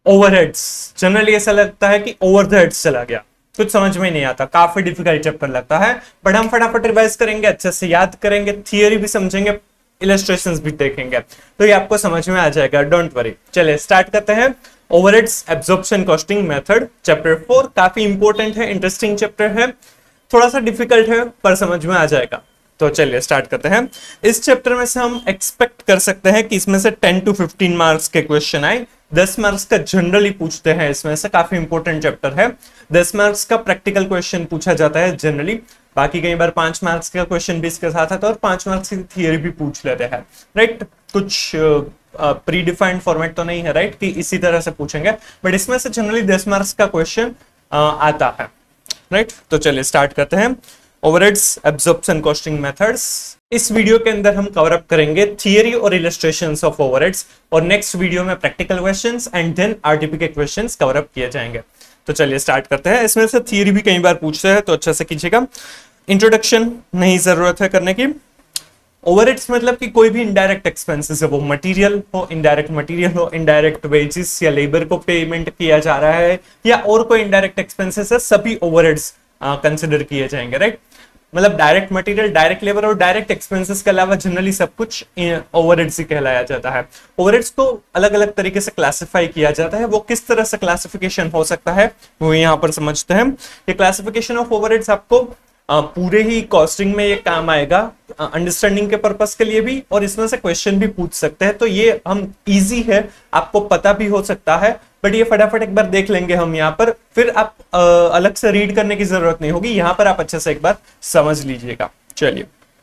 Overheads, generally ऐसा लगता है कि ओवर द हेड्स चला गया, कुछ समझ में नहीं आता, काफी डिफिकल्ट चैप्टर लगता है, बट हम फटाफट रिवाइज करेंगे, अच्छे से याद करेंगे, थियरी भी समझेंगे, इलस्ट्रेशंस भी देखेंगे, तो ये आपको समझ में आ जाएगा, डोंट वरी। चलिए स्टार्ट करते हैं। Overheads absorption costing method, chapter 4, काफी इंपॉर्टेंट है, इंटरेस्टिंग चैप्टर है, थोड़ा सा डिफिकल्ट है पर समझ में आ जाएगा। तो चलिए स्टार्ट करते हैं। इस चैप्टर में से हम एक्सपेक्ट कर सकते हैं कि इसमें से 10 to 15 मार्क्स के क्वेश्चन आए। 10 मार्क्स का जनरली पूछते हैं, इसमें से काफी इंपॉर्टेंट चैप्टर है। 10 मार्क्स का प्रैक्टिकल क्वेश्चन पूछा जाता है जनरली, बाकी कई बार 5 मार्क्स का क्वेश्चन भी इसके साथ आता है और 5 मार्क्स की थियरी भी पूछ लेते हैं, राइट। कुछ प्री डिफाइंड फॉर्मेट तो नहीं है, राइट, कि इसी तरह से पूछेंगे, बट इसमें से जनरली 10 मार्क्स का क्वेश्चन आता है, राइट। तो चलिए स्टार्ट करते हैं। ओवरहेड्स एब्जॉर्प्शन कॉस्टिंग मेथड्स, इस वीडियो के अंदर हम कवर अप करेंगे थियरी और इलस्ट्रेशंस ऑफ ओवरहेड्स, और नेक्स्ट वीडियो में practical questions and then RTP के क्वेश्चंस कवर अप किए जाएंगे। तो चलिए स्टार्ट करते हैं। इसमें से थियरी भी कई बार पूछते हैं, तो अच्छे से कीजिएगा। इंट्रोडक्शन नहीं जरूरत है करने की। ओवरहेड्स मतलब कि कोई भी इनडायरेक्ट एक्सपेंसेस है, वो मटेरियल हो, इनडायरेक्ट मटेरियल हो, इनडायरेक्ट वेजेस या लेबर को पेमेंट किया जा रहा है, या और कोई इनडायरेक्ट एक्सपेंसेस है, सभी ओवरहेड्स कंसिडर किए जाएंगे, राइट। मतलब डायरेक्ट मटेरियल, डायरेक्ट लेबर और डायरेक्ट एक्सपेंसेस के अलावा जनरली सब कुछ ओवरहेड्स ही कहलाया जाता है। ओवरहेड्स को अलग अलग तरीके से क्लासिफाई किया जाता है, वो किस तरह से क्लासिफिकेशन हो सकता है वो यहाँ पर समझते हैं। ये क्लासिफिकेशन ऑफ ओवरहेड्स आपको पूरे ही कॉस्टिंग में ये काम आएगा, अंडरस्टैंडिंग के पर्पस के लिए भी, और इसमें से क्वेश्चन भी पूछ सकते हैं, तो ये हम इजी है, आपको पता भी हो सकता है, बट ये फटाफट एक बार देख लेंगे हम यहाँ पर, फिर आप अलग से रीड करने की जरूरत नहीं होगी, यहाँ पर आप अच्छे से एक बार समझ लीजिएगा। चलिए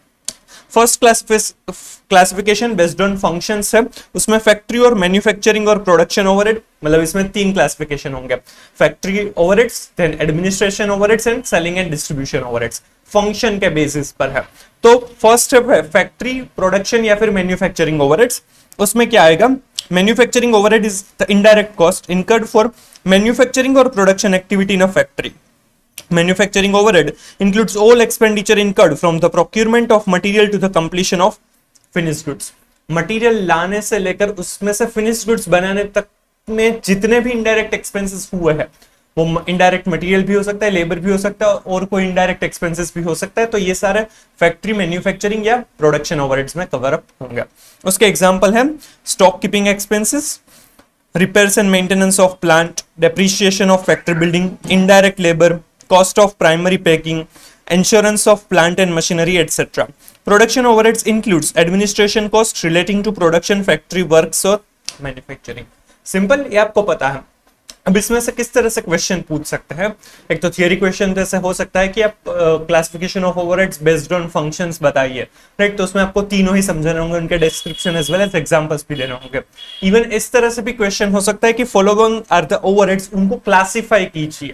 first classification based on functions है, उसमें फैक्ट्री और मैन्युफैक्चरिंग और प्रोडक्शन ओवरहेड, मतलब इसमें 3 क्लासिफिकेशन होंगे, factory overheads, then administration overheads and selling and distribution overheads, function के बेसिस पर है। तो फर्स्ट है फैक्ट्री, प्रोडक्शन या फिर मैन्युफैक्चरिंग ओवरहेड्स। उसमें क्या आएगा, manufacturing overhead is the indirect cost incurred for manufacturing और production activity in a factory. Manufacturing overhead includes all expenditure incurred from the procurement of material to the completion of finished goods. Material लाने से लेकर उसमें से finished goods बनाने तक में जितने भी indirect expenses हुए हैं, वो indirect material भी हो सकता है, labor भी हो सकता है, और कोई indirect expenses भी हो सकता है, तो ये सारे factory manufacturing या production overheads में cover up होंगे। उसके example है stock keeping expenses, repairs and maintenance of plant, depreciation of factory building, indirect labor, cost of primary packing, insurance of plant and machinery, etc. Production overheads includes administration costs relating to production, factory works और manufacturing. Simple, ये आपको पता है। अब इसमें से किस तरह से क्वेश्चन पूछ सकते हैं, एक तो थियरी क्वेश्चन जैसे हो सकता है कि आप classification of overheads based on functions बताइए, राइट, तो उसमें आपको तीनों ही समझाने होंगे, उनके description as well as examples भी देने होंगे। इवन इस तरह से भी क्वेश्चन हो सकता है कि फॉलोइंग आर द ओवरहेड्स, उनको क्लासिफाई कीजिए,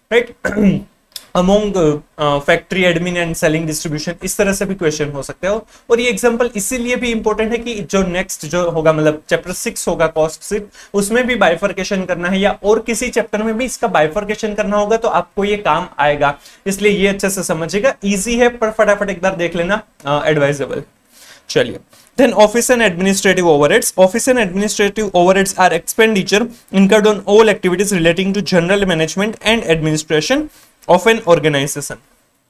right, among factory, admin and selling, distribution, इस तरह से भी क्वेश्चन हो सकते हो। और ये एग्जांपल इसीलिए भी इंपॉर्टेंट है कि जो नेक्स्ट जो होगा, मतलब चैप्टर 6 होगा कॉस्ट सिर्फ, उसमें भी बाइफर्केशन करना है, या और किसी चैप्टर में भी इसका बाइफर्केशन करना होगा, तो आपको ये काम आएगा, इसलिए ये अच्छे से समझिएगा। इजी है पर फटाफट एक बार देख लेना, एडवाइजेबल। चलिए then office and administrative overheads. Office and administrative overheads are expenditure incurred on all activities relating to general management and administration of an organization.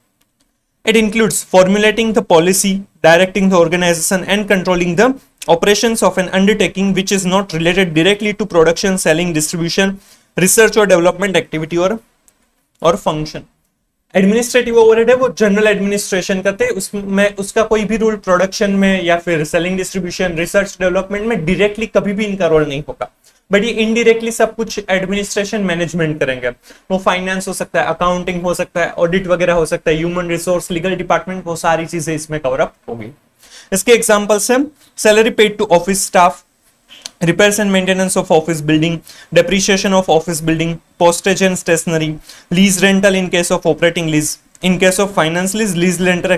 It includes formulating the policy, directing the organization and controlling the operations of an undertaking which is not related directly to production, selling, distribution, research or development activity or function. Administrative overhead है, वो general administration करते हैं, उसमें उसका कोई भी role production में या फिर सेलिंग, डिस्ट्रीब्यूशन, रिसर्च, डेवलपमेंट में डायरेक्टली कभी भी इनका रोल नहीं होगा, बट ये इनडायरेक्टली सब कुछ एडमिनिस्ट्रेशन मैनेजमेंट करेंगे। वो फाइनेंस हो सकता है, अकाउंटिंग हो सकता है, ऑडिट वगैरह हो सकता है, ह्यूमन रिसोर्स, लीगल डिपार्टमेंट, वो सारी चीजें इसमें कवर अप होगी। इसके एग्जांपल्स हैं salary paid to office staff, repairs and maintenance of office building, depreciation of office building, postage and stationery, lease rental in case of operating lease, in case of finance lease, lease rental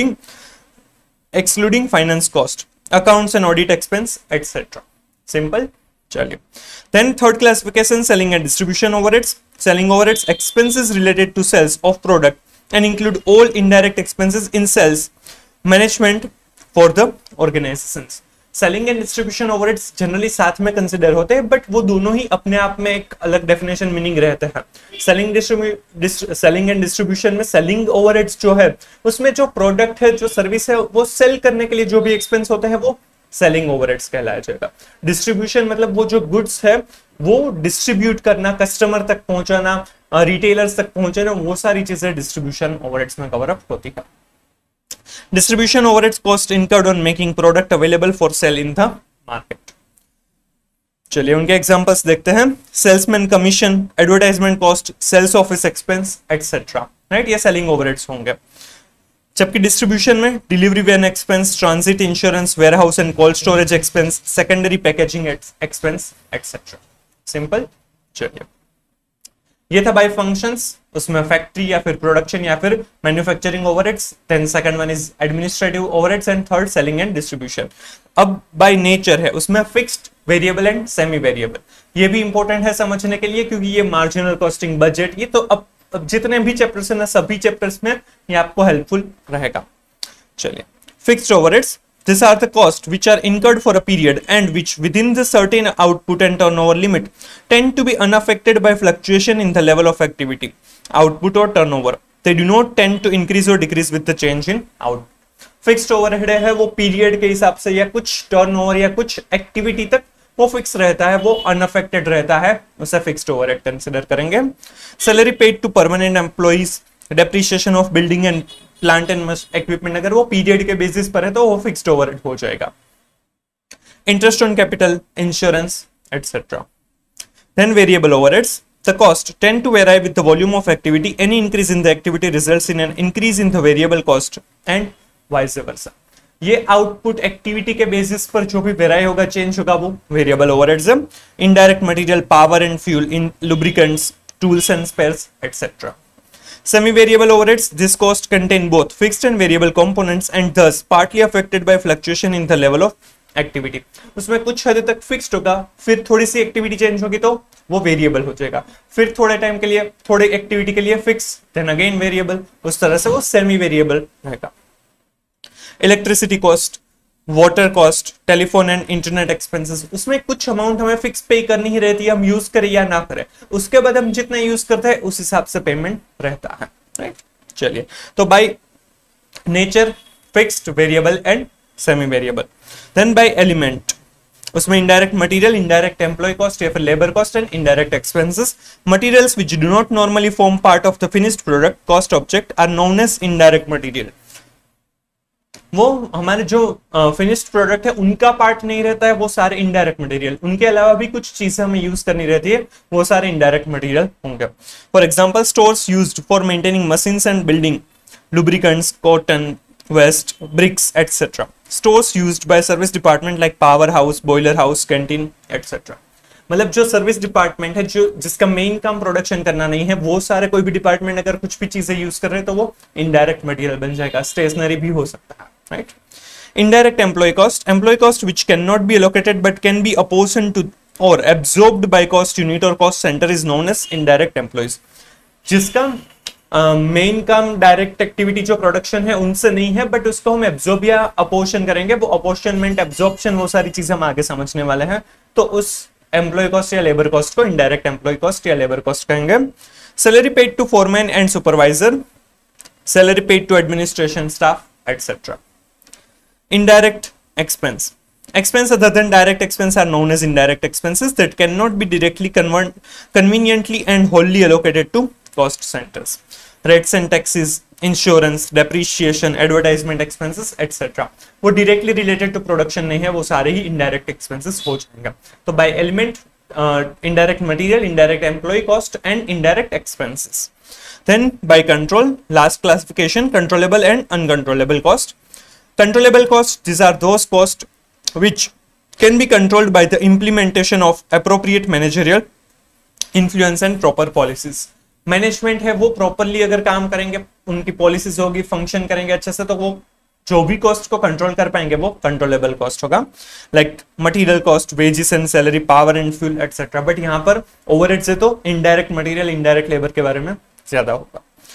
excluding finance cost, accounts and audit expense, etc. Simple. चलिए then third classification, selling and distribution overheads. Selling overheads, expenses related to sales of product and include all indirect expenses in sales management for the organizations. Selling and distribution overheads generally साथ में consider होते हैं, but वो दोनों ही अपने आप में एक अलग डेफिनेशन मीनिंग रहते हैं। सेलिंग एंड डिस्ट्रीब्यूशन में सेलिंग ओवरहेड्स जो है उसमें जो प्रोडक्ट है, जो सर्विस है, वो सेल करने के लिए जो भी एक्सपेंस होते हैं वो सेलिंग ओवरहेड्स कहलाया जाएगा। डिस्ट्रीब्यूशन मतलब वो जो गुड्स है वो डिस्ट्रीब्यूट करना, कस्टमर तक पहुंचाना, रिटेलर्स तक पहुंचाना, वो सारी चीजें डिस्ट्रीब्यूशन ओवरहेड्स में कवर अप होती है। Distribution overheads cost incurred on making product available for sale in the market. चलिए उनके एग्जांपल्स देखते हैं। Salesman commission, advertisement cost, sales office expense etcetera, right, ये सेलिंग ओवरहेड्स होंगे। जबकि डिस्ट्रीब्यूशन में delivery van expense, transit insurance, warehouse and cold storage expense, secondary packaging expense etcetera. Simple. चलिए ये था बाय फंक्शंस, उसमें फैक्ट्री या फिर प्रोडक्शन या फिर manufacturing overheads, then second one is administrative overheads and third selling and distribution. अब by nature है, उसमें fixed, variable and semi variable. ये भी इंपॉर्टेंट है समझने के लिए क्योंकि ये मार्जिनल कॉस्टिंग, बजट, ये तो अब जितने भी चैप्टर्स हैं सभी चैप्टर्स में ये आपको हेल्पफुल रहेगा। चलिए fixed overheads, these are the costs which are incurred for a period and which within the certain output and turnover limit tend to be unaffected by fluctuation in the level of activity, output or turnover. They do not tend to increase or decrease with the change in output. Fixed overhead है वो period के हिसाब से या कुछ turnover या कुछ activity तक वो फिक्स रहता है, वो अनअफेक्टेड रहता है, उसे फिक्स्ड ओवरहेड कंसिडर करेंगे। Salary paid to permanent employees, depreciation of building and plant and equipment, अगर वो पीरियड के बेसिस पर है तो वो फिक्स्ड ओवरहेड हो जाएगा। Interest on capital, insurance etcetera. Then variable overheads, the cost tend to vary with the volume of activity. Any increase in the activity results in an increase in the variable cost and vice versa. ये output activity के basis पर जो भी vary होगा, change होगा, वो variable overheads है। Indirect material, power and fuel, इन lubricants, tools and spares etcetera. Semi-variable overheads, this cost contain both fixed and variable components and thus partly affected by fluctuation in the level of activity. उसमें कुछ हद तक fixed होगा, फिर थोड़ी सी activity change होगी तो वो वेरिएबल हो जाएगा, फिर थोड़े टाइम के लिए, थोड़े एक्टिविटी के लिए फिक्स, देन अगेन वेरिएबल, उस तरह से वो सेमी वेरिएबल रहेगा। Electricity cost, water cost, telephone and internet expenses, उसमें कुछ अमाउंट हमें फिक्स पे करनी ही रहती है, हम यूज करें या ना करें, उसके बाद हम जितना यूज करते हैं उस हिसाब से पेमेंट रहता है, राइट। चलिए तो by nature fixed, variable and semi variable. Then by element, उसमें indirect material, indirect employ cost या फिर labour cost and indirect expenses. Materials which do not normally form part of the finished product cost object are known as indirect material. वो हमारे जो finished product है उनका part नहीं रहता है, वो सारे इनडायरेक्ट मटेरियल, उनके अलावा भी कुछ चीजें हमें यूज करनी रहती है, वो सारे इनडायरेक्ट मटेरियल होंगे। For example stores used for maintaining machines and building, lubricants, cotton, waste, bricks etcetera. Stores used by service department like power house, boiler house, canteen etcetera. मतलब जो सर्विस डिपार्टमेंट है, जो जिसका मेन काम production करना नहीं है, वो सारे कोई भी डिपार्टमेंट अगर कुछ भी चीजें यूज कर रहे हैं तो वो इनडायरेक्ट मटेरियल बन जाएगा। स्टेशनरी भी हो सकता है, right? Indirect employee cost which cannot be allocated but can be apportioned to or absorbed by cost unit or cost center is known as indirect employees. जिसका मेन काम डायरेक्ट एक्टिविटी जो production है उनसे नहीं है, बट उसको हम absorb या अपोर्शन करेंगे, वो अपोर्शनमेंट, एब्जॉर्प्शन, वो सारी चीजें हम आगे समझने वाले हैं। तो उस एम्प्लॉय कॉस्ट या लेबर कॉस्ट को इनडायरेक्ट एम्प्लॉय कॉस्ट या लेबर कॉस्ट कहेंगे। Salary paid to foreman and supervisor, salary paid to administration staff etcetera. Indirect expense. Expense other than direct expense are known as indirect expenses that cannot be directly conveniently and wholly allocated to cost centers. Rates and taxes, insurance, depreciation, advertisement expenses, etc. वो directly related to production नहीं है, वो सारे ही indirect expenses हो जाएंगे। तो by element, indirect material, indirect employee cost and indirect expenses. Then by control, last classification, controllable and uncontrollable cost. Controllable costs, these are those costs which can be controlled by the implementation of appropriate managerial influence and proper policies. Management है वो properly अगर काम करेंगे, उनकी policies होगी, function करेंगे अच्छे से, तो वो जो भी कॉस्ट को कंट्रोल कर पाएंगे वो कंट्रोलेबल कॉस्ट होगा। Like material cost, wages and salary, power and fuel etcetera. But यहाँ पर ओवरहेड से तो इनडायरेक्ट मटेरियल, इनडायरेक्ट लेबर के बारे में ज्यादा होगा।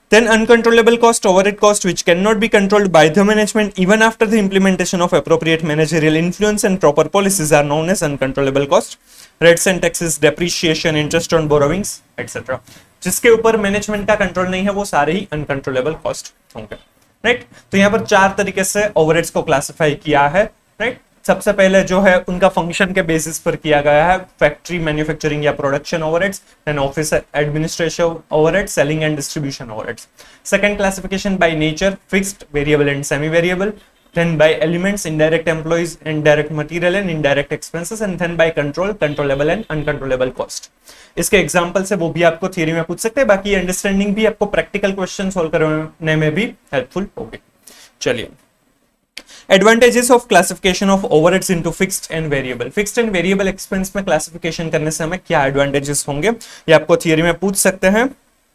Then uncontrollable cost, overhead cost, which cannot be controlled by the management even after the implementation of appropriate managerial influence and proper policies, are known as uncontrollable cost. Rates and taxes, depreciation, interest on borrowings, etc. जिसके ऊपर management का control नहीं है वो सारे ही uncontrollable cost होंगे, right. तो यहाँ पर 4 तरीके से ओवरहेड्स को क्लासिफाई किया है, राइट। सबसे पहले जो है उनका फंक्शन के बेसिस पर किया गया है, फैक्ट्री मैन्युफैक्चरिंग या production overheads, then office administration overheads, selling and distribution overheads. Second classification by nature, fixed, variable and semi variable, then by elements, indirect employees, indirect material and indirect expenses, and then by control, controllable and uncontrollable cost. इसके example से वो भी आपको theory में पूछ सकते हैं, बाकी अंडरस्टैंडिंग भी आपको प्रैक्टिकल क्वेश्चन सॉल्व करने में भी हेल्पफुल होगी। चलिए, advantages of classification of overheads into fixed and variable. Fixed and variable expense में क्लासिफिकेशन करने से हमें क्या एडवांटेजेस होंगे, ये आपको थ्योरी में पूछ सकते हैं।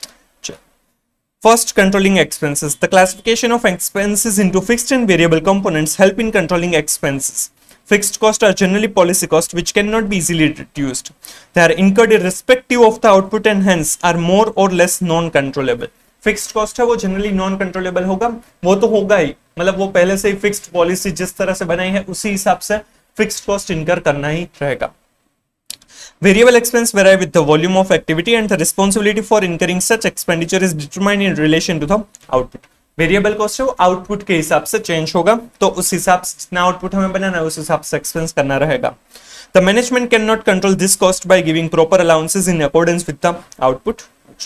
First, controlling expenses. The classification of expenses into fixed and variable components help in controlling expenses. Fixed costs are generally policy costs which cannot be easily reduced. They are incurred irrespective of the output and hence are more or less non-controllable. Fixed cost है वो generally non-controllable होगा, वो तो होगा ही, मतलब वो पहले से ही fixed policy जिस तरह से बनाई है उसी हिसाब से fixed cost incur करना ही रहेगा। Variable expense vary with the volume of activity and the responsibility for incurring such expenditure is determined in relation to the output. Variable cost है वो output के हिसाब से change होगा, तो उस हिसाब से जितना output हमें बनाना है उस हिसाब से expense करना रहेगा। The management cannot control this cost by giving proper allowances in accordance with the output.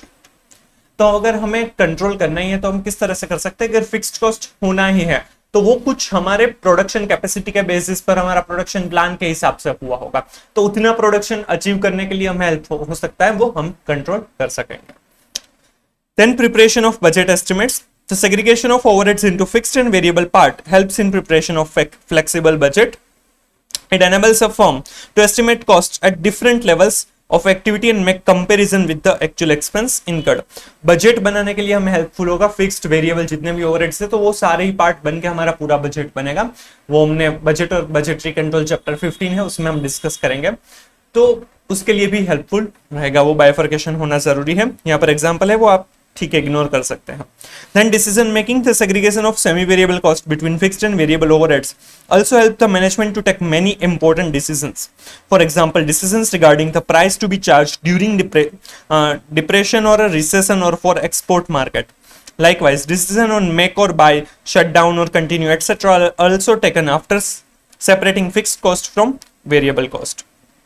तो अगर हमें कंट्रोल करना ही है तो हम किस तरह से कर सकते हैं, अगर फिक्स्ड कॉस्ट होना ही है तो वो कुछ हमारे प्रोडक्शन कैपेसिटी के बेसिस पर हमारा प्रोडक्शन प्लान के हिसाब से हुआ होगा, तो उतना प्रोडक्शन अचीव करने के लिए हमें हेल्प हो सकता है, वो हम कंट्रोल कर सकेंगे। Then preparation of budget estimates. The segregation of overheads into fixed and variable part helps in preparation of flexible budget. It enables a firm to estimate costs at different levels of activity and make comparison with the actual expense incurred. Budget बनाने के लिए हमें helpful होगा fixed variable जितने भी overheads है, तो वो सारे ही पार्ट बन के हमारा पूरा बजट बनेगा। वो हमने बजट और बजटरी कंट्रोल चैप्टर 15 है उसमें हम डिस्कस करेंगे, तो उसके लिए भी हेल्पफुल रहेगा, वो बाइफर्केशन होना जरूरी है। यहाँ पर एग्जांपल है वो आप ठीक है इग्नोर कर सकते हैं। Then decision making, the segregation of semi variable cost between fixed and variable overheads also help the management to take many important decisions. For example, decisions regarding the price to be charged during depression or a recession or for export market. Likewise, decision on make or buy, shut down or continue, etc. are also taken after separating fixed cost from variable cost.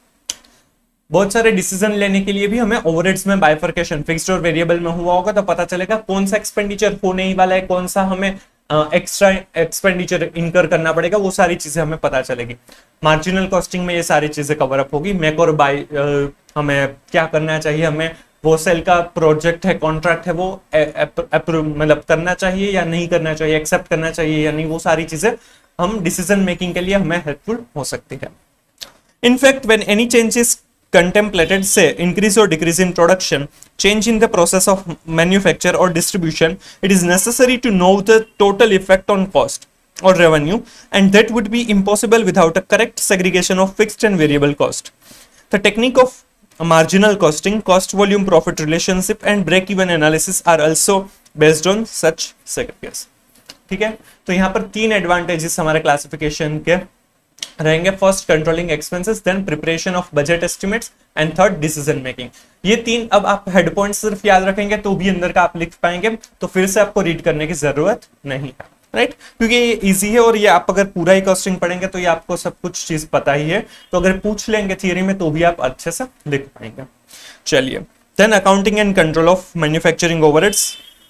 बहुत सारे decision लेने के लिए भी हमें overheads में bifurcation fixed और variable में हुआ होगा, तो पता चलेगा कौन सा एक्सपेंडिचर होने ही वाला है, कौन सा हमें एक्स्ट्रा एक्सपेंडिचर इनकर करना पड़ेगा, वो सारी चीजें हमें पता चलेगी। मार्जिनल कॉस्टिंग में ये सारी चीजें कवर अप होगी। मेक और बाय हमें क्या करना चाहिए, हमें वो सेल का प्रोजेक्ट है, कॉन्ट्रैक्ट है, वो मतलब करना चाहिए या नहीं करना चाहिए, एक्सेप्ट करना चाहिए या नहीं, वो सारी चीजें हम डिसीजन मेकिंग के लिए हमें हेल्पफुल हो सकती है। In fact when any changes contemplated, say increase or decrease in production, change in the process of manufacture or distribution, it is necessary to know the total effect on cost or revenue, and that would be impossible without a correct segregation of fixed and variable cost. The technique of marginal costing, cost volume profit relationship and break even analysis are also based on such segregation. ठीक है, तो यहाँ पर 3 advantages हमारे classification के रहेंगे। First, controlling expenses, then preparation of budget estimates and third, decision making. ये 3 अब आप हेड पॉइंट सिर्फ याद रखेंगे तो भी अंदर का आप लिख पाएंगे, तो फिर से आपको रीड करने की जरूरत नहीं है, राइट, क्योंकि ये इजी है और ये आप अगर पूरा ही कॉस्टिंग पढ़ेंगे तो ये आपको सब कुछ चीज पता ही है, तो अगर पूछ लेंगे थियरी में तो भी आप अच्छे से लिख पाएंगे। चलिए, then accounting and control of manufacturing overheads,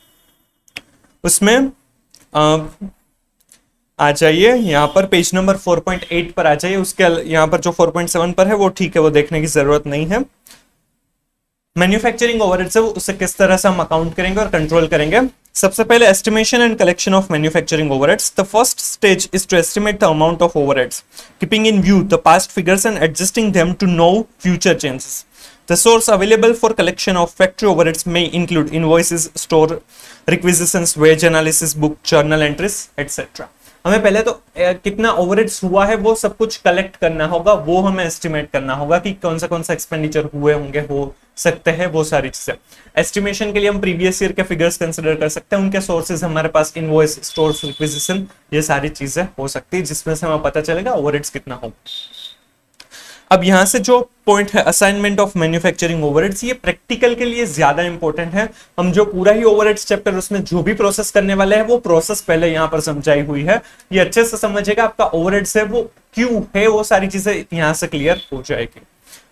उसमें आ जाइए, यहाँ पर पेज नंबर 4.8 पर आ जाइए। उसके यहाँ पर जो 4.7 पर है वो ठीक है, वो देखने की जरूरत नहीं है। मैन्युफैक्चरिंग ओवरहेड्स है वो उसे किस तरह से हम अकाउंट करेंगे और कंट्रोल करेंगे। सबसे पहले estimation and collection of manufacturing overheads. The first stage is to estimate the amount of overheads, keeping in view the past figures and adjusting them to known future changes. The source available for collection of factory overheads may include invoices, store requisitions, wage analysis, book, journal entries, etc. हमें पहले तो कितना overheads हुआ है वो सब कुछ collect करना होगा, वो हमें एस्टिमेट करना होगा कि कौन सा एक्सपेंडिचर हुए होंगे, वो सकते हैं वो सारी चीजें। एस्टिमेशन के लिए हम प्रीवियस ईयर के फिगर्स कंसिडर कर सकते हैं, उनके सोर्सेज हमारे पास इनवॉइस, स्टोर्स, रिक्विजिशन, ये सारी चीजें हो सकती है जिसमें से हमें पता चलेगा ओवरहेड्स कितना हो। अब यहां से जो पॉइंट है असाइनमेंट ऑफ मैन्युफैक्चरिंग ओवरहेड्स, ये प्रैक्टिकल के लिए ज्यादा इंपॉर्टेंट है। हम जो पूरा ही ओवरहेड्स चैप्टर उसमें जो भी प्रोसेस करने वाले हैं वो प्रोसेस पहले यहां पर समझाई हुई है, ये अच्छे से समझेगा। आपका ओवरहेड्स है वो क्यों है, वो सारी चीजें यहां से क्लियर हो जाएगी।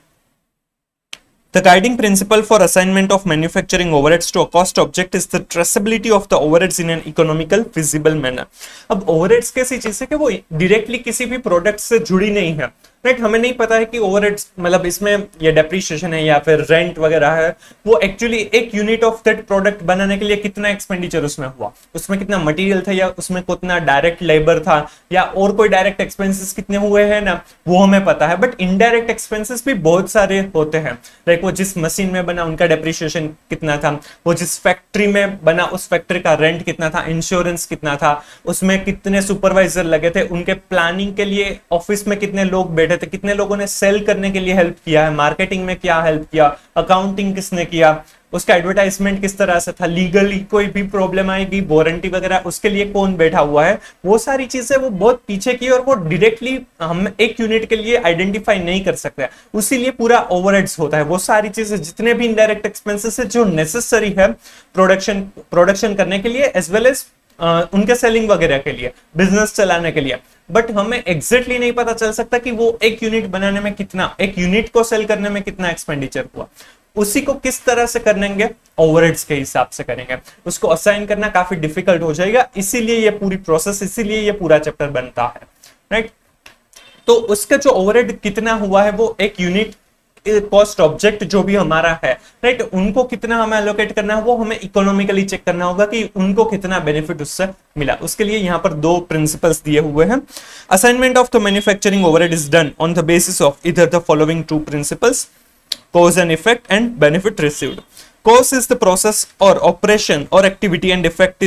The guiding principle for assignment of manufacturing overheads to a cost object is the traceability of the overheads in an economical feasible manner। अब overheads कैसी चीज है कि वो डायरेक्टली किसी भी प्रोडक्ट से जुड़ी नहीं है, राइट। हमें नहीं पता है कि ओवरहेड्स मतलब इसमें ये डेप्रीशिएशन है या फिर रेंट वगैरह है, वो एक्चुअली एक यूनिट ऑफ दैट प्रोडक्ट बनाने के लिए कितना एक्सपेंडिचर उसमें हुआ, उसमें कितना मटेरियल था, या उसमें कितना डायरेक्ट लेबर था, या और कोई डायरेक्ट एक्सपेंसेस कितने हुए हैं ना, वो हमें पता है। बट इनडायरेक्ट एक्सपेंसेस भी बहुत सारे होते हैं, लाइक वो जिस मशीन में बना उनका डेप्रीशिएशन कितना था, वो जिस फैक्ट्री में बना उस फैक्ट्री का रेंट कितना था, इंश्योरेंस कितना था, उसमें कितने सुपरवाइजर लगे थे, उनके प्लानिंग के लिए ऑफिस में कितने लोग बैठे थे, कितने लोगों ने सेल करने के लिए हेल्प किया है, मार्केटिंग में क्या हेल्प किया, अकाउंटिंग किसने किया, उसका एडवर्टाइजमेंट किस तरह से था, लीगली कोई भी प्रॉब्लम आएगी, वारंटी वगैरह, उसके लिए कौन बैठा हुआ है, वो सारी चीजें वो बहुत पीछे की और वो डायरेक्टली हम एक यूनिट के लिए आइडेंटिफाई नहीं कर सकते, उसीलिए पूरा ओवरहेड्स होता है। वो सारी चीजें जितने भी इनडायरेक्ट एक्सपेंसेस है जो नेसेसरी है प्रोडक्शन करने के लिए एज वेल एज उनके सेलिंग वगैरह के लिए, बिजनेस चलाने के लिए, बट हमें एग्जैक्टली नहीं पता चल सकता कि वो एक यूनिट बनाने में कितना, एक यूनिट को सेल करने में कितना एक्सपेंडिचर हुआ, उसी को किस तरह से करेंगे, ओवरहेड्स के हिसाब से करेंगे। उसको असाइन करना काफी डिफिकल्ट हो जाएगा, इसीलिए ये पूरी प्रोसेस, इसीलिए ये पूरा चैप्टर बनता है, राइट। तो उसका जो ओवरहेड कितना हुआ है वो एक यूनिट कॉस्ट ऑब्जेक्ट जो भी हमारा है, राइट, उनको कितना हमें एलोकेट करना है वो हमें इकोनॉमिकली चेक करना होगा कि उनको कितना बेनिफिट उससे मिला। उसके लिए यहाँ पर दो प्रिंसिपल्स दिए हुए हैं। Assignment of the manufacturing overhead is done on the basis of either the following two principles, cause and effect and benefit received। Cause is the process or operation or activity and effect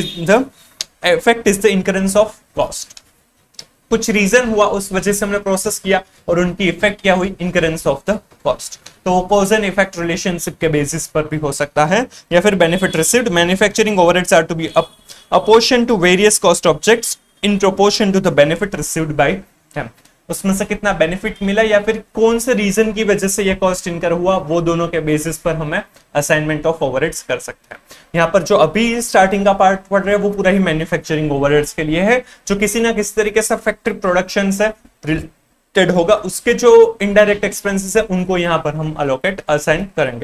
is the incurrence of cost। कुछ reason हुआ उस वजह से हमने process किया और उनकी effect क्या हुई, इंकरेंस ऑफ द कॉस्ट। तो वो कॉज एंड इफेक्ट रिलेशनशिप के बेसिस पर भी हो सकता है, या फिर benefit received. Manufacturing overheads are to be apportion to various cost objects in proportion to the benefit received by them. उसमें से कितना बेनिफिट मिला या फिर कौन से रीजन की वजह से ये कॉस्ट इनकर हुआ, वो दोनों के बेसिस पर हमें असाइनमेंट ऑफ ओवरहेड्स कर सकते हैं। यहाँ पर जो अभी स्टार्टिंग का पार्ट पढ़ रहे हैं वो पूरा ही मैन्युफैक्चरिंग ओवरहेड्स के लिए है, जो किसी ना किसी तरीके से फैक्ट्री प्रोडक्शन से रिलेटेड होगा। उसके जो इनडायरेक्ट एक्सपेंसेस है उनको यहाँ पर हम अलोकेट असाइन करेंगे।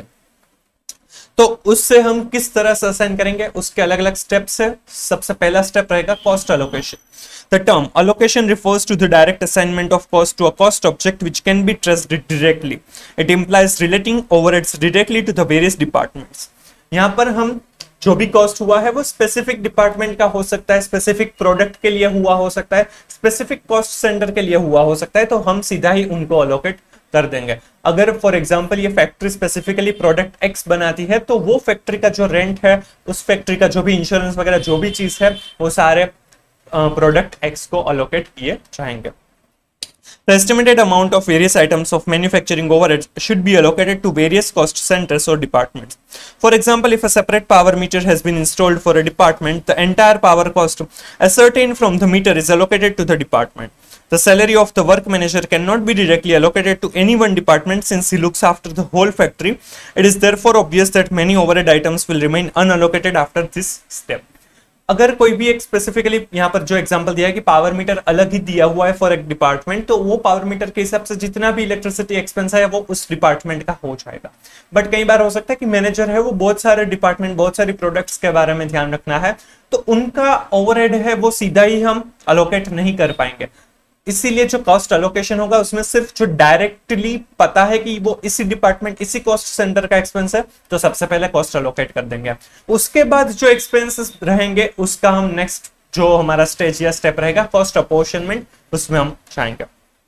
तो उससे हम किस तरह से असाइन करेंगे, उसके अलग अलग स्टेप्स है। सबसे पहला स्टेप रहेगा cost allocation. The term allocation refers to the direct assignment of cost to a cost object which can be traced directly. It implies relating overheads directly to the various departments. यहाँ पर हम जो भी cost हुआ है वो specific department का हो सकता है, स्पेसिफिक प्रोडक्ट के लिए हुआ हो सकता है, स्पेसिफिक कॉस्ट सेंटर के लिए हुआ हो सकता है, तो हम सीधा ही उनको अलोकेट कर देंगे। अगर फॉर एग्जांपल ये फैक्ट्री स्पेसिफिकली प्रोडक्ट एक्स बनाती है तो वो फैक्ट्री का जो रेंट है, उस फैक्ट्री का जो भी इंश्योरेंस वगैरह जो भी चीज है, वो सारे प्रोडक्ट एक्स को अलोकेट किए जाएंगे। The estimated amount of various items of manufacturing overheads should be allocated to various cost centers or departments. For example, if a separate power meter has been installed for a department, the entire power cost ascertained from the meter is allocated to the department. The salary of the work manager cannot be directly allocated to any one department since he looks after the whole factory. It is therefore obvious that many overhead items will remain unallocated after this step. अगर कोई भी एक specifically यहाँ पर जो example दिया है कि पावर मीटर अलग ही दिया हुआ है फॉर एक डिपार्टमेंट, तो वो पावर मीटर के हिसाब से जितना भी इलेक्ट्रिसिटी एक्सपेंस है वो उस डिपार्टमेंट का हो जाएगा। बट कई बार हो सकता है कि मैनेजर है वो बहुत सारे डिपार्टमेंट, बहुत सारी प्रोडक्ट्स के बारे में ध्यान रखना है, तो उनका ओवरहेड है वो सीधा ही हम अलोकेट नहीं कर पाएंगे। इसीलिए जो कॉस्ट अलोकेशन होगा उसमें सिर्फ जो डायरेक्टली पता है कि वो इसी डिपार्टमेंट, इसी कॉस्ट सेंटर का एक्सपेंस है, तो सबसे पहले कॉस्ट अलोकेट कर देंगे। उसके बाद जो एक्सपेंसेस रहेंगे उसका हम नेक्स्ट जो हमारा स्टेज या स्टेप रहेगा कॉस्ट अपॉर्शनमेंट, उसमें हम जाएंगे।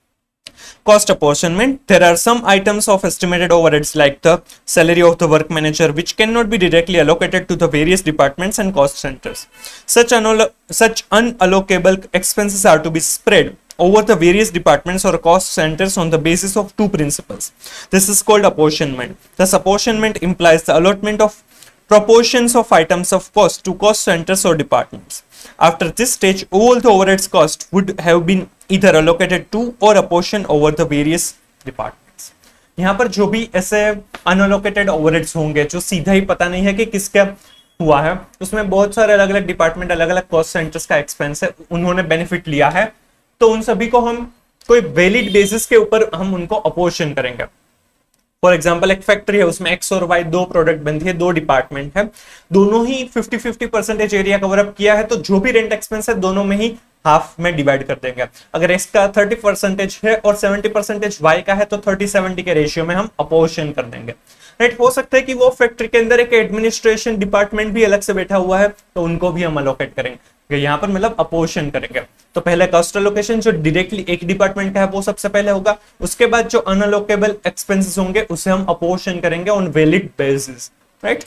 Cost apportionment. There are some items of estimated overheads like the salary of the work manager which cannot be directly allocated to the various departments and cost centers. Such unallocable expenses are to be spread over the various departments or cost centers on the basis of two principles. This is called apportionment. Thus, apportionment implies the allotment of proportions of items of cost to cost centers or departments. After this stage, all the overheads cost would have been either allocated to or apportioned over the various departments. यहाँ पर जो भी ऐसे unallocated overheads होंगे जो सीधा ही पता नहीं है कि किसका हुआ है, उसमें बहुत सारे अलग अलग डिपार्टमेंट, अलग अलग कॉस्ट सेंटर्स का एक्सपेंस है, उन्होंने बेनिफिट लिया है, तो उन सभी को हम कोई वैलिड बेसिस के ऊपर हम उनको अपोर्शन करेंगे। फॉर एग्जाम्पल एक फैक्ट्री है, उसमें एक्स और वाई दो प्रोडक्ट बनती है, दो डिपार्टमेंट है, दोनों ही 50-50% एरिया कवर अप किया है, तो जो भी रेंट एक्सपेंस है दोनों में ही हाफ में डिवाइड कर देंगे। अगर इसका 30% है और 70% वाई का है तो 30-70 के रेशियो में हम अपोर्शन कर देंगे। राइट, हो सकता है कि वो फैक्ट्री के अंदर एक एडमिनिस्ट्रेशन डिपार्टमेंट भी अलग से बैठा हुआ है, तो उनको भी हम अलोकेट करेंगे, यहाँ पर मतलब अपोर्शन करेंगे। तो पहले कॉस्ट अलोकेशन जो डायरेक्टली एक डिपार्टमेंट का है वो सबसे पहले होगा, उसके बाद जो अनअलोकेबल एक्सपेंसेस होंगे उसे हम अपोर्शन करेंगे on valid basis. Right,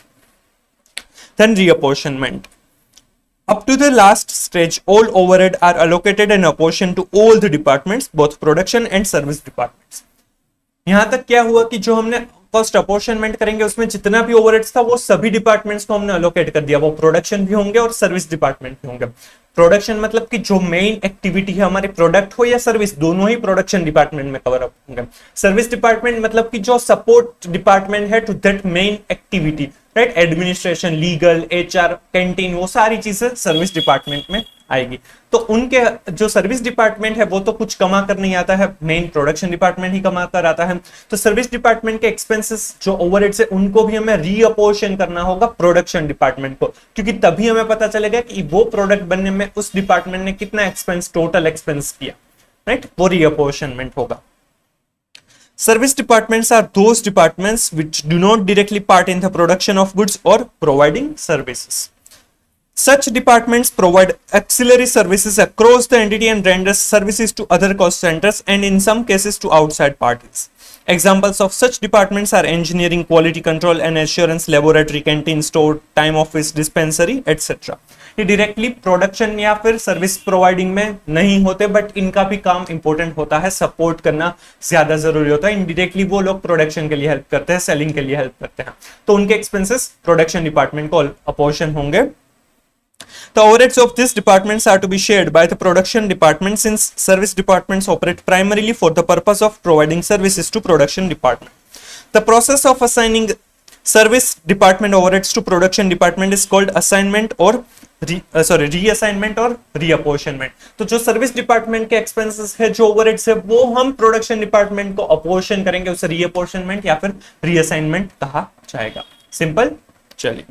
then reapportionment. Up to the last stage, all overhead are allocated and apportioned to all the departments, both production and service departments. यहां तक क्या हुआ कि जो हमने कॉस्ट अपोर्शनमेंट करेंगे उसमें जितना भी ओवरहेड्स था वो सभी डिपार्टमेंट्स को हमने अलोकेट कर दिया, वो प्रोडक्शन भी होंगे और सर्विस डिपार्टमेंट भी होंगे। प्रोडक्शन मतलब कि जो मेन एक्टिविटी है हमारी, प्रोडक्ट हो या सर्विस, दोनों ही प्रोडक्शन डिपार्टमेंट में कवर अप होंगे। सर्विस डिपार्टमेंट मतलब कि जो सपोर्ट डिपार्टमेंट है to that main activity, right, administration, legal, HR, canteen, वो सारी चीजें सर्विस डिपार्टमेंट में आएगी। तो उनके जो सर्विस डिपार्टमेंट है वो तो कुछ कमा कर नहीं आता है, मेन प्रोडक्शन डिपार्टमेंट ही कमा कर आता है। तो सर्विस डिपार्टमेंट के एक्सपेंसेस जो ओवरहेड्स है उनको भी हमें रीअपोर्शन करना होगा प्रोडक्शन डिपार्टमेंट को, क्योंकि तभी हमें पता चलेगा कि वो प्रोडक्ट बनने में उस डिपार्टमेंट ने कितना एक्सपेंस, टोटल एक्सपेंस किया। राइट, वो रीअपोर्शनमेंट होगा। Service departments are those departments which do not directly part in the production of goods or providing services. Such departments provide auxiliary services across the entity and renders services to other cost centers and in some cases to outside parties. Examples of such departments are engineering, quality control and assurance, laboratory, canteen, store, time office, dispensary, etc. ये directly production या फिर service providing में नहीं होते, but इनका भी काम important होता है, सपोर्ट करना ज्यादा जरूरी होता है। इनडायरेक्टली वो लोग प्रोडक्शन के लिए हेल्प करते हैं, सेलिंग के लिए हेल्प करते हैं, तो उनके एक्सपेंसेस प्रोडक्शन डिपार्टमेंट को अपोर्शन होंगे। The overheads of these departments are to be shared by the production department, since service departments operate primarily for the purpose of providing services to production department. The process of assigning service department overheads to production department is called assignment or reassignment और reapportionment। तो जो service department के expenses है, जो overheads है, वो हम production department को अपोर्शन करेंगे, उसे रीअपोर्शनमेंट या फिर रीअसाइनमेंट कहा जाएगा। सिंपल। चलिए,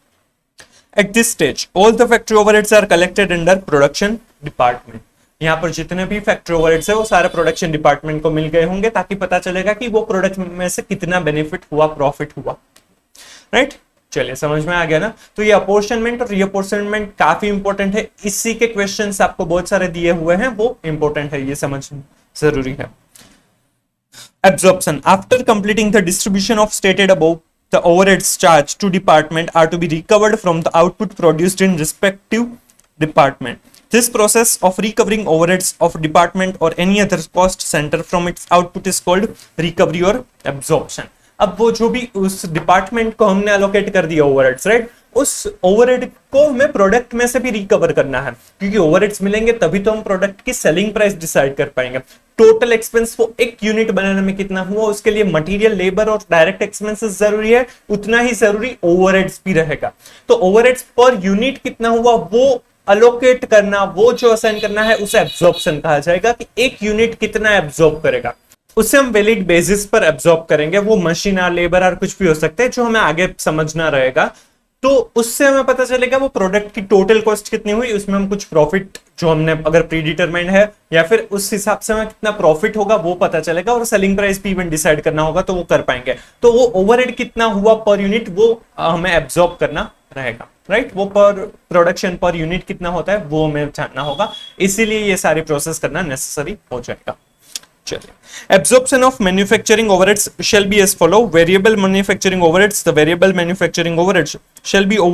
At this stage, all the factory overheads are collected under production department. यहाँ पर जितने भी फैक्ट्री ओवरहेड्स है वो सारे प्रोडक्शन डिपार्टमेंट को मिल गए होंगे, ताकि पता चलेगा कि वो प्रोडक्ट में से कितना बेनिफिट हुआ, प्रॉफिट हुआ। राइट, चलिए समझ में आ गया ना। तो ये अपोर्शनमेंट और रीअपोर्शनमेंट काफी इंपॉर्टेंट है, इसी के क्वेश्चंस आपको बहुत सारे दिए हुए हैं, वो इंपॉर्टेंट है, ये समझना जरूरी है। Absorption. After completing the distribution of stated above, the overheads charged to department are to be recovered from the output produced in respective department. This process of recovering overheads of department or any other cost center from its output is called recovery or absorption. अब वो जो भी उस department को हमने allocate कर दिया overheads, right, उस ओवरहेड को हमें प्रोडक्ट में से भी रिकवर करना है, क्योंकि ओवरहेड्स मिलेंगे तभी तो हम प्रोडक्ट की सेलिंग प्राइस डिसाइड कर पाएंगे। टोटल एक्सपेंस वो एक यूनिट बनाने में कितना हुआ, उसके लिए मटेरियल, लेबर और डायरेक्ट एक्सपेंसेस जरूरी है, उतना ही जरूरी ओवरहेड्स भी रहेगा। तो ओवरहेड्स पर यूनिट कितना हुआ वो अलोकेट करना, वो जो असाइन करना है उसे एब्जॉर्प्शन कहा जाएगा, कि एक यूनिट कितना एब्जॉर्ब करेगा, उसे हम वैलिड बेसिस पर एब्जॉर्ब करेंगे। वो मशीन और लेबर और कुछ भी हो सकते हैं, जो हमें आगे समझना रहेगा। तो उससे हमें पता चलेगा वो प्रोडक्ट की टोटल कॉस्ट कितनी हुई, उसमें हम कुछ प्रॉफिट जो हमने अगर प्री डिटरमाइंड है या फिर उस हिसाब से हमें कितना प्रॉफिट होगा वो पता चलेगा, और सेलिंग प्राइस भी इवन डिसाइड करना होगा तो वो कर पाएंगे। तो वो ओवरहेड कितना हुआ पर यूनिट वो हमें एब्जॉर्ब करना रहेगा, राइट। वो पर प्रोडक्शन पर यूनिट कितना होता है वो हमें जानना होगा, इसीलिए ये सारी प्रोसेस करना नेसेसरी हो जाएगा। चलिए, absorption of manufacturing overheads shall be as follow. Variable manufacturing overheads, the variable manufacturing overheads shall be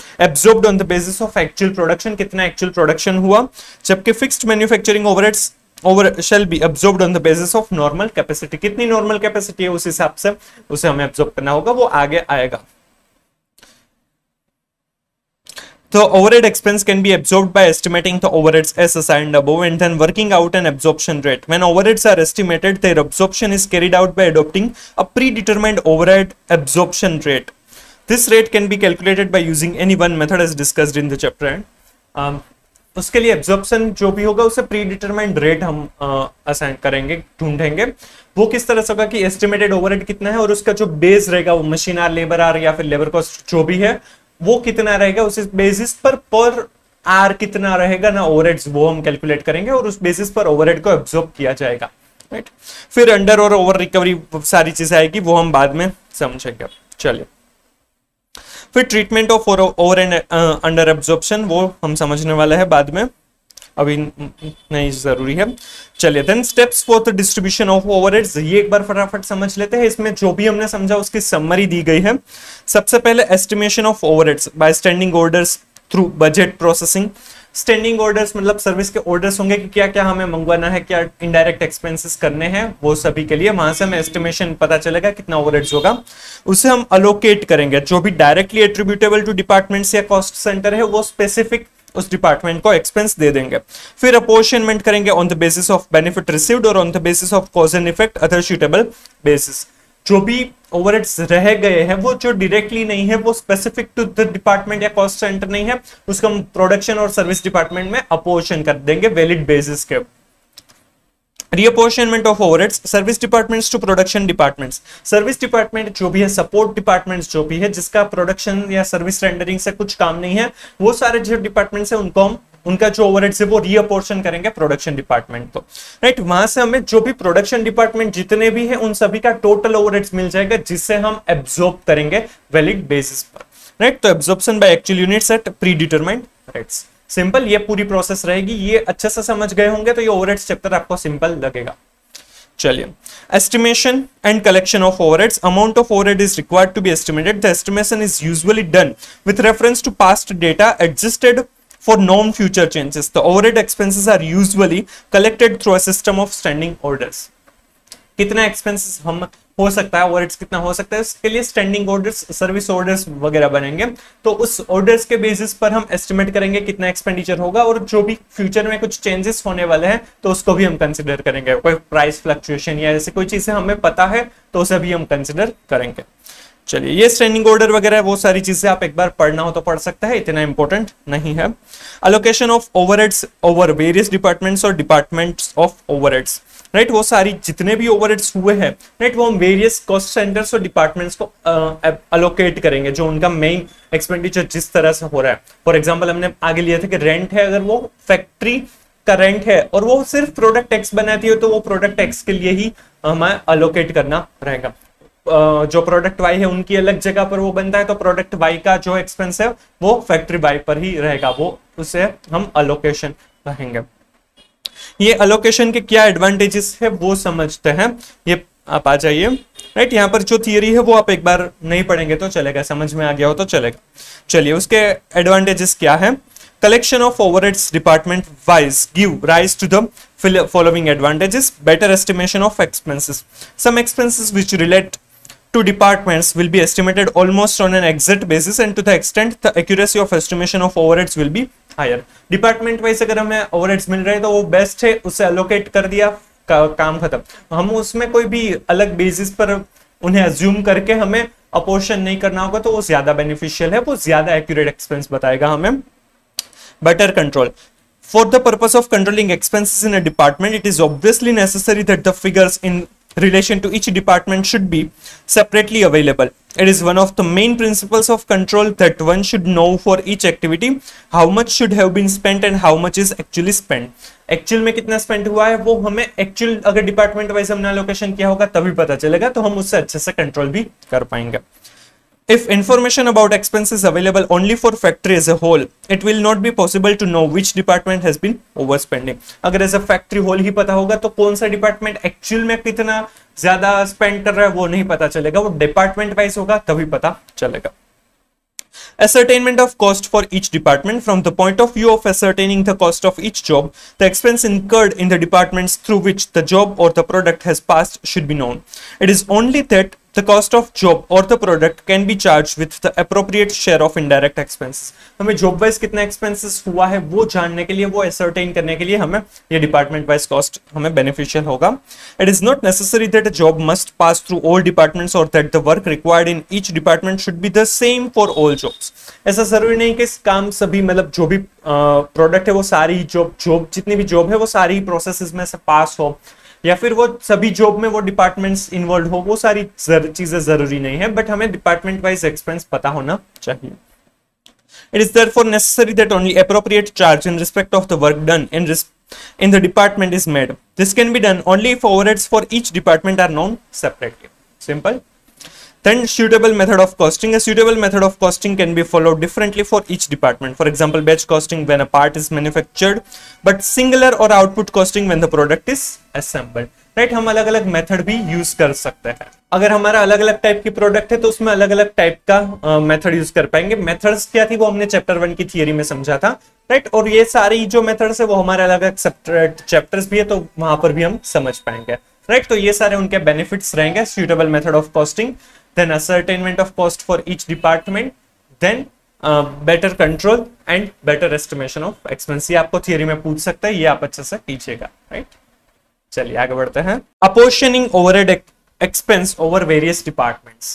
absorbed on the basis of actual production, कितना actual production हुआ, जबकि fixed manufacturing overheads over shall be absorbed on the basis of normal capacity. कितनी normal capacity है उस हिसाब से उसे हमें एब्जॉर्ब करना होगा, वो आगे आएगा। The overhead expense can be absorbed by estimating the overheads as assigned above and then working out an absorption rate. When overheads are estimated, their absorption is carried out by adopting a predetermined overhead absorption rate. This rate can be calculated by using any one method as discussed in the chapter. उसके लिए absorption जो भी होगा उसे pre determined rate हम assign करेंगे, ढूंढेंगे। वो किस तरह से होगा कि एस्टिमेटेड ओवरहेड कितना है और उसका जो बेस रहेगा वो मशीन आर, लेबर आर या फिर लेबर कॉस्ट जो भी है वो कितना रहेगा, उस बेसिस पर आर कितना रहेगा ना ओवरहेड्स, वो हम कैलकुलेट करेंगे और उस बेसिस पर ओवरहेड को एब्जॉर्ब किया जाएगा, राइट। फिर अंडर और ओवर रिकवरी सारी चीजें आएगी, वो हम बाद में समझेंगे। चलिए, फिर treatment of over and under absorption वो हम समझने वाले हैं बाद में, अभी नहीं जरूरी है। चलिए, then steps for the distribution of overheads, ये एक बार फटाफट समझ लेते हैं। इसमें जो भी हमने समझा उसकी समरी दी गई है। सबसे पहले estimation of overheads by standing orders through budget processing. Standing orders मतलब सर्विस के ऑर्डर्स होंगे कि क्या क्या हमें मंगवाना है, क्या इनडायरेक्ट एक्सपेंसेस करने हैं, वो सभी के लिए वहां से हमें एस्टिमेशन पता चलेगा कितना ओवरहेड्स होगा। उसे हम अलोकेट करेंगे, जो भी डायरेक्टली एट्रीब्यूटेबल टू डिपार्टमेंट्स या कॉस्ट सेंटर है वो स्पेसिफिक उस डिपार्टमेंट को एक्सपेंस दे देंगे। फिर अपोर्शनमेंट करेंगे on the basis of benefit received और on the basis of cause and effect other suitable basis. जो भी ओवरहेड्स रह गए हैं वो जो डायरेक्टली नहीं है, वो स्पेसिफिक टू द डिपार्टमेंट या कॉस्ट सेंटर नहीं है, उसको हम प्रोडक्शन और सर्विस डिपार्टमेंट में अपोर्शन कर देंगे वैलिड बेसिस के। Reapportionment of overheads, service departments to production departments. Service department जो भी है, सपोर्ट डिपार्टमेंट्स जो भी है, जिसका प्रोडक्शन या सर्विस रेंडरिंग से कुछ काम नहीं है, वो सारे जो डिपार्टमेंट्स है उनको हम उनका जो ओवरहेड्स है वो रीअपोर्शन करेंगे प्रोडक्शन डिपार्टमेंट को, राइट। वहां से हमें जो भी प्रोडक्शन डिपार्टमेंट जितने भी है उन सभी का टोटल ओवरहेड्स मिल जाएगा, जिससे हम एब्जॉर्ब करेंगे वैलिड बेसिस पर, राइट। तो absorption by actual units at pre determined rates. Simple ये पूरी प्रोसेस रहेगी। ये अच्छे से समझ गए होंगे तो ये ओवरहेड्स चैप्टर आपको सिंपल लगेगा। चलिए, estimation and collection of overheads. Amount of overhead is required to be estimated. The estimation is usually done with reference to past data adjusted for known future changes. The overhead expenses are usually collected through a system of standing orders. कितना expenses हम हो सकता है, overheads कितना हो सकता है, इसके लिए स्टैंडिंग ऑर्डर्स, सर्विस ऑर्डर्स वगैरह बनेंगे। तो उस ऑर्डर्स के बेसिस पर हम एस्टिमेट करेंगे कितना एक्सपेंडिचर होगा, और जो भी फ्यूचर में कुछ चेंजेस होने वाले हैं तो उसको भी हम कंसिडर करेंगे। कोई प्राइस फ्लक्चुएशन या ऐसे कोई चीजें हमें पता है तो उसे भी हम कंसिडर करेंगे। चलिए, ये स्टैंडिंग ऑर्डर वगैरह वो सारी चीजें आप एक बार पढ़ना हो तो पढ़ सकते हैं, इतना इंपॉर्टेंट नहीं है। Allocation of overheads over various departments और डिपार्टमेंट्स ऑफ ओवरहेड्स, राइट। वो सारी जितने भी ओवरहेड्स हुए हैं, राइट, वो हम वेरियस कॉस्ट सेंटर्स और डिपार्टमेंट्स को अलोकेट करेंगे, जो उनका मेन एक्सपेंडिचर जिस तरह से हो रहा है। फॉर एग्जाम्पल, हमने आगे लिया था कि रेंट है, अगर वो फैक्ट्री का रेंट है और वो सिर्फ प्रोडक्ट एक्स बनाती है तो वो प्रोडक्ट एक्स के लिए ही हमें अलोकेट करना रहेगा। जो प्रोडक्ट वाई है उनकी अलग जगह पर वो बनता है, तो प्रोडक्ट वाई का जो एक्सपेंस है वो फैक्ट्री वाई पर ही रहेगा, वो उसे हम अलोकेशन कहेंगे। ये अलोकेशन के क्या एडवांटेजेस है वो समझते हैं। ये आप आ जाइए, राइट। यहाँ पर जो थियरी है वो आप एक बार नहीं पढ़ेंगे तो चलेगा, समझ में आ गया हो तो चलेगा। चलिए, उसके एडवांटेजेस क्या है। Collection of overheads department wise give rise to the following advantages. Better estimation of expenses. Some expenses which relate to departments will be estimated almost on an exact basis, and to the extent the accuracy of estimation of overheads will be higher. Department wise अगर हमें overheads मिल रहे हैं तो वो best है, उसे allocate कर दिया, काम खत्म। हम उसमें कोई भी अलग बेसिस पर उन्हें assume करके हमें अपोर्शन नहीं करना होगा, तो वो ज्यादा बेनिफिशियल है, वो ज्यादा एक्यूरेट एक्सपेंस बताएगा हमें। Better control. For the purpose of controlling expenses in a department, it is obviously necessary that the figures in relation to each department should be separately available. It is one of the main principles of control that one should know for each activity how much should have been spent and how much is actually spent. Actual में कितना spend हुआ है वो हमें actual अगर department wise हमने allocation किया होगा तभी पता चलेगा, तो हम उससे अच्छे से कंट्रोल भी कर पाएंगे। If information about expenses is available only for factory as a whole, it will not be possible to know which department has been overspending. अगर as a factory whole ही पता होगा तो कौन सा डिपार्टमेंट एक्चुअल में कितना ज्यादा स्पेंड कर रहा है वो नहीं पता चलेगा, वो डिपार्टमेंट वाइज होगा तभी पता चलेगा। Ascertainment of cost for each department. From the point of view of ascertaining the cost of each job, the expense incurred in the departments through which the job or the product has passed should be known. It is only that the cost of job or the product can be charged with the appropriate share of indirect expenses. हमें job wise कितना expenses हुआ है वो जानने के लिए, वो ascertain करने के लिए हमें ये department wise cost हमें beneficial होगा. It is not necessary that a job must pass through all departments or that the work required in each department should be the same for all jobs. ऐसा जरूरी नहीं कि काम सभी मतलब जो भी प्रोडक्ट है वो सारी जॉब जितनी भी जॉब है वो सारी प्रोसेसेस में से पास हो, या फिर वो सभी जॉब में वो डिपार्टमेंट्स इन्वॉल्व हो, वो सारी चीजें जरूरी नहीं है, बट हमें डिपार्टमेंट वाइज एक्सपेंस पता होना चाहिए. It is therefore necessary that only appropriate charge in respect of the work done in the department is made. This can be done only if overheads for each department are known separately. Simple. Then suitable method of costing. A suitable method of costing can be followed differently for each department. For example, batch costing when a part is manufactured, but singular or output costing when the product is assembled. Right, हम अलग अलग method भी use कर सकते हैं. अगर हमारा अलग अलग टाइप की प्रोडक्ट है तो उसमें अलग अलग टाइप का मेथड यूज कर पाएंगे. मेथड्स क्या थी वो हमने चैप्टर 1 की थियरी में समझा था. राइट, और ये सारी जो मेथड्स है वो हमारे अलग अलग सेपरेट चैप्टर्स भी है तो वहां पर भी हम समझ पाएंगे. राइट, तो ये सारे उनके बेनिफिट्स रहेंगे. Suitable method of costing, then ascertainment of cost for each department, then better control and better estimation of expense. ये आपको थियरी में पूछ सकता है, ये आप अच्छे से कीजिएगा. राइट, चलिए आगे बढ़ते हैं. Apportioning overhead expense over various departments.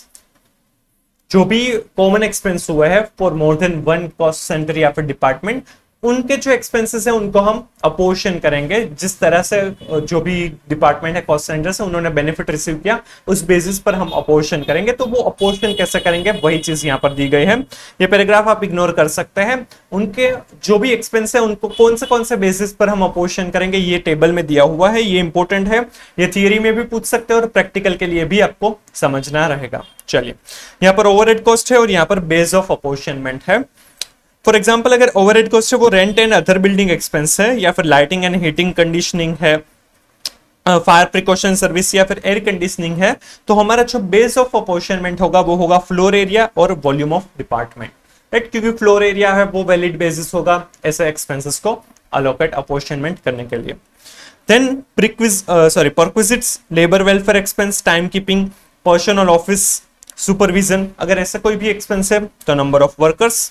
जो भी कॉमन एक्सपेंस हुआ है for more than one cost centre या फिर डिपार्टमेंट, उनके जो एक्सपेंसेस है उनको हम अपोर्शन करेंगे. जिस तरह से जो भी डिपार्टमेंट है कॉस्ट सेंटर से उन्होंने बेनिफिट रिसीव किया उस बेसिस पर हम अपोर्शन करेंगे. तो वो अपोर्शन कैसे करेंगे वही चीज यहाँ पर दी गई है. ये पैराग्राफ आप इग्नोर कर सकते हैं. उनके जो भी एक्सपेंस है उनको कौन से बेसिस पर हम अपोर्शन करेंगे ये टेबल में दिया हुआ है. ये इंपॉर्टेंट है, ये थियरी में भी पूछ सकते हैं और प्रैक्टिकल के लिए भी आपको समझना रहेगा. चलिए, यहाँ पर ओवरहेड कॉस्ट है और यहाँ पर बेस ऑफ अपोर्शनमेंट है. फॉर एग्जाम्पल, अगर ओवरहेड कॉस्ट है वो rent and other building expense है, या फिर लाइटिंग एंड हीटिंग कंडीशनिंग है, फायर प्रिकॉशन सर्विस या फिर एयर कंडीशनिंग है, तो हमारा जो बेस ऑफ अपोर्शनमेंट होगा वो होगा फ्लोर एरिया और वॉल्यूम ऑफ डिपार्टमेंट. राइट, क्योंकि फ्लोर एरिया है वो वैलिड बेसिस होगा ऐसे एक्सपेंसेस को अलोकेट अपोर्शनमेंट करने के लिए. Then perquisites, labour welfare expense, time keeping, personal office supervision, अगर ऐसा कोई भी एक्सपेंस है तो number of workers,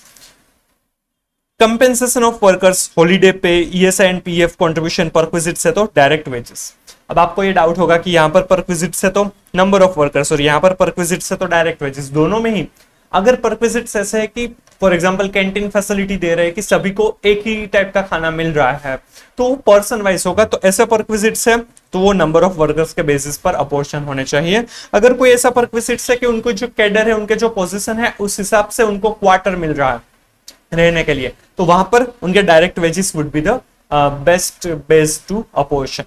compensation of workers, holiday pay, ESI and PF contribution. Perquisites है तो डायरेक्ट वेजेस. अब आपको ये डाउट होगा कि यहाँ पर परक्विजिट्स है तो नंबर ऑफ वर्कर्स और यहाँ पर परक्विजिट्स है तो डायरेक्ट वेजेस, दोनों में ही अगर परक्विजिट्स ऐसे है कि फॉर एग्जांपल कैंटीन फैसिलिटी दे रहे हैं कि सभी को एक ही टाइप का खाना मिल रहा है तो वो पर्सन वाइज होगा, तो ऐसे परक्विजिट्स है तो वो नंबर ऑफ वर्कर्स के बेसिस पर अपोर्शन होने चाहिए. अगर कोई ऐसा परक्विजिट्स है कि उनको जो कैडर है उनके जो पोजीशन है उस हिसाब से उनको क्वार्टर मिल रहा है रहने के लिए, तो वहां पर उनके direct wages would be the best base to apportion.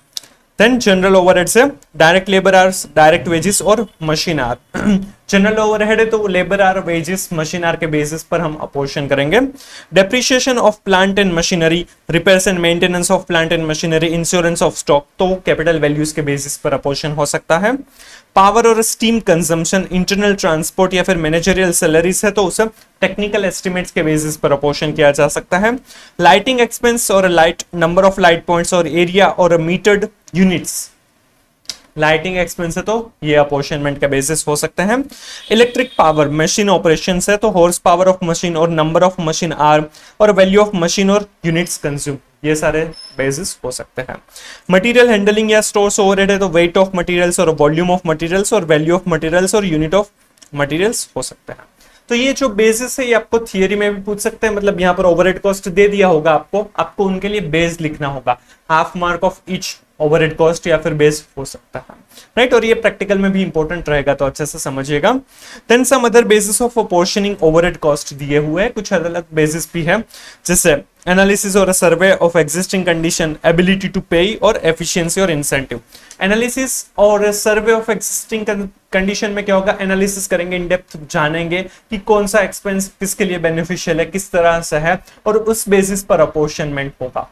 Then general overhead है direct labour hours, direct wages और मशीन आवर. जनरल ओवरहेड है तो labour hour, wages, machine hour के बेसिस पर हम अपोर्शन करेंगे. Depreciation of plant and machinery, repairs and maintenance of plant and machinery, insurance of stock, तो capital values के basis पर अपोर्शन हो सकता है. पावर और स्टीम कंजम्पशन, इंटरनल ट्रांसपोर्ट या फिर मैनेजरियल सैलरीज है तो उसे टेक्निकल एस्टिमेट्स के बेसिस पर अपोर्शन किया जा सकता है. लाइटिंग एक्सपेंस और light, number of light points और एरिया और मीटर्ड यूनिट्स, लाइटिंग एक्सपेंस है तो ये अपोर्शनमेंट का बेसिस हो सकते हैं. इलेक्ट्रिक पावर, मशीन ऑपरेशन है तो हॉर्स पावर ऑफ मशीन और नंबर ऑफ मशीन आर और वैल्यू ऑफ मशीन और यूनिट्स कंज्यूम, ये सारे बेसिस हो सकते हैं. मटेरियल हैंडलिंग या स्टोर्स ओवरहेड है तो वेट ऑफ मटेरियल्स और वॉल्यूम ऑफ मटेरियल्स और वैल्यू ऑफ मटेरियल्स और यूनिट ऑफ मटेरियल्स हो सकते हैं. तो ये जो बेसिस है ये आपको थियरी में भी पूछ सकते हैं. मतलब यहाँ पर ओवरहेड कॉस्ट दे दिया होगा आपको उनके लिए बेस लिखना होगा. Half mark of each overhead cost या फिर बेस हो सकता है. राइट, और ये प्रैक्टिकल में भी इंपॉर्टेंट रहेगा तो अच्छे से समझिएगा. Then some other basis of apportioning overhead cost दिए हुए हैं, कुछ अलग अलग बेसिस भी है जैसे एनालिसिस और survey of existing condition, ability to pay और एफिशिएंसी और इंसेंटिव. एनालिसिस और सर्वे ऑफ एग्जिस्टिंग कंडीशन में क्या होगा, एनालिसिस करेंगे, इन डेप्थ जानेंगे कि कौन सा एक्सपेंस किसके लिए बेनिफिशियल है, किस तरह से है, और उस बेसिस पर अपोर्शनमेंट होगा.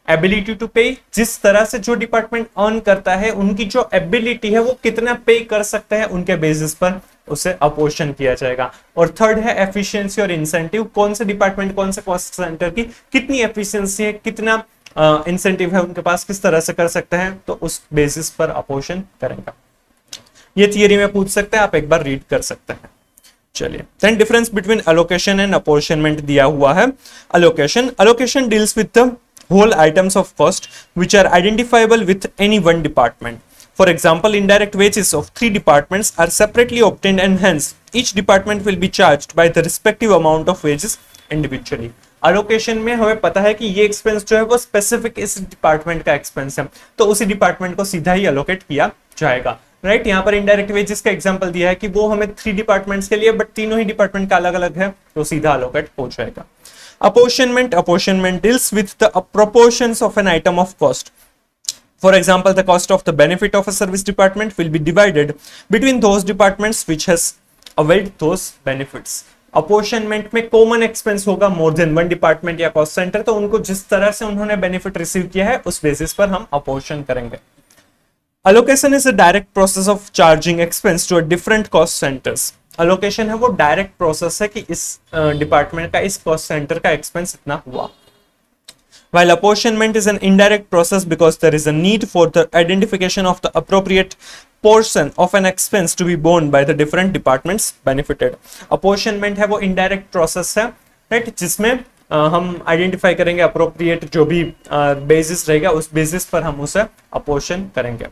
एबिलिटी टू पे, जिस तरह से जो डिपार्टमेंट अर्न करता है उनकी जो एबिलिटी है वो कितना पे कर सकते हैं उनके बेसिस पर उसे अपोर्शन किया जाएगा। और थर्ड है एफिशिएंसी और इंसेंटिव, कौन से डिपार्टमेंट कौन से कॉस्ट सेंटर की कितनी एफिशिएंसी है, कितना इंसेंटिव है उनके पास, किस तरह से कर सकते हैं, तो उस बेसिस पर अपोर्शन करेंगे। ये थियरी में पूछ सकते हैं, आप एक बार रीड कर सकते हैं। चलिए, then difference between allocation and apportionment दिया हुआ है। Allocation deals with the whole items of cost which are identifiable with any one department. For example, indirect wages of 3 departments are separately obtained and hence each department will be charged by the respective amount of wages individually. Allocation में हमें पता है कि ये expense जो है वो specific इस डिपार्टमेंट का एक्सपेंस है, तो उसी डिपार्टमेंट को सीधा ही अलोकेट किया जाएगा। राइट, यहाँ पर इनडायरेक्ट वेजेस का एग्जांपल दिया है कि वो हमें 3 डिपार्टमेंट्स के लिए, बट तीनों ही डिपार्टमेंट का अलग अलग है, तो सीधा अलोकेट हो जाएगा। Apportionment deals with the proportions of an item of cost. For example, the cost of the benefit of a service department will be divided between those departments which has availed those benefits. Apportionment में common expense होगा more than one department या cost center, तो उनको जिस तरह से उन्होंने benefit receive किया है उस basis पर हम apportion करेंगे। Allocation is a direct process of charging expense to a different cost centers. Allocation है वो direct process है कि इस department का इस cost center का expense इतना हुआ। While apportionment is an indirect process because there is a need for the identification of the appropriate portion of an expense to be borne by the different departments benefited. Apportionment है वो indirect process है, right, जिसमें हम identify करेंगे appropriate जो भी basis रहेगा उस basis पर हम उसे apportion करेंगे।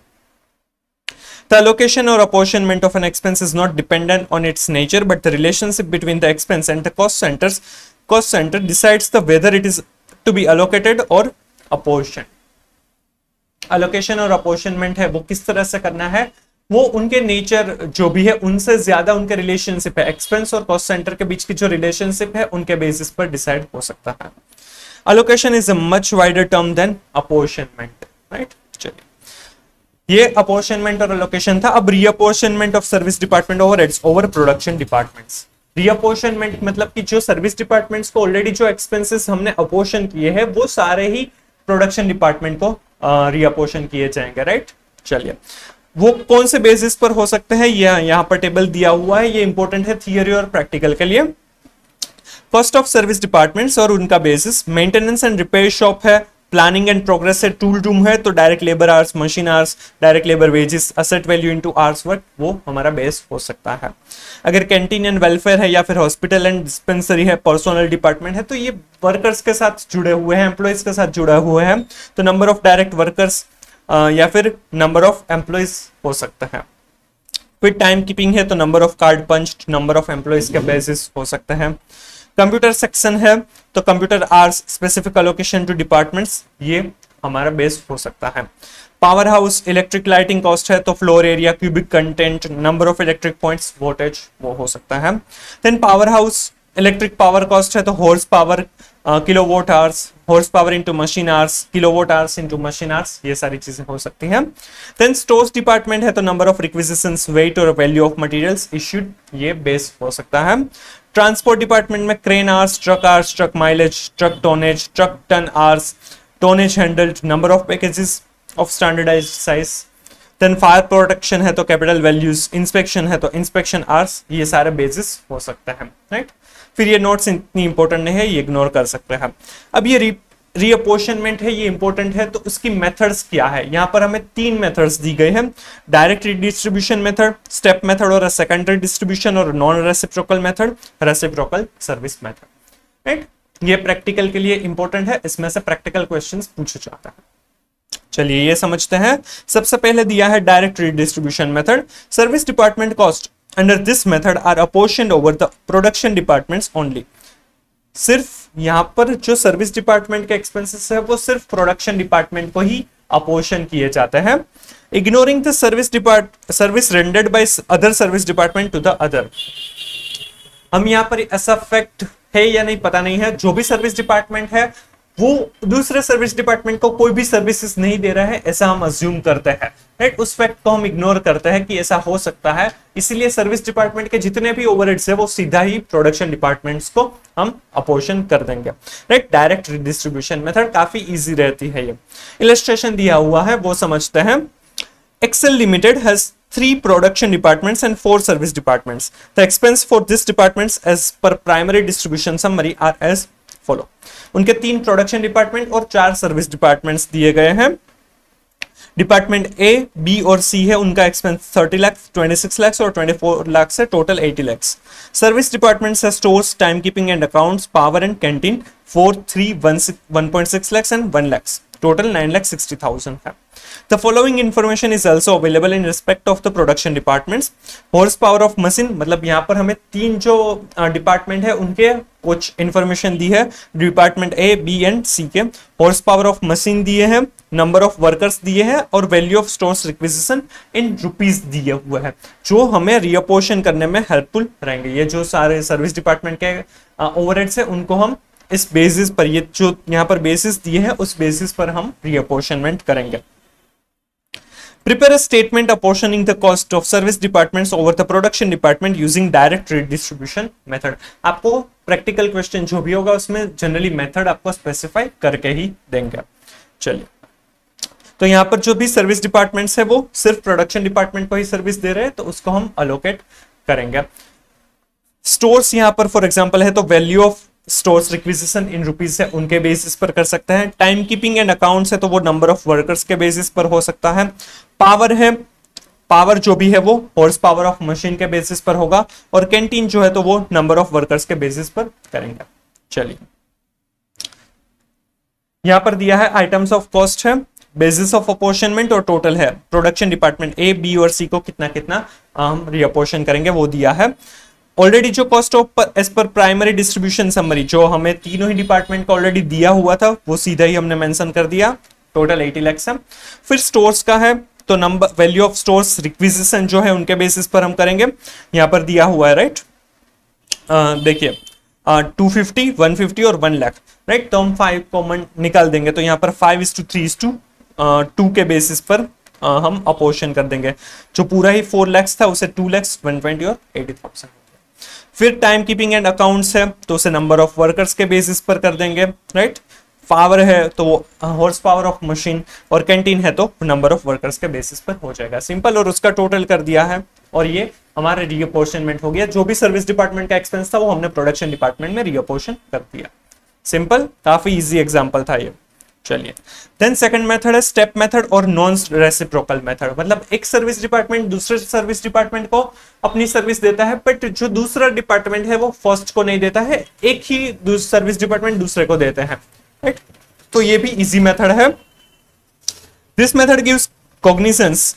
The allocation or apportionment of an expense is not dependent on its nature, but the relationship between the expense and the cost center decides the whether it is to be allocated or apportioned. Allocation और apportionment है वो किस तरह से करना है, वो उनके नेचर जो भी है उनसे ज्यादा उनके रिलेशनशिप है, एक्सपेंस और कॉस्ट सेंटर के बीच की जो रिलेशनशिप है उनके बेसिस पर डिसाइड हो सकता है। Allocation is a much wider term than apportionment, right? चलिए, ये apportionment और allocation था। अब reapportionment of service department overheads over production departments। रीअपोर्शनमेंट मतलब कि जो सर्विस डिपार्टमेंट्स को ऑलरेडी जो एक्सपेंसेस हमने अपोर्शन किए हैं वो सारे ही प्रोडक्शन डिपार्टमेंट को रीअपोर्शन किए जाएंगे। राइट, चलिए, वो कौन से बेसिस पर हो सकते हैं, यहाँ पर टेबल दिया हुआ है, ये इंपॉर्टेंट है थियरी और प्रैक्टिकल के लिए। कॉस्ट ऑफ सर्विस डिपार्टमेंट्स और उनका basis, maintenance and repair shop है, प्लानिंग एंड प्रोग्रेस है, टूल रूम है, तो direct labour hours, machine hours, direct labour wages, asset value into hours work, वो हमारा बेस हो सकता है। अगर कैंटीन एंड वेलफेयर है या फिर हॉस्पिटल एंड डिस्पेंसरी है, पर्सनल डिपार्टमेंट है, तो ये वर्कर्स के साथ जुड़े हुए हैं, एम्प्लॉइज के साथ जुड़े हुए हैं, तो नंबर ऑफ डायरेक्ट वर्कर्स या फिर नंबर ऑफ एम्प्लॉइज हो सकता है। फिर टाइम कीपिंग है तो number of card punch, number of employees के बेसिस हो सकते हैं। कंप्यूटर सेक्शन है तो computer hours, specific allocation to departments, ये हमारा बेस हो सकता है। Power house, electric lighting cost है तो floor area, cubic content, number of electric points, voltage, वो हो सकता है। Then power house electric power cost है तो horse power, kilowatt hours, horse power into machine hours, kilowatt hours into machine hours, ये सारी चीजें हो सकती हैं। देन स्टोर्स डिपार्टमेंट है तो नंबर ऑफ रिक्विजिशंस, वेट और वैल्यू ऑफ मटेरियल्स इश्यूड, ये बेस हो सकता है। ट्रांसपोर्ट डिपार्टमेंट में crane hours, truck mileage, truck tonnage, truck ton hours, tonnage handled, number of packages of standardised size. Then fire protection है तो capital values, inspection है तो इंस्पेक्शन आवर्स, ये सारे बेसिस हो सकते हैं। राइट, फिर ये नोट्स इतनी इंपॉर्टेंट नहीं है, ये इग्नोर कर सकते हैं। अब ये रीअपोर्शनमेंट है, ये इंपॉर्टेंट है, तो उसकी मेथड्स क्या है, यहाँ पर हमें 3 मेथड्स दी गई हैं, direct distribution method, step method और सेकेंडरी डिस्ट्रीब्यूशन, और non reciprocal method, reciprocal service method. Right, ये प्रैक्टिकल के लिए इंपॉर्टेंट है, इसमें से प्रैक्टिकल क्वेश्चंस पूछे जाते हैं। चलिए ये समझते हैं। सबसे पहले दिया है direct distribution method. Service department cost under this method are apportioned over the production departments only. सिर्फ यहाँ पर जो सर्विस डिपार्टमेंट के एक्सपेंसेस है वो सिर्फ प्रोडक्शन डिपार्टमेंट को ही अपोर्शन किए जाते हैं, ignoring the service rendered by other service department to the other. हम यहाँ पर ऐसा फैक्ट है या नहीं पता नहीं है, जो भी सर्विस डिपार्टमेंट है वो दूसरे सर्विस डिपार्टमेंट को कोई भी सर्विसेज नहीं दे रहा है, ऐसा हम अज्यूम करते हैं, राइट। उस फैक्ट को हम इग्नोर करते हैं कि ऐसा हो सकता है, इसीलिए सर्विस डिपार्टमेंट के जितने भी ओवरहेड्स है वो सीधा ही प्रोडक्शन डिपार्टमेंट्स को हम अपोर्शन कर देंगे, राइट। डायरेक्ट रिडिस्ट्रीब्यूशन मेथड काफी इजी रहती है। ये इलस्ट्रेशन दिया हुआ है वो समझते हैं। Excel Limited has 3 production departments and 4 service departments. The expense for these departments as per primary distribution summary are as follow. उनके 3 प्रोडक्शन डिपार्टमेंट और 4 सर्विस डिपार्टमेंट्स दिए गए हैं। डिपार्टमेंट ए, बी और सी है, उनका एक्सपेंस 30 लाख, 26 लाख और 24 लाख से टोटल 80 लाख। सर्विस डिपार्टमेंट्स है stores, time keeping and accounts, power and canteen 4, 3, 1.6 lakhs and 1 lakhs. Total 9,60,000 है। The following information is also available in respect of the production departments. Horsepower of machine, मतलब यहाँ पर हमें 3 जो department है उनके कुछ इंफॉर्मेशन दी है, department A, B and C के। हॉर्स पावर ऑफ मशीन दिए हैं, नंबर ऑफ वर्कर्स दिए हैं और value of stores requisition in rupees दिए हुए हैं, जो हमें रीअपोर्शन करने में हेल्पफुल रहेंगे। ये जो सारे सर्विस डिपार्टमेंट के ओवरहेड्स है उनको हम इस बेसिस पर, ये जो यहाँ पर बेसिस दिए हैं उस बेसिस पर हम रीअपोर्शनमेंट करेंगे। Prepare a statement apportioning the cost of service departments over the production department using direct redistribution method. आपको प्रैक्टिकल क्वेश्चन जो भी होगा उसमें जनरली मेथड आपको स्पेसिफाई करके ही देंगे। चलिए, तो यहाँ पर जो भी सर्विस डिपार्टमेंट्स है वो सिर्फ प्रोडक्शन डिपार्टमेंट को ही सर्विस दे रहे हैं, तो उसको हम अलोकेट करेंगे। स्टोर्स यहाँ पर फॉर एग्जांपल है, तो value of stores requisition in rupees है, उनके बेसिस पर कर सकते हैं। टाइम कीपिंग एंड अकाउंट्स है, तो वो नंबर ऑफ वर्कर्स के बेसिस पर हो सकता है। पावर है, पावर जो भी है वो हॉर्स पावर ऑफ मशीन के बेसिस पर होगा। और कैंटीन जो है तो वो नंबर ऑफ वर्कर्स के बेसिस पर करेंगे। चलिए, यहां पर दिया है आइटम्स ऑफ कॉस्ट है, बेसिस ऑफ अपोर्शनमेंट और टोटल है। प्रोडक्शन डिपार्टमेंट ए, बी और सी को कितना कितना हम रीअपोर्शन करेंगे वो दिया है। ऑलरेडी जो cost of as per primary distribution summary जो हमें तीनों ही डिपार्टमेंट को ऑलरेडी दिया हुआ था वो सीधा ही हमने मेंशन कर दिया, टोटल 80 लाख है। फिर स्टोर्स का है, तो number value of stores requisition जो है उनके बेसिस पर हम करेंगे, यहां पर दिया हुआ है, राइट। देखिए 250, 150 और 1 लाख, राइट। तो हम 5 कॉमन निकाल देंगे, तो यहाँ पर 5:3:2 के बेसिस पर हम अपोर्शन कर देंगे। जो पूरा ही 4 लाख था उसे 2 लाख, 120 और 80,000। फिर टाइम कीपिंग एंड अकाउंट्स है, तो उसे नंबर ऑफ वर्कर्स के बेसिस पर कर देंगे, राइट। पावर है तो हॉर्स पावर ऑफ मशीन, और कैंटीन है तो नंबर ऑफ वर्कर्स के बेसिस पर हो जाएगा, सिंपल। और उसका टोटल कर दिया है, और ये हमारा रीअपोर्शनमेंट हो गया। जो भी सर्विस डिपार्टमेंट का एक्सपेंस था वो हमने प्रोडक्शन डिपार्टमेंट में रीअपोर्शन कर दिया। सिंपल, काफी इजी एग्जांपल था ये। चलिए, देन सेकंड मेथड है स्टेप मेथड और नॉन रेसिप्रोकल मेथड। मतलब एक सर्विस डिपार्टमेंट दूसरे सर्विस डिपार्टमेंट को अपनी सर्विस देता है, बट जो दूसरा डिपार्टमेंट है वो फर्स्ट को नहीं देता है, एक ही सर्विस डिपार्टमेंट दूसरे को देते हैं, राइट। तो ये भी इजी मेथड है। This method gives cognizance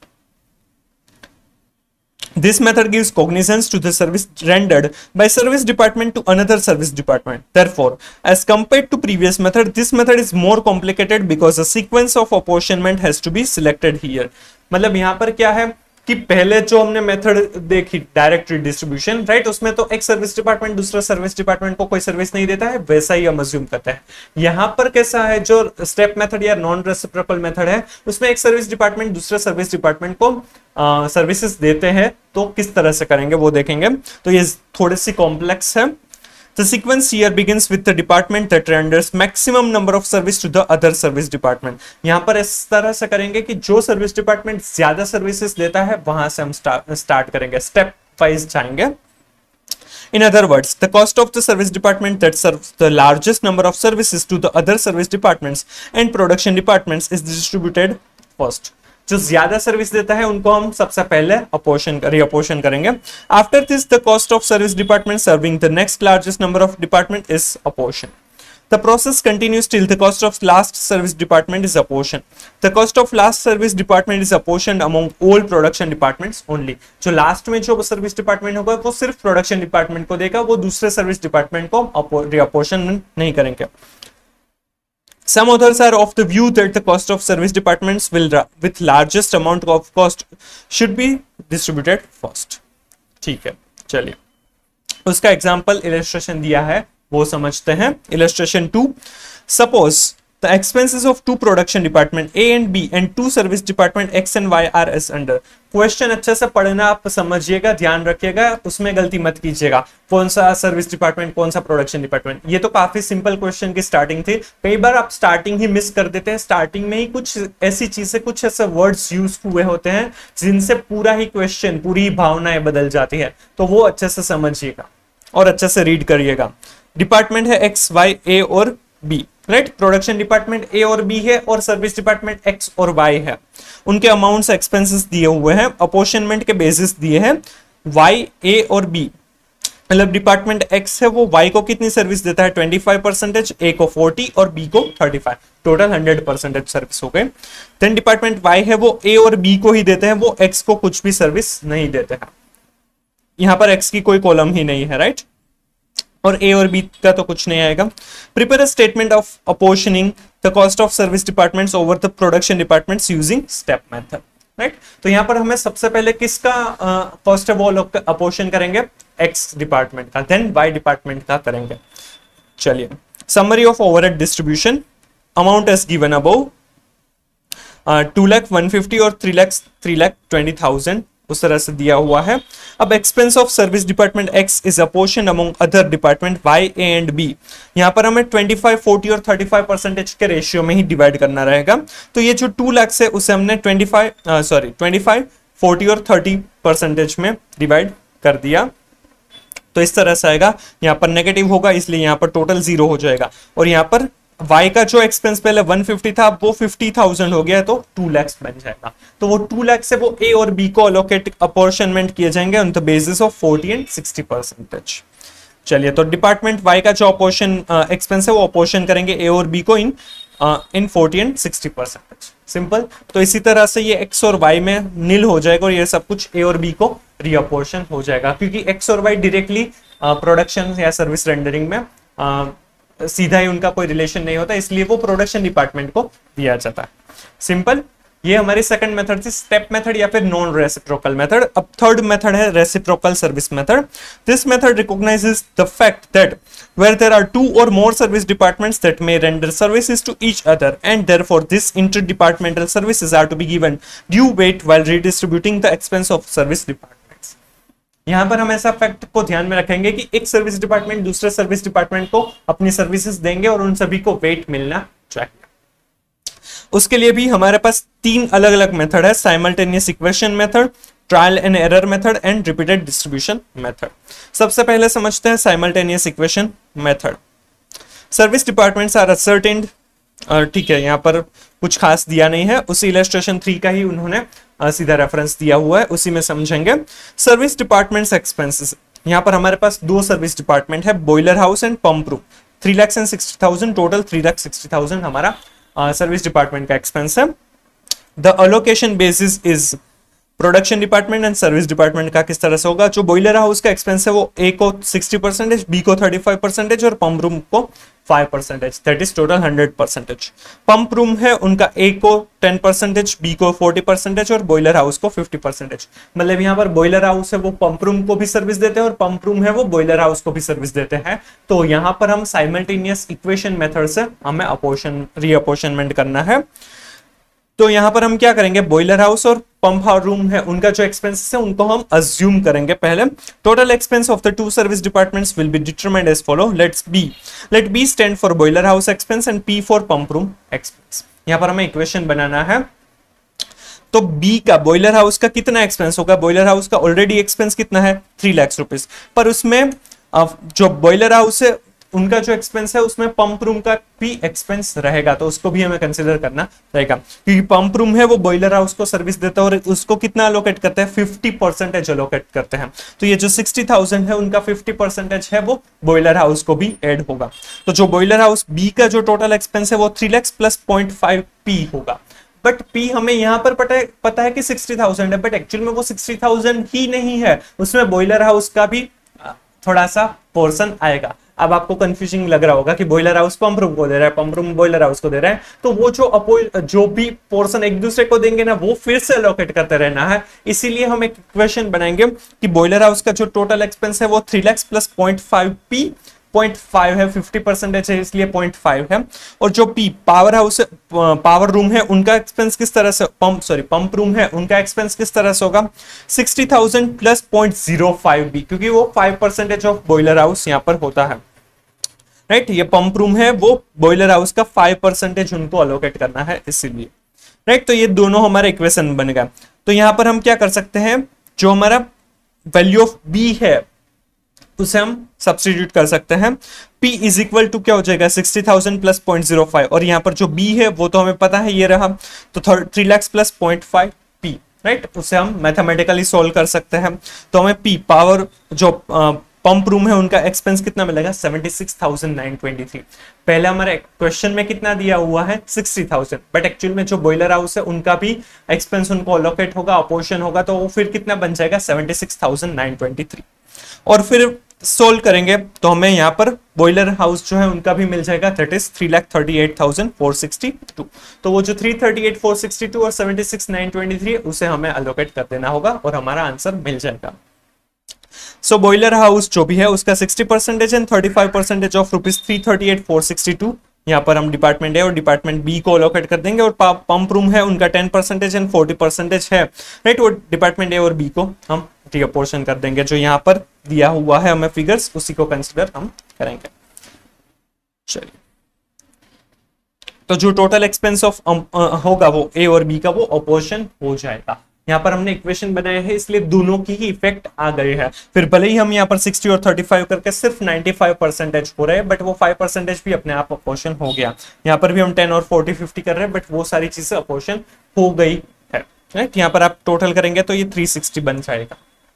This method gives cognizance to the service rendered by service department to another service department. Therefore, as compared to previous method, this method is more complicated because a sequence of apportionment has to be selected here. मतलब यहाँ पर क्या है कि पहले जो हमने method देखी डायरेक्ट रिडिस्ट्रीब्यूशन, राइट, उसमें तो एक सर्विस डिपार्टमेंट दूसरा सर्विस डिपार्टमेंट को कोई सर्विस नहीं देता है, वैसा ही हम अज्यूम करते हैं। यहाँ पर कैसा है, जो स्टेप मेथड या नॉन रेसिप्रोकल मेथड है उसमें एक सर्विस डिपार्टमेंट दूसरे सर्विस डिपार्टमेंट को सर्विसेज देते हैं, तो किस तरह से करेंगे वो देखेंगे। तो ये थोड़ी सी कॉम्प्लेक्स है। The sequence here begins with the department that renders maximum number of service to the other service department. यहाँ पर इस तरह से करेंगे कि जो सर्विस डिपार्टमेंट ज्यादा सर्विसेज देता है वहां से हम स्टार्ट करेंगे, स्टेप वाइज जाएंगे। In other words, the cost of the service department that serves the largest number of services to the other service departments and production departments is distributed first. जो ज्यादा service देता है उनको हम सबसे पहले रीअपोर्शन करेंगे। After this the cost of service department serving the next largest number of department is apportion. The process continues till the cost of last service department is apportion. The cost of last service department is apportion among all production departments only. जो लास्ट में जो service department होगा वो सिर्फ production department को देगा, वो दूसरे सर्विस डिपार्टमेंट को रीअपोर्शन नहीं करेंगे। Some authors are of the view that the cost of service departments with largest amount of cost should be distributed first. ठीक है, चलिए उसका एग्जाम्पल इलस्ट्रेशन दिया है वो समझते हैं। Illustration 2, suppose the expenses of two production department A and B and two service department X and Y are as under। Question अच्छे से पढ़ना, आप समझिएगा, ध्यान रखिएगा, उसमें गलती मत कीजिएगा। कौन सा सर्विस डिपार्टमेंट, कौन सा प्रोडक्शन डिपार्टमेंट, ये तो काफी सिंपल क्वेश्चन की स्टार्टिंग थी। कई बार आप स्टार्टिंग ही मिस कर देते हैं, स्टार्टिंग में ही कुछ ऐसी चीजें, कुछ ऐसे वर्ड्स यूज हुए होते हैं जिनसे पूरा ही क्वेश्चन, पूरी भावनाएं बदल जाती है। तो वो अच्छे से समझिएगा और अच्छे से रीड करिएगा। डिपार्टमेंट है एक्स, वाई, ए और B, right. Production department A और बी है और सर्विस डिपार्टमेंट एक्स और वाई है। उनके अमाउंट्स, एक्सपेंसेस दिए हुए हैं, अपॉर्शनमेंट के बेसिस दिए हैं। वाई, ए और बी, मतलब डिपार्टमेंट एक्स है वो वाई को कितनी सर्विस देता है 25%, ए को 40 और बी को 35, टोटल 100% सर्विस हो गए। देन डिपार्टमेंट वाई है वो ए और बी को ही देते हैं, वो एक्स को कुछ भी सर्विस नहीं देते हैं। यहां पर एक्स की कोई कॉलम ही नहीं है, राइट। और ए और बी का तो कुछ नहीं आएगा। Prepare a statement of apportioning the cost of service departments over the production departments using step method, right. तो यहां पर हमें सबसे पहले किसका कॉस्ट है वो लोग अपॉर्शन करेंगे, एक्स डिपार्टमेंट का, देन वाई डिपार्टमेंट का करेंगे। चलिए, summary of overhead distribution, amount as given above, 2,150 और 3,20,000 उस तरह से दिया हुआ है। अब expense of service department X is apportion among other department Y, A and B. यहां पर हमें 25, 40 और 35% के रेशियो में ही डिवाइड करना रहेगा। तो ये जो 2 लाख है उसे हमने 25, 40 और 30% में डिवाइड कर दिया। तो इस तरह से आएगा, यहाँ पर नेगेटिव होगा इसलिए यहाँ पर टोटल 0 हो जाएगा। और यहाँ पर y का जो एक्सपेंस पहले 150 था वो 50,000 हो गया, तो 2 लाख बन जाएगा। तो वो 2 लाख से वो ए और बी को अलोकेट, अपॉर्शनमेंट किए जाएंगे on the basis of 40 and 60%। चलिए, तो डिपार्टमेंट y का जो अपॉर्शन एक्सपेंस है वो अपॉर्शन करेंगे ए और बी को इन 40 एंड 60%। सिंपल। तो इसी तरह से ये x और y में नील हो जाएगा और ये सब कुछ ए और बी को रीअपोर्शन हो जाएगा, क्योंकि x और y डायरेक्टली प्रोडक्शन या सर्विस रेंडरिंग में सीधा ही उनका कोई रिलेशन नहीं होता, इसलिए वो प्रोडक्शन डिपार्टमेंट को दिया जाता है। सिंपल। ये हमारी सेकंड मेथड थी, स्टेप मेथड या फिर नॉन रेसिप्रोकल मेथड। अब थर्ड मेथड है reciprocal service method. This method recognises the fact that where there are two or more service departments that may render services to each other and therefore this interdepartmental services are to be given due weight while redistributing the expense of service departments। यहां पर हम ऐसा fact को ध्यान में रखेंगे कि एक सर्विस डिपार्टमेंट दूसरे सर्विस डिपार्टमेंट को अपनी सर्विसेज देंगे और उन सभी को वेट मिलना चाहिए। उसके लिए भी हमारे पास 3 अलग अलग मेथड है, simultaneous equation method, trial and error method and repeated distribution method. सबसे पहले समझते हैं simultaneous equation method. Service departments are ascertained, ठीक है, यहाँ पर कुछ खास दिया नहीं है, उसी इलस्ट्रेशन 3 का ही उन्होंने सीधा रेफरेंस दिया हुआ है, उसी में समझेंगे। सर्विस डिपार्टमेंट्स एक्सपेंसेस, यहाँ पर हमारे पास 2 सर्विस डिपार्टमेंट है, boiler house and pump room. 3,60,000 total, 3,60,000 हमारा सर्विस डिपार्टमेंट का एक्सपेंस है। The allocation basis is production department and service department का किस तरह से होगा। जो बॉयलर हाउस का एक्सपेंस है वो ए को 60%, बी को 35% और पंप रूम को 5%, that is total 100%। Pump room है उनका ए को 10%, बी को 40% और बॉयलर हाउस को 50%। मतलब यहाँ पर बॉयलर हाउस है वो पंप रूम को भी सर्विस देते हैं और पंप रूम है वो बॉयलर हाउस को भी सर्विस देते हैं। तो यहाँ पर हम साइमल्टेनियस इक्वेशन मेथड से हमें रीअपोर्शनमेंट करना है। तो यहां पर हम क्या करेंगे, बॉयलर हाउस और पंप रूम है उनका जो एक्सपेंसेस है उनको हम अज्यूम करेंगे पहले। Total expense of the 2 service departments will be determined as follows. Let B stand for boiler house expense and P for pump room expense. यहां पर हमें इक्वेशन बनाना है। तो बी का, बॉयलर हाउस का कितना एक्सपेंस होगा, बॉयलर हाउस का ऑलरेडी एक्सपेंस कितना है 3 लाख रुपीस, पर उसमें जो बॉयलर हाउस है उनका जो एक्सपेंस है उसमें पंप रूम का भी एक्सपेंस रहेगा, तो उसको भी हमें कंसीडर करना रहेगा, क्योंकि पंप रूम है वो बॉयलर हाउस को सर्विस देता है और उसको कितना अलोकेट करते हैं 50% अलोकेट करते हैं। तो ये जो 60,000 है उनका 50% है वो बॉयलर हाउस को भी ऐड होगा। तो जो बॉयलर हाउस बी का जो टोटल एक्सपेंस है वो 3 लाख प्लस 0.5 पी होगा। बट पी हमें यहाँ पर पता है कि 60,000 है, बट एक्चुअल में वो 60,000 ही नहीं है, उसमें बॉयलर हाउस का भी थोड़ा सा पोर्शन आएगा। अब आपको कंफ्यूजिंग लग रहा होगा कि बॉयलर हाउस पंप रूम को दे रहा है, पंप रूम बॉयलर हाउस को दे रहा है, तो वो जो भी पोर्शन एक दूसरे को देंगे ना वो फिर से अलोकेट करते रहना है। इसीलिए हम एक इक्वेशन बनाएंगे कि बॉयलर हाउस का जो टोटल एक्सपेंस है वो 3 लाख प्लस 0.5 पी 0.5 है, 50% है इसलिए 0.5 है। और जो P power house power room है उनका एक्सपेंस किस तरह से, पंप रूम है उनका एक्सपेंस किस तरह से होगा, 60,000 प्लस 0.05 B, क्योंकि वो 5% ऑफ बॉयलर हाउस यहाँ पर होता है, राइट। ये पंप रूम है वो बॉयलर हाउस का 5% उनको अलोकेट करना है इसीलिए, राइट। तो ये दोनों हमारा इक्वेशन बन गया। तो यहां पर हम क्या कर सकते हैं, जो हमारा वैल्यू ऑफ बी है उसे हम सब्स्टिट्यूट कर सकते हैं। P इज इक्वल टू क्या हो जाएगा, 60,000 प्लस 0.05, और यहाँ पर जो B है वो तो हमें पता है ये रहा, तो 3 लाख प्लस 0.5 P, राइट। उसे हम मैथमेटिकली सोल्व कर सकते हैं। तो हमें P पावर जो पंप रूम है उनका एक्सपेंस कितना मिलेगा, 76,923। पहले हमारे क्वेश्चन में कितना दिया हुआ है, 60,000, बट एक्चुअल में जो बॉयलर हाउस है उनका भी एक्सपेंस उनको अलोकेट होगा, अपोर्शन होगा, तो वो फिर कितना बन जाएगा, 76,923। और फिर सोल्व करेंगे तो हमें यहाँ पर बॉयलर हाउस जो है उनका भी मिल जाएगा, दैट इज 3,38,462। तो वो जो 338,462 और 76,923 उसे हमें अलोकेट कर देना होगा और हमारा आंसर मिल जाएगा। सो बॉयलर हाउस जो भी है उसका 60% एंड 35% ऑफ ₹338,462 यहाँ पर हम डिपार्टमेंट ए और डिपार्टमेंट बी को अलोकेट कर देंगे, और पंप रूम है उनका 10% एंड 40% है, राइट। वो डिपार्टमेंट ए और बी को हम पोर्शन कर देंगे। जो यहाँ पर दिया हुआ है हमें फिगर्स उसी को कंसिडर हम करेंगे। चलिए, तो जो टोटल एक्सपेंस ऑफ होगा वो ए और बी का वो अपोर्शन हो जाएगा। यहाँ पर हमने इक्वेशन बनाए हैं इसलिए दोनों की ही इफेक्ट आ गए हैं। फिर भले ही हम यहाँ पर 60 और 35 करके सिर्फ 95% हो रहे हैं, बट वो 5% भी अपने आप अपोर्शन हो गया। यहाँ पर भी हम 10 और 40 50 कर रहे हैं, बट वो सारी चीजें अपोर्शन हो गई है, राइट। यहाँ पर आप टोटल करेंगे तो ये 360 बन जाएगा।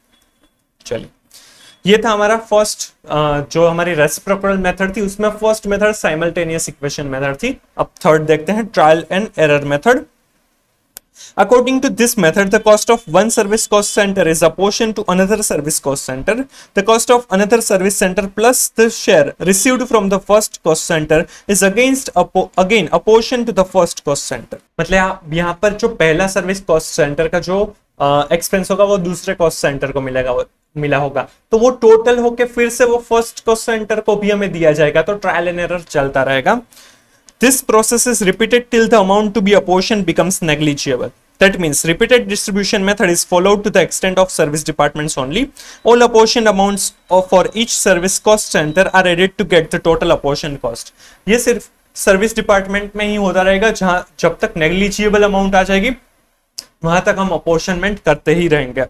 चलिए, ये था हमारा फर्स्ट जो हमारी रेसिप्रोकल मेथड थी, उसमें first method simultaneous equation method थी। अब थर्ड देखते हैं, trial and error method. According to this method, the cost of one service cost center is apportioned to another service cost center. The cost of another service center plus the share received from the first cost center is again apportioned to the first cost center. मतलब यहाँ पर जो पहला service cost centre का जो expense होगा वो दूसरे कॉस्ट सेंटर को मिला होगा, तो वो टोटल होके फिर से वो फर्स्ट कॉस्ट सेंटर को भी हमें दिया जाएगा। तो ट्रायल एंड एरर चलता रहेगा। This process is repeated till the amount to be apportioned becomes negligible. That means repeated distribution method is followed to the extent of service departments only. All apportioned amounts for each service cost center are added to get the total apportioned cost. ये सिर्फ service department में ही होता रहेगा, जहां जब तक negligible amount आ जाएगी वहां तक हम अपॉर्शनमेंट करते ही रहेंगे।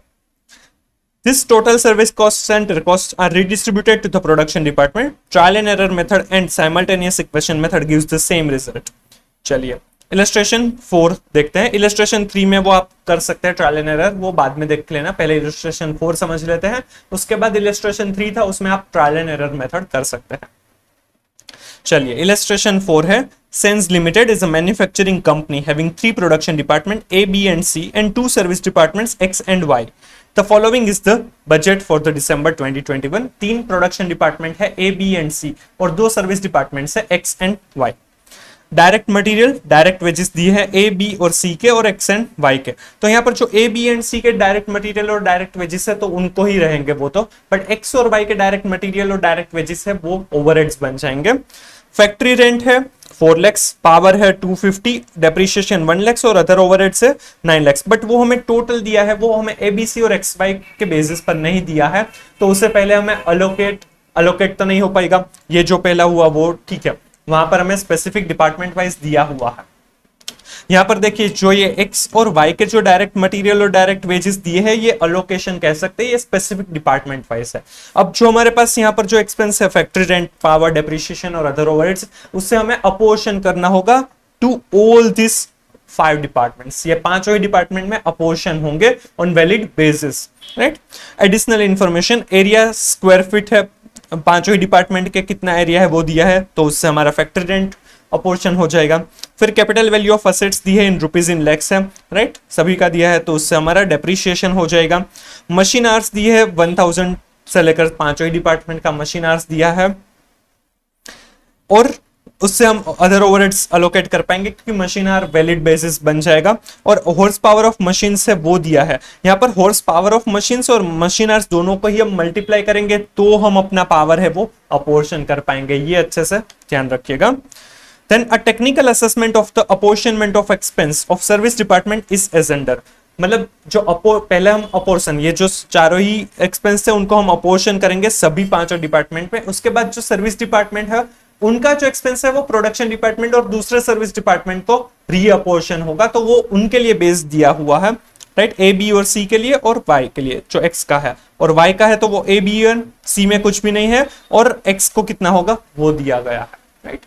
This total service cost center costs are redistributed to the production department. Trial and error method and simultaneous equation method gives the same result. चलिए, इलस्ट्रेशन 4 देखते हैं। इलस्ट्रेशन 3 में वो आप कर सकते हैं ट्रायल एंड एरर, वो बाद में देख लेना, पहले इलस्ट्रेशन 4 समझ लेते हैं, उसके बाद इलस्ट्रेशन 3 था उसमें आप ट्रायल एंड एरर मेथड कर सकते हैं। चलिए, इलस्ट्रेशन 4 है, Sens Limited is a manufacturing company having 3 production departments A, B and C and 2 service departments X and Y. The following is the budget for the December 2021. 3 production department है A, B and C और 2 service departments है X and Y. Direct material, direct wages दिए हैं A, B और C के और X and Y के। तो यहाँ पर जो A, B and C के डायरेक्ट मटेरियल और डायरेक्ट वेजेस है तो उनको ही रहेंगे वो तो, बट X और Y के डायरेक्ट मटेरियल और डायरेक्ट वेजेस है वो ओवरहेड्स बन जाएंगे। फैक्ट्री रेंट है 4 लाख, पावर है 250, डेप्रिसिएशन 1 लाख और अदर ओवरहेड्स है 9 लाख। बट वो हमें टोटल दिया है, वो हमें ABC और XY के बेसिस पर नहीं दिया है, तो उससे पहले हमें अलोकेट तो नहीं हो पाएगा। ये जो पहला हुआ वो ठीक है, वहां पर हमें स्पेसिफिक डिपार्टमेंट वाइज दिया हुआ है। यहाँ पर देखिए, जो ये X और Y के जो डायरेक्ट मटेरियल और डायरेक्ट वेजेस दिए हैं ये अलोकेशन कह सकते हैं, ये स्पेसिफिक डिपार्टमेंट वाइज है। अब जो हमारे पास यहाँ पर जो एक्सपेंस है फैक्ट्री रेंट, पावर, डेप्रिसिएशन और अदर ओवरहेड्स, उससे हमें अपोर्शन करना होगा टू ऑल दिस 5 डिपार्टमेंट्स। ये 5 ही डिपार्टमेंट में अपोर्शन होंगे on valid basis, right. Additional information, area square feet है, 5 ही डिपार्टमेंट के कितना एरिया है वो दिया है, तो उससे हमारा फैक्ट्री रेंट अपोर्शन हो जाएगा। फिर कैपिटल वैल्यू ऑफ असेट्स दी है इन रुपीज इन लैक्स है, राइट, सभी का दिया है, तो उससे हमारा डेप्रिसिएशन हो जाएगा। मशीन आवर्स दी है 1000 से लेकर 5 ही डिपार्टमेंट का मशीन आवर्स दिया है, और उससे हम अदर ओवरहेड्स अलोकेट कर पाएंगे क्योंकि मशीन आर वैलिड बेसिस बन जाएगा। और हॉर्स पावर ऑफ मशीन से वो दिया है यहाँ पर, हॉर्स पावर ऑफ मशीन्स और मशीन आवर्स दोनों को ही हम मल्टीप्लाई करेंगे तो हम अपना पावर है वो अपोर्शन कर पाएंगे। ये अच्छे से ध्यान रखिएगा। Then a technical assessment of the apportionment of expense of service department is as under. मतलब जो पहले हम अपोर्शन, ये जो चारों ही एक्सपेंस थे उनको हम अपोर्शन करेंगे सभी पांचों डिपार्टमेंट में। उसके बाद जो सर्विस डिपार्टमेंट है उनका जो एक्सपेंस है वो प्रोडक्शन डिपार्टमेंट और दूसरे सर्विस डिपार्टमेंट को रीअपोर्शन होगा, तो वो उनके लिए बेस दिया हुआ है, राइट। ए बी और सी के लिए और वाई के लिए, जो एक्स का है और वाई का है तो वो ए बी एन सी में कुछ भी नहीं है और एक्स को कितना होगा वो दिया गया है, right.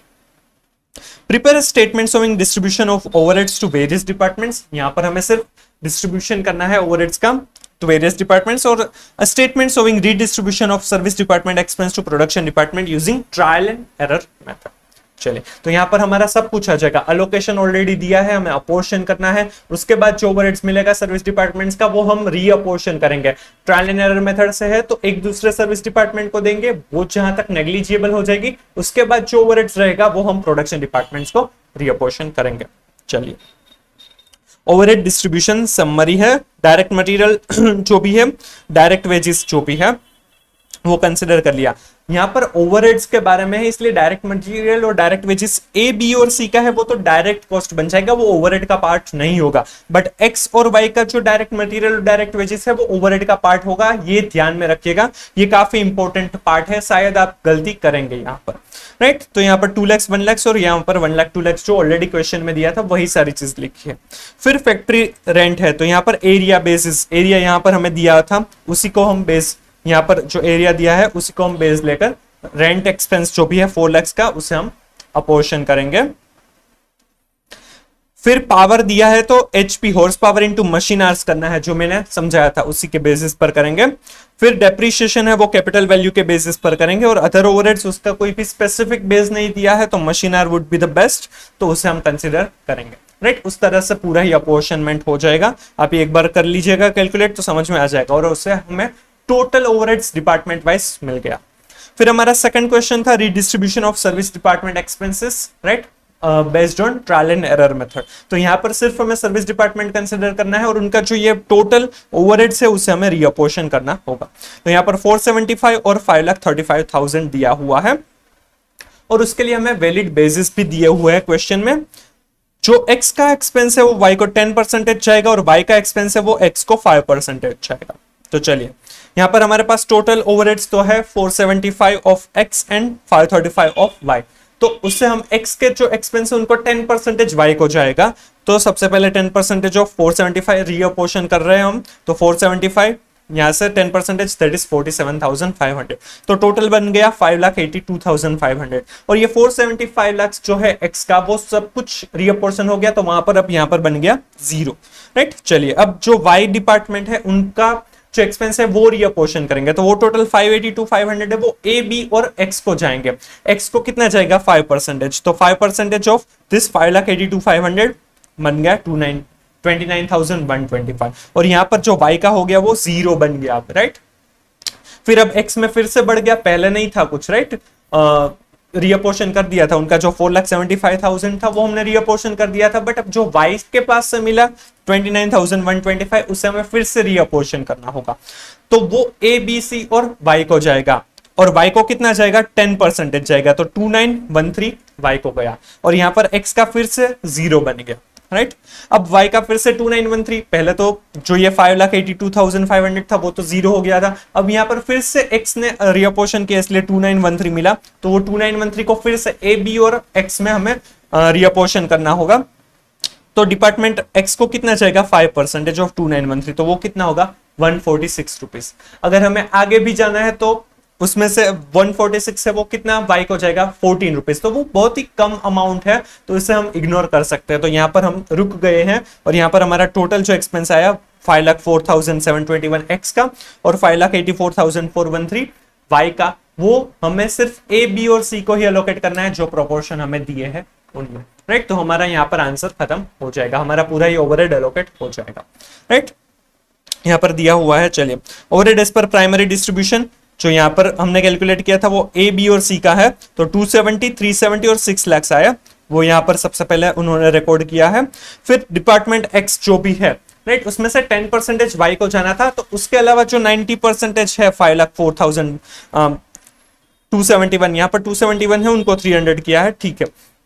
Prepare statement showing distribution of overheads to various departments. यहां पर हमें सिर्फ डिस्ट्रीब्यूशन करना है ओवरहेड्स का to various departments, और a statement showing redistribution of service department expense to production department using trial and error method। चलिए, तो यहाँ पर हमारा सब कुछ आ जाएगा। अलोकेशन ऑलरेडी दिया है, हमें अपोर्शन करना है, उसके बाद जो ओवरहेड्स मिलेगा सर्विस डिपार्टमेंट्स का वो हम रीअपोर्शन करेंगे। ट्रायल एंड एरर मेथड से है तो एक दूसरे सर्विस डिपार्टमेंट को देंगे, वो जहां तक नेग्लिजिबल हो जाएगी, उसके बाद जो ओवरहेड्स रहेगा वो हम प्रोडक्शन डिपार्टमेंट्स को रीअपोर्शन करेंगे। चलिए, ओवरहेड डिस्ट्रीब्यूशन समरी है। डायरेक्ट मटेरियल जो भी है, डायरेक्ट वेजेस जो भी है वो कंसिडर कर लिया। यहाँ पर ओवरहेड्स के बारे में है इसलिए डायरेक्ट मटेरियल और डायरेक्ट वेजेस ए बी और सी का है वो तो डायरेक्ट कॉस्ट बन जाएगा, वो ओवरहेड का पार्ट नहीं होगा। बट एक्स और वाई का जो डायरेक्ट मटेरियल और डायरेक्ट वेजेस है वो ओवरहेड का पार्ट होगा, ये ध्यान में रखिएगा, ये काफी इंपॉर्टेंट पार्ट है, शायद आप गलती करेंगे यहाँ पर, राइट। तो यहाँ पर 2 लाख 1 लाख और यहाँ पर 1 लाख 2 लाख जो ऑलरेडी क्वेश्चन में दिया था वही सारी चीज लिखी है। फिर फैक्ट्री रेंट है, तो यहाँ पर एरिया बेसिस, एरिया यहाँ पर हमें दिया था उसी को हम बेस, यहाँ पर जो एरिया दिया है उसी को हम बेस लेकर रेंट एक्सपेंस जो भी है 4 लाख का उसे हम अपोर्शन करेंगे। फिर पावर दिया है तो HP horse power into machine hours करना है, जो मैंने समझाया था उसी के बेसिस पर करेंगे। फिर डेप्रिसिएशन है वो कैपिटल वैल्यू के बेसिस पर करेंगे, और अदर ओवरहेड्स उसका कोई भी स्पेसिफिक बेस नहीं दिया है तो machine hour would be the best, तो उसे हम कंसिडर करेंगे, राइट। उस तरह से पूरा ही अपोर्शनमेंट हो जाएगा। आप एक बार कर लीजिएगा कैलकुलेट तो समझ में आ जाएगा, और उससे हमें टोटल ओवरहेड्स डिपार्टमेंट वाइज मिल गया। फिर हमारा सेकंड क्वेश्चन था redistribution of service department expenses, right, based on trial and error method. तो यहाँ पर सिर्फ हमें सर्विस डिपार्टमेंट कंसिडर करना है और उनका जो ये टोटल ओवरहेड्स है उसे हमें रीअपोर्शन करना होगा। तो यहाँ पर 475 और 5,35,000 दिया हुआ है, और उसके लिए हमें वैलिड बेसिस भी दिए हुए हैं क्वेश्चन में। जो x का एक्सपेंस है वो y को 10% जाएगा और y का एक्सपेंस है वो x को 5% जाएगा। तो चलिए, यहाँ पर हमारे पास टोटल ओवरहेड्स तो है 475 of x and 535 of y, तो उससे हम x के जो एक्सपेंस है उनको 10% y को जाएगा। तो सबसे पहले 10% ऑफ 475 रीअपोर्शन कर रहे हैं हम, तो 475 यहाँ से 10% दैट इज 47,500, तो टोटल बन गया 5,82,500। और ये 475 लाख जो है x का वो सब कुछ रीअपोर्शन हो गया, तो वहां पर अब यहाँ पर बन गया 0, राइट। चलिए, अब जो y डिपार्टमेंट है उनका जो एक्सपेंस है वो रीअपोर्शन करेंगे, तो वो टोटल 582,500 है वो ए बी और एक्स को जाएंगे। एक्स को कितना जाएगा 5%, तो 5% ऑफ दिस 5,82,500 बन गया 29,125, और यहां पर जो y का हो गया वो 0 बन गया, राइट। फिर अब x में फिर से बढ़ गया, पहले नहीं था कुछ, राइट, रीअपोर्शन कर दिया था, उनका जो 4,75,000 था वो हमने रीअपोर्शन कर दिया था, बट अब जो y के पास से मिला 29,125 उसे हमें फिर से रीअपोर्शन करना होगा, तो वो a b c और y को जाएगा, और y को कितना जाएगा 10% जाएगा, तो 2913 y को गया, और यहां पर x का फिर से 0 बन गया, राइट। अब y का फिर से 2913, पहले तो जो ये 5,82,500 था वो तो 0 हो गया था, अब यहाँ पर फिर से x ने रीअपोर्शन किया इसलिए 2913 मिला, तो वो 2913 को फिर से a b और x में हमें रीअपोर्शन करना होगा। तो डिपार्टमेंट x को कितना जाएगा 5% ऑफ 2913, तो वो कितना होगा 146 रुपीज। अगर हमें आगे भी जाना है तो उसमें से 146 से वो कितना y को जाएगा 14 रुपीज, तो वो बहुत ही कम अमाउंट है, तो इसे हम इग्नोर कर सकते हैं। तो यहाँ पर हम रुक गए हैं, और यहाँ पर हमारा टोटल जो एक्सपेंस आया 5,04,721 x का और 5,84,413 y का, वो हमें सिर्फ a b और c को ही अलोकेट करना है जो प्रोपोर्शन हमें दिए हैं उनमें, राइट। तो हमारा यहाँ पर आंसर खत्म हो जाएगा, हमारा पूरा ही ओवरहेड अलोकेट हो जाएगा, राइट। यहाँ पर दिया हुआ है, चलिए, overhead as per primary distribution जो यहाँ पर हमने कैलकुलेट किया था वो ए, बी और सी का है, तो 270, 370 और 6 लाख आया, वो यहाँ पर सबसे पहले उन्होंने रिकॉर्ड किया है। फिर डिपार्टमेंट एक्स जो भी है, राइट, उसमें से 10% वाई को जाना था, तो उसके अलावा जो 90% है 5,04,271, यहाँ पर 271 है, उनको 300 किया है, ठीक है,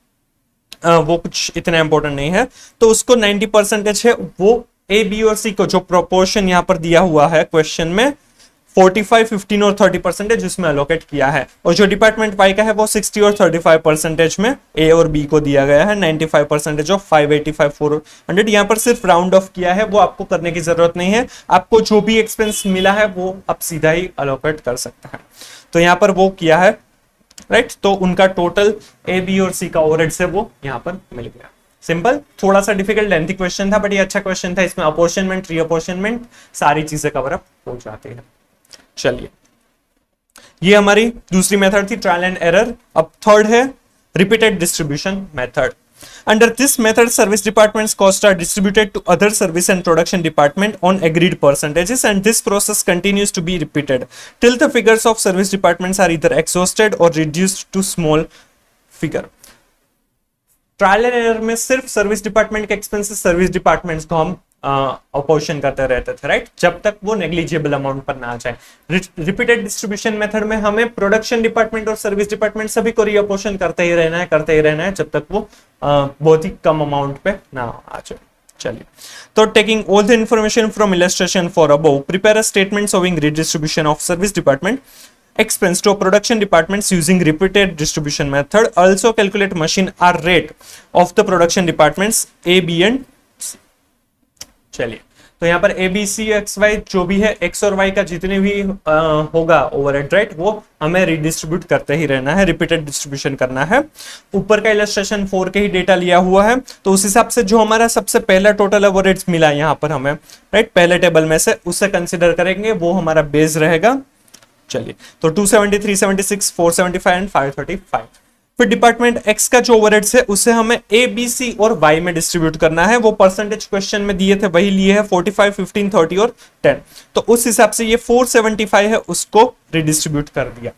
वो कुछ इतना इंपॉर्टेंट नहीं है। तो उसको 90% है, वो ए, बी और सी को जो प्रोपोर्शन यहाँ पर दिया हुआ है क्वेश्चन में 45, 15 और 30% जिसमें अलोकेट किया है, और जो डिपार्टमेंट वाई का है वो 60 और 35% में ए और बी को दिया गया है। 95% ऑफ 585, 400 यहाँ पर सिर्फ राउंड ऑफ किया है, वो आपको करने की जरूरत नहीं है, आपको जो भी एक्सपेंस मिला है वो आप सीधा ही अलोकेट कर सकते हैं। तो यहाँ पर वो किया है, राइट, तो उनका टोटल ए, बी और सी का ओवरहेड से वो यहाँ पर मिल गया। सिंपल, थोड़ा सा डिफिकल्ट लेंथी क्वेश्चन था, बट ये अच्छा क्वेश्चन था, इसमें अपॉर्शनमेंट, रीअपॉर्शनमेंट सारी चीजें कवर अप हो जाती है। चलिए, ये हमारी दूसरी मेथड थी, ट्रायल एंड एरर। अब थर्ड है repeated distribution method. Under this method, service departments' costs are distributed to other service and production department on agreed percentages, and this process continues to be repeated till the figures of service departments are either exhausted or reduced to small figure. Trial and error में सिर्फ service department के expenses service departments को हम apportion करते रहते थे, right, जब तक वो नेग्लिजिबल अमाउंट पर ना आ जाए। रिपीटेड डिस्ट्रीब्यूशन मेथड में हमें प्रोडक्शन डिपार्टमेंट और सर्विस डिपार्टमेंट सभी को रीअपोर्शन करते ही रहना है जब तक वो बहुत ही कम अमाउंट पे ना आ जाए। चलिए, तो taking all the information from illustration for above, prepare a statement showing redistribution of service department expense to production departments using repeated distribution method. Also calculate machine hour rate of the production departments A, B and C. चलिए, तो यहाँ पर A, B, C, X, Y जो भी है, x और Y का जितने भी होगा ओवरहेड, राइट, वो हमें रिडिस्ट्रीब्यूट करते ही रहना है, रिपीटेड डिस्ट्रीब्यूशन करना है। ऊपर का इलस्ट्रेशन 4 के ही डेटा लिया हुआ है, तो उस हिसाब से जो हमारा सबसे पहला टोटल ओवरहेड्स मिला यहाँ पर हमें, राइट, पहले टेबल में से उससे कंसिडर करेंगे, वो हमारा बेस रहेगा। चलिए, तो 270, 376, 475 एंड 535। फिर डिपार्टमेंट एक्स का जो ओवरहेड्स है उसे हमें ए, बी, सी और वाई में डिस्ट्रीब्यूट करना है। वो परसेंटेज क्वेश्चन में दिए थे वही लिए है, 45, 15, 30 और 10। तो उस हिसाब से ये 475 है, उसको रिडिस्ट्रीब्यूट कर दिया।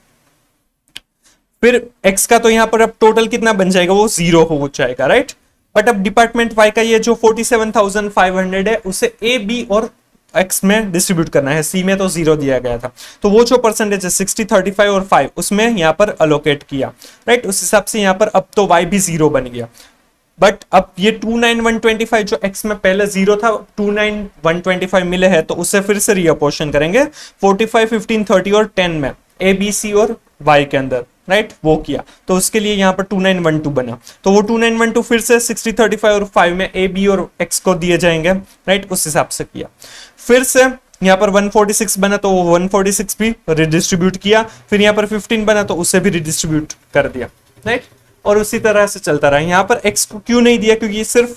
फिर एक्स का तो यहाँ पर अब टोटल कितना बन जाएगा, वो 0 हो जाएगा, राइट। बट अब डिपार्टमेंट वाई का ये जो 47,500 है उसे ए, बी और एक्स में डिस्ट्रीब्यूट करना है, सी में तो 0 दिया गया था, तो वो जो परसेंटेज है 60, 35 और 5 उसमें यहाँ पर अलोकेट किया, राइट। उस हिसाब से यहाँ पर अब तो वाई भी 0 बन गया। बट अब ये 29,125 जो एक्स में पहले 0 था, 29,125 मिले हैं, तो उससे फिर से रीअपोर्शन करेंगे 45, 15, 30 और 10 में, ए, बी, सी और वाई के अंदर, राइट, वो किया। तो उसके लिए यहाँ पर 2912 बना, तो वो 2912 फिर से 60, 35 और 5 में ए, बी और एक्स को दिए जाएंगे, राइट, उस हिसाब से किया। फिर से यहाँ पर 146 बना, तो वो 146 भी रिडिस्ट्रीब्यूट किया। फिर यहाँ पर 15 बना, तो उसे भी रिडिस्ट्रीब्यूट कर दिया, राइट, और उसी तरह से चलता रहा। यहाँ पर एक्स को क्यों नहीं दिया, क्योंकि सिर्फ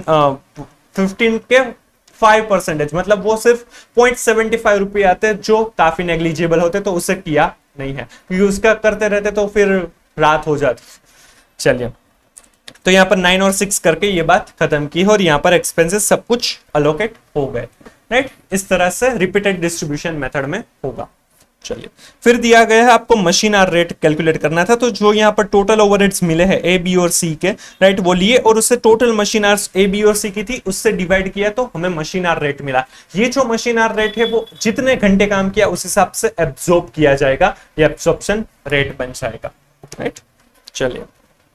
15 के 5%, मतलब वो सिर्फ 0.75 रुपये आते जो काफी नेग्लिजिबल होते, तो उसे किया नहीं है, क्योंकि उसका करते रहते तो फिर रात हो जाती। चलिए, तो यहाँ पर 9 और 6 करके ये बात खत्म की, और यहाँ पर एक्सपेंसेस सब कुछ अलोकेट हो गए, राइट। इस तरह से रिपीटेड डिस्ट्रीब्यूशन मेथड में होगा। चलिए, फिर दिया गया है आपको मशीन आर रेट कैलकुलेट करना था, तो जो यहाँ पर टोटल ओवरहेड्स मिले हैं ए, बी और सी के, राइट, वो लिए और उससे total machine hour A, B और सी की थी उससे डिवाइड किया, तो हमें मशीन आर रेट मिला। ये जो मशीन आर रेट है वो जितने घंटे काम किया उस हिसाब से एब्जॉर्ब किया जाएगा, ये एब्जॉर्प्शन रेट बन जाएगा, राइट। चलिए,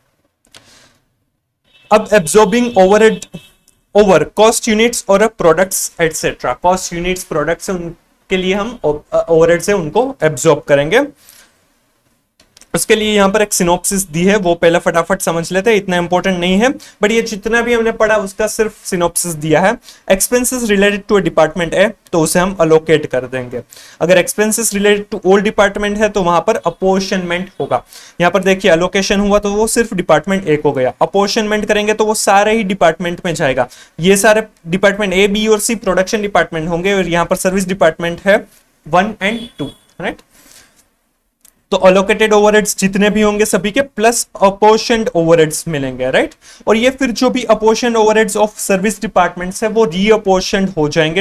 अब absorbing overhead over cost units और products etcetera, cost units products के लिए हम ओवरहेड से उनको एब्जॉर्ब करेंगे। उसके लिए यहाँ पर एक सिनॉप्सिस दी है, वो पहले फटाफट समझ लेते हैं, इतना इंपॉर्टेंट नहीं है, बट ये जितना भी हमने पढ़ा उसका सिर्फ सिनॉप्सिस दिया है। Expenses related to a department है तो उसे हम अलोकेट कर देंगे। अगर expenses related to all department है तो वहां पर अपोर्शनमेंट होगा। यहाँ पर देखिए, अलोकेशन हुआ तो वो सिर्फ डिपार्टमेंट ए को गया, अपोर्शनमेंट करेंगे तो वो सारे ही डिपार्टमेंट में जाएगा। ये सारे डिपार्टमेंट ए, बी और सी प्रोडक्शन डिपार्टमेंट होंगे, और यहाँ पर सर्विस डिपार्टमेंट है 1 और 2, राइट। तो अलोकेटेड ओवरहेड्स जितने भी होंगे सभी के प्लस अपोर्शनड ओवरहेड्स मिलेंगे, राइट। और ये फिर जो भी apportioned overheads of service departments है वो रीअपोर्शनड हो जाएंगे टू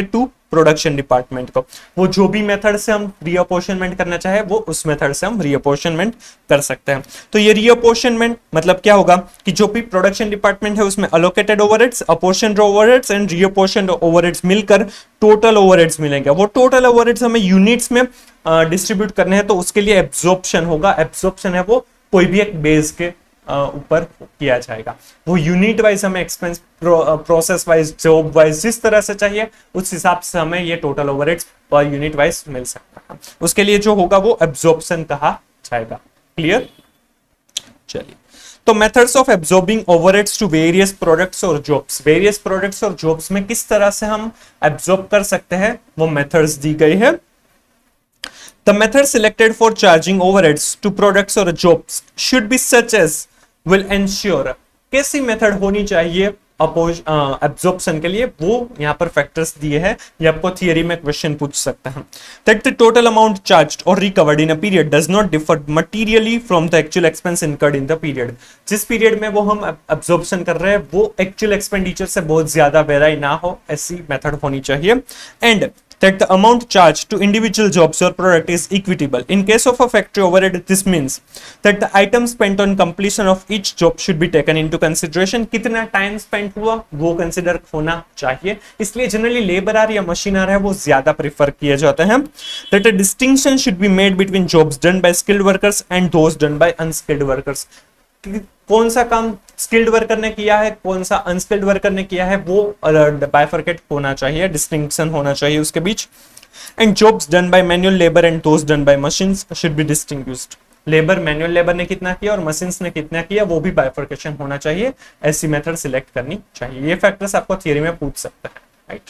प्रोडक्शन डिपार्टमेंट को। वो जो भी मेथड से हम रीअपोर्शनमेंट करना चाहे वो उस मेथड से हम रीअपोर्शनमेंट कर सकते हैं। तो ये रीअपोर्शनमेंट मतलब क्या होगा कि जो भी प्रोडक्शन डिपार्टमेंट है उसमें allocated overheads, apportioned overheads and reapportioned overheads मिलकर टोटल ओवरहेड्स मिलेंगे। वो टोटल ओवरहेड्स हमें यूनिट्स में डिस्ट्रीब्यूट करने हैं, तो उसके लिए एब्जॉर्प्शन होगा। एब्जॉर्प्शन है वो कोई भी एक बेस के ऊपर किया जाएगा। वो यूनिट वाइज हमें expense, process wise, job wise जिस तरह से चाहिए उस हिसाब से हमें ये total overheads per unit wise मिल सकता है। उसके लिए जो होगा वो एब्जॉर्प्शन कहा जाएगा। क्लियर? चलिए, तो methods of absorbing overheads to various products और जॉब्स। वेरियस प्रोडक्ट्स और जॉब्स में किस तरह से हम एब्जॉर्ब कर सकते हैं वो मेथड्स दी गई है। The method selected for charging overheads to products or jobs should be such as will ensure, कैसी मेथड होनी चाहिए एब्जॉर्प्शन के लिए, वो यहाँ पर फैक्टर्स दिए हैं। ये आपको थियरी में क्वेश्चन पूछ सकता है। That the total amount charged or recovered in a period does not differ materially from the actual expense incurred in the period। जिस पीरियड में वो हम एब्जॉर्प्शन कर रहे हैं वो एक्चुअल एक्सपेंडिचर से बहुत ज्यादा वेराई ना हो, ऐसी मेथड होनी चाहिए। And that the amount charged to individual jobs or product is equitable. In case of a factory overhead, this means that the item spent on completion of each job should be taken into consideration. कितना time spend हुआ वो consider होना चाहिए, इसलिए generally labour hour या machine hour है वो ज्यादा प्रीफर किए जाते हैं। That a distinction should be made between jobs done by skilled workers and those done by unskilled workers. कौन सा काम स्किल्ड वर्कर ने किया है, कौन सा अनस्किल्ड वर्कर ने किया है, वो बाइफरकेट होना चाहिए, डिस्टिंक्शन होना चाहिए उसके बीच। And jobs done by manual labour and those done by machines should be distinguished. Labour, manual labour ने कितना किया और मशीन्स ने कितना किया वो भी बाइफरकेशन होना चाहिए। ऐसी मेथड सिलेक्ट करनी चाहिए। ये फैक्टर्स आपको थियरी में पूछ सकता है, right.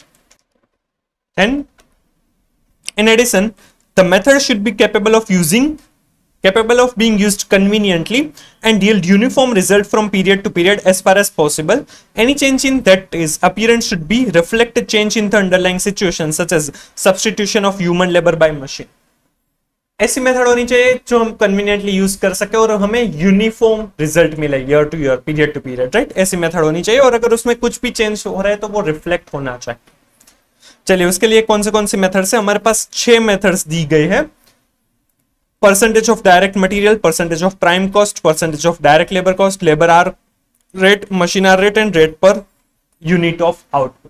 And in addition the method should be capable of being used conveniently and yield uniform result from period to period as far as possible. Any change in that is appearance should be reflect a change in the underlying situation such as substitution of human labor by machine. ऐसी method होनी चाहिए जो हम conveniently use कर सके और हमें uniform result मिले year to year, period to period, right. ऐसी मेथड होनी चाहिए और अगर उसमें कुछ भी चेंज हो रहा है तो वो रिफ्लेक्ट होना चाहिए। चलिए, उसके लिए कौन से मेथड्स है, हमारे पास 6 मेथड्स दी गई है। Percentage of direct material, percentage of prime cost, percentage of direct labour cost, labour hour rate, machine hour rate and rate per unit of output.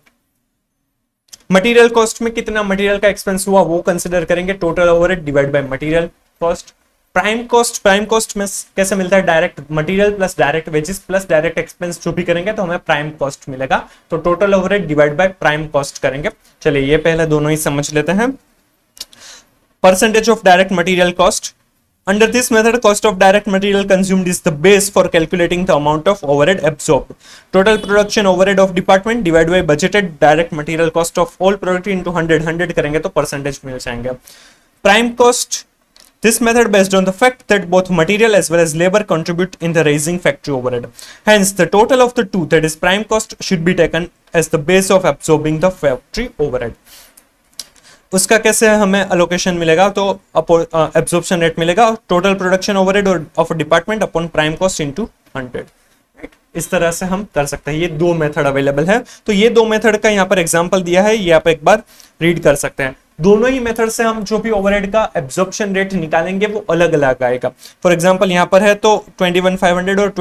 Material cost में कितना मटेरियल का एक्सपेंस हुआ वो कंसिडर करेंगे, total overhead divide by material cost. Prime cost में कैसे मिलता है, direct material plus direct wages plus direct expense जो भी करेंगे तो हमें प्राइम कॉस्ट मिलेगा। तो total overhead divide by prime cost करेंगे। चलिए, ये पहले दोनों ही समझ लेते हैं। Percentage of direct material cost. Under this method, cost of direct material consumed is the base for calculating the amount of overhead absorbed. Total production overhead of department divided by budgeted direct material cost of all product into 100 करेंगे तो percentage मिल जाएंगे। Prime cost. This method based on the fact that both material as well as labor contribute in the raising factory overhead. Hence, the total of the two, that is prime cost, should be taken as the base of absorbing the factory overhead. उसका कैसे हमें allocation मिलेगा, तो absorption rate मिलेगा, total production overhead of department upon prime cost into 100। इस तरह से हम कर सकते हैं। ये 2 मेथड अवेलेबल है। तो ये 2 मेथड का यहाँ पर एग्जांपल दिया है, ये आप एक बार रीड कर सकते हैं। दोनों ही मेथड से हम जो भी ओवरहेड का एब्जॉर्प्शन रेट निकालेंगे वो अलग अलग आएगा। फॉर एग्जांपल यहाँ पर है तो 21,500 और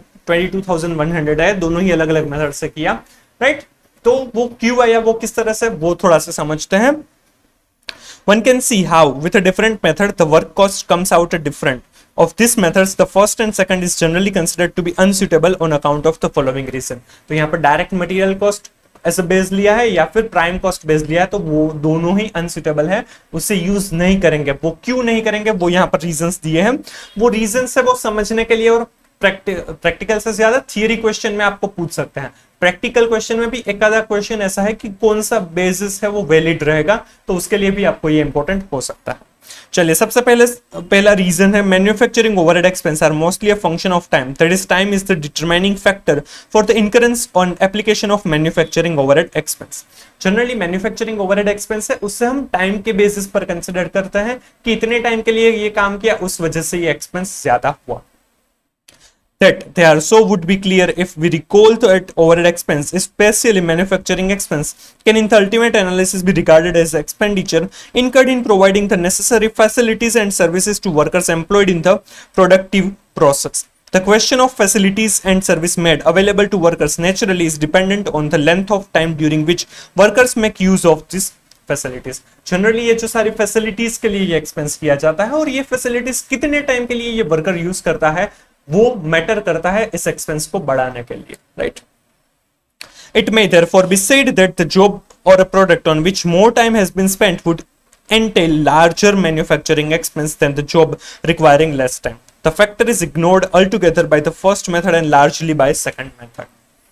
22,100 है, दोनों ही अलग अलग मेथड से किया, राइट। तो वो क्यों आया, वो किस तरह से, वो थोड़ा सा समझते हैं। One can see how with a different method the work cost comes out different. Of these methods, the first and second is generally considered to be unsuitable on account of the following reason. तो यहाँ पर direct material cost ऐसा base लिया है या फिर prime cost base लिया है तो वो दोनों ही अनसुटेबल है, उससे यूज नहीं करेंगे। वो क्यों नहीं करेंगे वो यहाँ पर रीजंस दिए हैं। वो रीजंस है वो समझने के लिए और प्रैक्टिकल से ज्यादा थियरी क्वेश्चन में आपको पूछ सकते हैं। प्रैक्टिकल क्वेश्चन में भी एक आधा क्वेश्चन ऐसा है कि कौन सा बेसिस है वो वैलिड रहेगा, तो उसके लिए भी आपको ये इंपॉर्टेंट हो सकता है। चलिए, सबसे पहला रीजन है manufacturing overhead expense are mostly a function of time, that is time is the determining factor for the incurrence on application of manufacturing overhead expense. Generally manufacturing overhead expense है उससे हम टाइम के basis पर consider करते हैं कि इतने time के लिए ये काम किया, उस वजह से ये एक्सपेंस ज्यादा हुआ। that they are so would be clear if we recall that overhead expense, especially manufacturing expense, can in the ultimate analysis be regarded as expenditure incurred in providing the necessary facilities and services to workers employed in the productive process. The question of facilities and service made available to workers naturally is dependent on the length of time during which workers make use of this facilities. जनरली ये जो सारी facilities के लिए ये expense किया जाता है और ये फैसिलिटीज कितने टाइम के लिए ये वर्कर यूज करता है वो मैटर करता है इस एक्सपेंस को बढ़ाने के लिए, right. It may therefore be said that the job or a product on which more time has been spent would entail larger manufacturing expense than the job requiring less time. The factor is ignored altogether by the first method and largely by second method.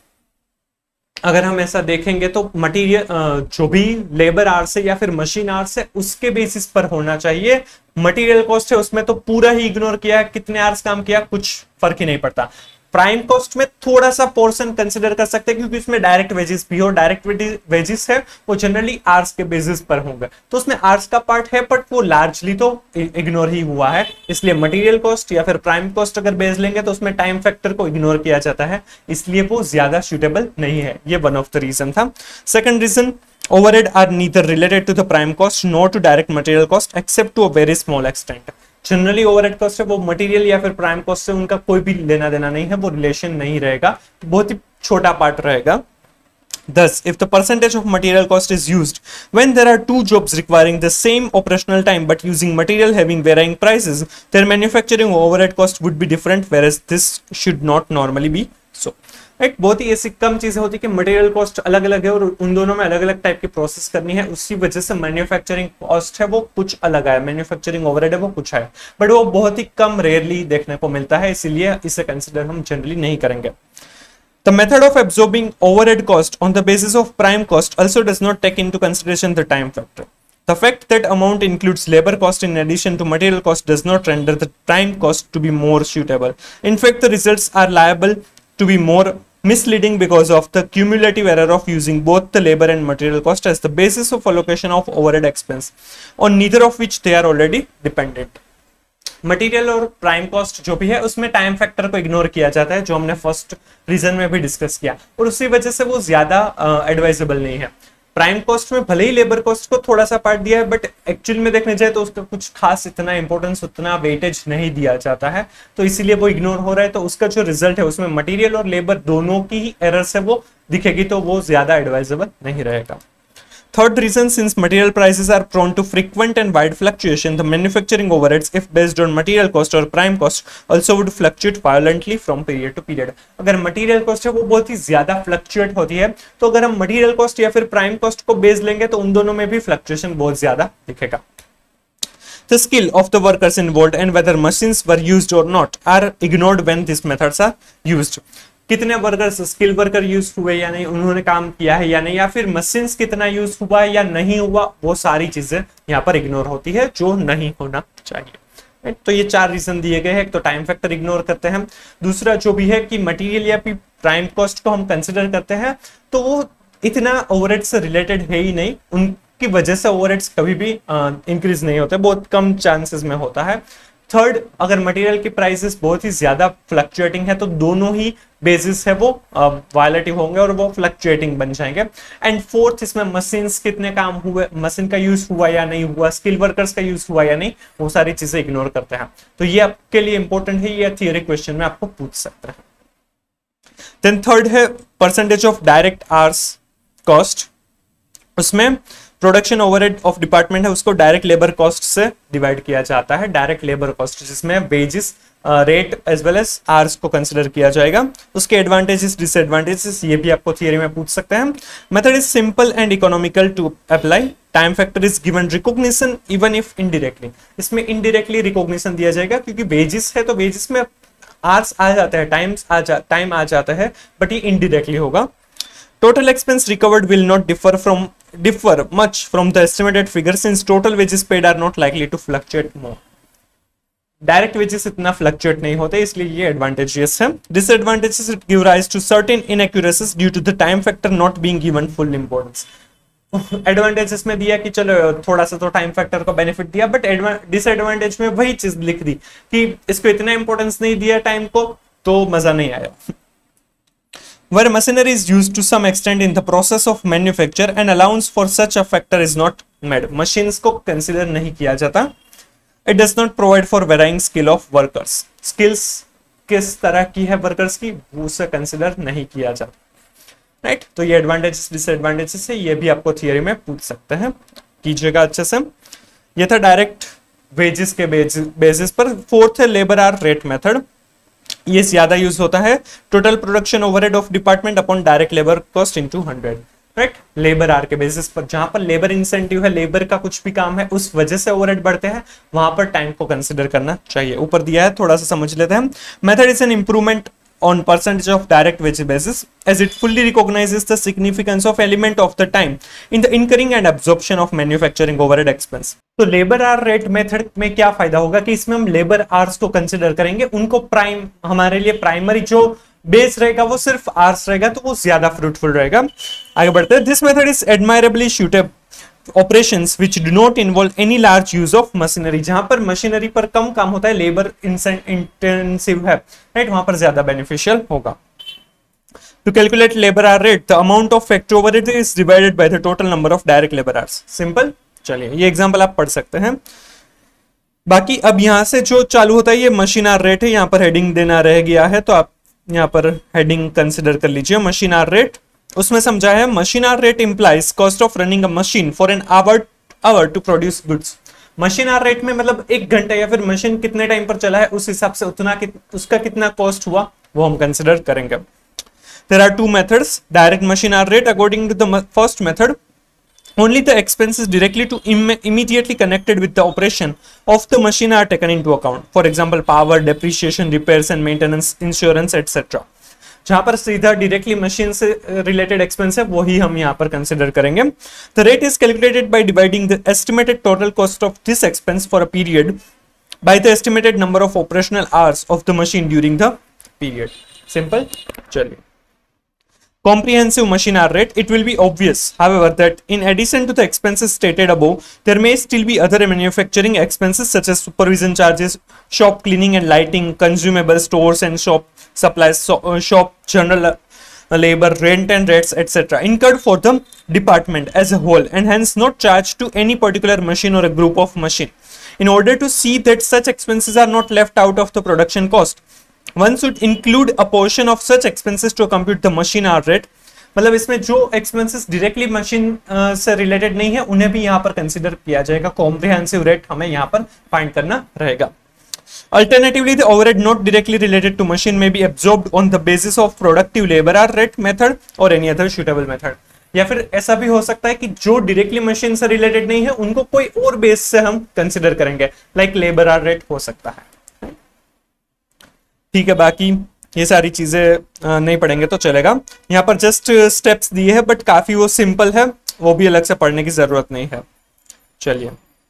अगर हम ऐसा देखेंगे तो material जो भी labour hours है या फिर मशीन आवर्स है उसके बेसिस पर होना चाहिए. मटेरियल कॉस्ट है उसमें तो पूरा ही इग्नोर किया है, कितने आवर्स काम किया कुछ फर्क ही नहीं पड़ता. प्राइम कॉस्ट में थोड़ा सा पोर्शन कंसिडर कर सकते हैं क्योंकि उसमें डायरेक्ट वेजेस भी हो. डायरेक्ट वेजेस है वो जनरली आवर्स के बेसिस पर होंगे तो उसमें आवर्स का पार्ट है बट वो लार्जली तो इग्नोर ही हुआ है. इसलिए मटेरियल कॉस्ट या फिर प्राइम कॉस्ट अगर बेस लेंगे तो उसमें टाइम फैक्टर को इग्नोर किया जाता है, इसलिए वो ज्यादा सुटेबल नहीं है. ये वन ऑफ द रीजन था. Second reason, overhead are neither related to the prime cost nor to direct material cost except to a very small extent. Generally overhead cost है वो मटेरियल या फिर प्राइम कॉस्ट से उनका कोई भी लेना देना नहीं है, वो रिलेशन नहीं रहेगा, तो बहुत ही छोटा पार्ट रहेगा. Thus, if the percentage of material cost is used when there are two jobs requiring the same operational time but using material having varying prices, their manufacturing overhead cost would be different, whereas this should not normally be so. एक बहुत ही ऐसी कम चीजें होती है कि material cost अलग अलग है और उन दोनों में अलग अलग टाइप की प्रोसेस करनी है, उसी वजह से मैन्युफैक्चरिंग कॉस्ट है वो कुछ अलग है, मैन्युफैक्चरिंग ओवरहेड है वो कुछ है, बट वो बहुत ही कम रेयरली देखने को मिलता है, इसीलिए इसे कंसिडर हम जनरली नहीं करेंगे. The method of absorbing overhead cost on the basis of prime cost also does not take into consideration the time factor. The fact that amount includes labor cost in addition to material cost does not render the prime cost to be more suitable. In fact, the results are liable to be more misleading because of the cumulative error of using both the labor and material cost as the basis of allocation of overhead expense, on neither of which they are already dependent. Material और prime cost जो भी है उसमें time factor को ignore किया जाता है, जो हमने फर्स्ट रीजन में भी डिस्कस किया, और उसी वजह से वो ज्यादा एडवाइजेबल नहीं है. प्राइम कॉस्ट में भले ही लेबर कॉस्ट को थोड़ा सा पार्ट दिया है बट एक्चुअल में देखने जाए तो उसका कुछ खास इतना इंपॉर्टेंस उतना वेटेज नहीं दिया जाता है, तो इसीलिए वो इग्नोर हो रहा है. तो उसका जो रिजल्ट है उसमें मटेरियल और लेबर दोनों की ही एरर्स है वो दिखेगी, तो वो ज्यादा एडवाइजेबल नहीं रहेगा. Third reason, since material prices are prone to frequent and wide fluctuation, the manufacturing overheads, if based on material cost or prime cost, also would fluctuate violently from period to period. अगर material cost है वो बहुत ही ज्यादा fluctuate होती है, तो अगर हम material cost या फिर prime cost को बेस लेंगे तो उन दोनों में भी fluctuation बहुत ज्यादा दिखेगा. The skill of the workers involved and whether machines were used or not are ignored when these methods are used. कितने वर्कर्स स्किल वर्कर यूज हुए या नहीं, उन्होंने काम किया है या नहीं, या फिर मशीन्स कितना यूज हुआ है या नहीं हुआ, वो सारी चीजें यहाँ पर इग्नोर होती है जो नहीं होना चाहिए. तो ये चार रीजन दिए गए हैं. एक तो टाइम फैक्टर इग्नोर करते हैं, दूसरा जो भी है कि मटेरियल या फिर प्राइम कॉस्ट को हम कंसिडर करते हैं तो वो इतना ओवरहेड से रिलेटेड है ही नहीं, उनकी वजह से ओवरहेड्स कभी भी इंक्रीज नहीं होते, बहुत कम चांसेस में होता है. थर्ड, अगर मटेरियल की प्राइसेस बहुत ही ज्यादा फ्लक्चुएटिंग है तो दोनों ही बेसिस है वो वायलेटिव होंगे और वो फ्लक्चुएटिंग बन जाएंगे. एंड फोर्थ, इसमें मशीन्स कितने काम हुए, मशीन का यूज हुआ या नहीं हुआ, स्किल वर्कर्स का यूज हुआ या नहीं, वो सारी चीजें इग्नोर करते हैं. तो ये आपके लिए इंपॉर्टेंट है, ये थियरी क्वेश्चन में आपको पूछ सकते हैं. देन थर्ड है percentage of direct hours cost. उसमें प्रोडक्शन ओवरहेड ऑफ डिपार्टमेंट है उसको डायरेक्ट लेबर कॉस्ट से डिवाइड किया जाता है. डायरेक्ट लेबर कॉस्ट जिसमें wages, rate as well as hours को कंसिडर किया जाएगा. उसके एडवांटेजेस, डिसएडवांटेजेस ये भी आपको थियरी में पूछ सकते हैं. Method is simple and economical to apply. Time factor is given recognition even if indirectly. इसमें इनडायरेक्टली रिकॉग्निशन दिया जाएगा क्योंकि वेजेस है तो वेजेस में आवर्स आ जाता है, टाइम आ जाता है, बट ये इनडायरेक्टली होगा. Total expense recovered will not differ much from the estimated figure since total wages paid are not likely to fluctuate more. Direct wages इतना फ्लक्चुएट नहीं होते, इसलिए ये एडवांटेजेस है. Disadvantages, it give rise to certain inaccuracies due to the time factor not being given full importance. Advantages में दिया कि चलो थोड़ा सा तो टाइम फैक्टर को बेनिफिट दिया, बट डिसएडवांटेज में वही चीज लिख दी कि इसको इतना इंपॉर्टेंस नहीं दिया टाइम को, तो मजा नहीं आया। Where machinery is used to some extent in the process of manufacture and allowance for such a factor is not made. Machines को consider नहीं किया जाता। It does not provide for varying skill of workers. Skills किस तरह की है workers की, उसे consider नहीं किया जाता। Right? तो ये advantages disadvantages है, ये भी आपको थियरी में पूछ सकते हैं, कीजिएगा अच्छे से। ये था डायरेक्ट वेजेस के बेसिस पर। फोर्थ है लेबर आर रेट मेथड। ये ज्यादा यूज होता है। Total production overhead of department upon direct labour cost into 100, right. Labour hour के बेसिस पर, जहां पर लेबर इंसेंटिव है, लेबर का कुछ भी काम है उस वजह से ओवरहेड बढ़ते हैं, वहां पर टाइम को कंसिडर करना चाहिए। ऊपर दिया है, थोड़ा सा समझ लेते हैं। Method is an improvement on percentage of direct wage basis as it fully recognizes the significance of element of the time in the incurring and absorption of manufacturing overhead expense। तो लेबर आर रेट मेथड में क्या फायदा होगा कि इसमें हम labour hours को consider करेंगे, उनको प्राइम, हमारे लिए प्राइमरी जो बेस रहेगा वो सिर्फ आवर्स रहेगा, तो वो ज्यादा फ्रूटफुल रहेगा। आगे बढ़ते हैं। This method is admirably suitable operations which do not involve any large use of machinery। जहां पर मशीनरी पर कम काम होता है, लेबर इंटेंसिव है, राइट, वहां पर ज्यादा बेनिफिशियल होगा। To calculate labor hour rate, the amount of factory overhead is divided by the total number of direct labor hours। Simple. चलिए ये एग्जांपल आप पढ़ सकते हैं। बाकी अब यहां से जो चालू होता है ये मशीन आवर रेट है, यहाँ पर हेडिंग देना रह गया है, तो आप यहाँ पर हेडिंग कंसिडर कर लीजिए, मशीन आवर रेट। उसमें समझा है machine hour rate implies cost of running a machine for an hour to produce goods. Machine hour rate में मतलब 1 घंटा या फिर मशीन कितने टाइम पर चला है उस हिसाब से उतना उसका कितना कॉस्ट हुआ वो हम कंसिडर करेंगे। There are two methods, direct machine hour rate। According to the first method, only the expenses directly to immediately connected with the operation of the machine are taken into account। For example, power, depreciation, repairs and maintenance, insurance, etc। जहां पर सीधा directly machine से related expense है वही हम यहां पर consider करेंगे। The rate is calculated by dividing the estimated total cost of this expense for a period by the estimated number of operational hours of the machine during the period. Simple. चलिए comprehensive machine hour rate, it will be obvious however that in addition to the expenses stated above, there may still be other manufacturing expenses such as supervision charges, shop cleaning and lighting, consumable stores and shop supplies, shop general labor, rent and rates, etc. incurred for the department as a whole and hence not charged to any particular machine or a group of machine. In order to see that such expenses are not left out of the production cost, one should include a portion of such expenses to compute the machine hour rate। मतलब इसमें जो expenses directly machine से related नहीं है उन्हें भी यहाँ पर कंसिडर किया जाएगा। कॉम्प्रिहेंसिव रेट हमें यहाँ पर फाइंड करना रहेगा। Alternatively, the overhead not directly related to machine may be absorbed on the basis of productive labor hour rate method or any other suitable method। या फिर ऐसा भी हो सकता है कि जो डायरेक्टली मशीन से रिलेटेड नहीं है उनको कोई और बेस से हम कंसिडर करेंगे, लाइक लेबर आवर रेट हो सकता है। ठीक है, बाकी ये सारी चीजें नहीं पढ़ेंगे तो चलेगा। यहाँ पर जस्ट स्टेप्स दिए हैं बट काफी वो सिंपल है, वो भी अलग से पढ़ने की जरूरत नहीं है। चलिए